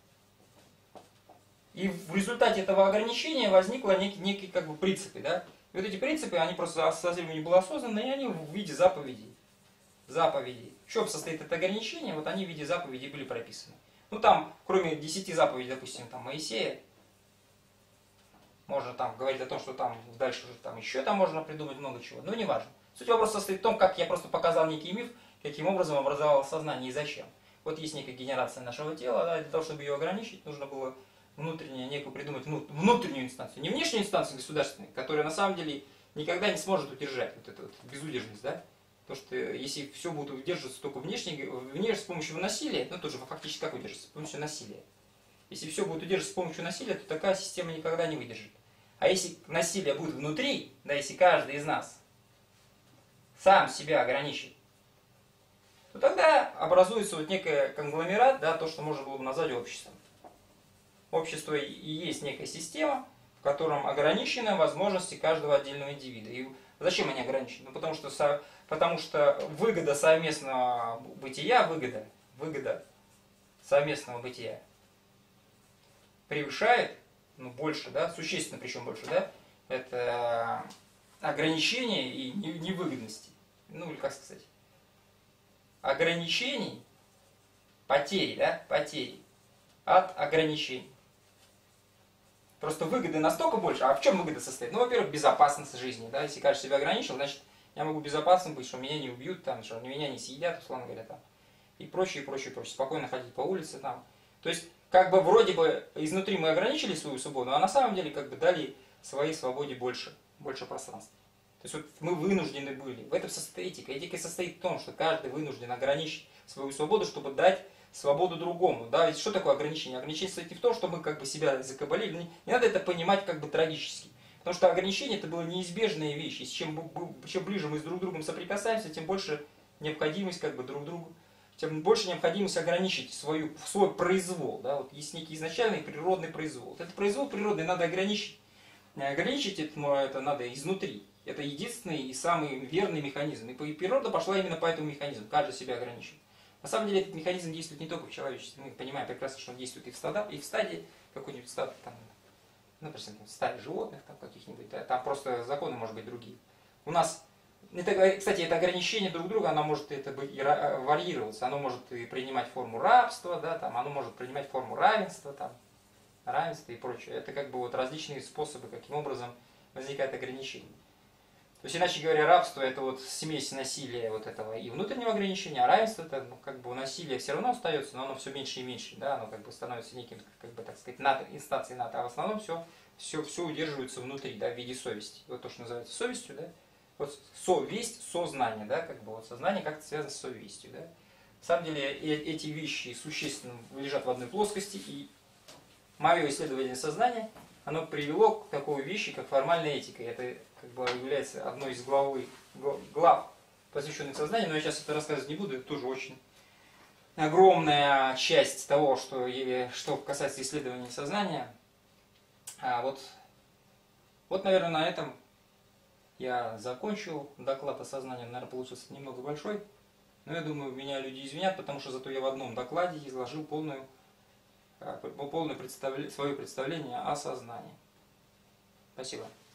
И в результате этого ограничения возникло некие, некие как бы принципы, да. И вот эти принципы, они просто созрели не было осознаны, и они в виде заповедей. Заповедей. В чем состоит это ограничение? Вот они в виде заповедей были прописаны. Ну там, кроме десяти заповедей, допустим, там Моисея, можно там говорить о том, что там дальше уже там еще там можно придумать много чего, но не важно. Суть вопроса состоит в том, как я просто показал некий миф, каким образом образовалось сознание и зачем. Вот есть некая генерация нашего тела, да, для того, чтобы ее ограничить, нужно было внутреннее, некую придумать внутреннюю инстанцию. Не внешнюю инстанцию государственную, которая на самом деле никогда не сможет удержать вот эту вот безудержность, да? Потому что если все будет удерживаться только внешне, внешне с помощью насилия, ну тоже фактически как удерживаться? С помощью насилия. Если все будет удерживаться с помощью насилия, то такая система никогда не выдержит. А если насилие будет внутри, да, если каждый из нас сам себя ограничит, то тогда образуется вот некий конгломерат, да, то, что можно было бы назвать обществом. Общество и есть некая система, в котором ограничены возможности каждого отдельного индивида. И зачем они ограничены? Ну, потому что, потому что выгода совместного бытия, выгода, выгода совместного бытия превышает, ну, больше, да, существенно причем больше, да, это ограничения и невыгодности. Ну, или как сказать, ограничений, потери, да, потери от ограничений. Просто выгоды настолько больше. А в чем выгода состоит? Ну, во-первых, безопасность жизни. Да? Если каждый себя ограничил, значит, я могу безопасным быть, что меня не убьют, там, что меня не съедят, условно говоря, там, и прочее, прочее, прочее. Спокойно ходить по улице. Там. То есть, как бы вроде бы изнутри мы ограничили свою свободу, а на самом деле как бы дали своей свободе больше, больше пространства. То есть вот мы вынуждены были. В этом состоит этика. Этика состоит в том, что каждый вынужден ограничить свою свободу, чтобы дать свободу другому. Да, ведь что такое ограничение? Ограничение состоит не в том, что мы как бы себя закабалили. Не, не надо это понимать как бы трагически. Потому что ограничение это была неизбежная вещь. И чем, чем ближе мы с друг другом соприкасаемся, тем больше необходимость как бы друг другу, тем больше необходимость ограничить свою, свой произвол. Да? Вот есть некий изначальный природный произвол. Этот произвол природный надо ограничить. Ограничить это, это надо изнутри. Это единственный и самый верный механизм. И природа пошла именно по этому механизму. Каждый себя ограничивает. На самом деле этот механизм действует не только в человечестве. Мы понимаем прекрасно, что он действует и в, стада, и в стадии какой-нибудь стадии, там, например, в стадии животных там, каких-нибудь. Да, там просто законы, может быть, другие. У нас, это, кстати, это ограничение друг друга, оно может это быть и варьироваться. Оно может и принимать форму рабства, да, там, оно может принимать форму равенства, там, равенства и прочее. Это как бы вот различные способы, каким образом возникает ограничение. То есть, иначе говоря, рабство это вот смесь насилия вот этого и внутреннего ограничения, а равенство это ну, как бы насилие все равно остается, но оно все меньше и меньше, да, оно как бы становится неким, как бы так сказать, над, инстанцией НАТО, а в основном все, все, все удерживается внутри, да, в виде совести. Вот то, что называется совестью, да, вот совесть, сознание, да, как бы вот сознание как-то связано с совестью, да. На самом деле эти вещи существенно лежат в одной плоскости, и мое исследование сознания, оно привело к такой вещи, как формальная этика. Это как бы является одной из главы, глав, посвященных сознанию, но я сейчас это рассказывать не буду, это тоже очень огромная часть того, что, что касается исследования сознания. А вот, вот, наверное, на этом я закончил. Доклад о сознании, наверное, получился немного большой, но я думаю, меня люди извинят, потому что зато я в одном докладе изложил полную полное представление, свое представление о сознании. Спасибо.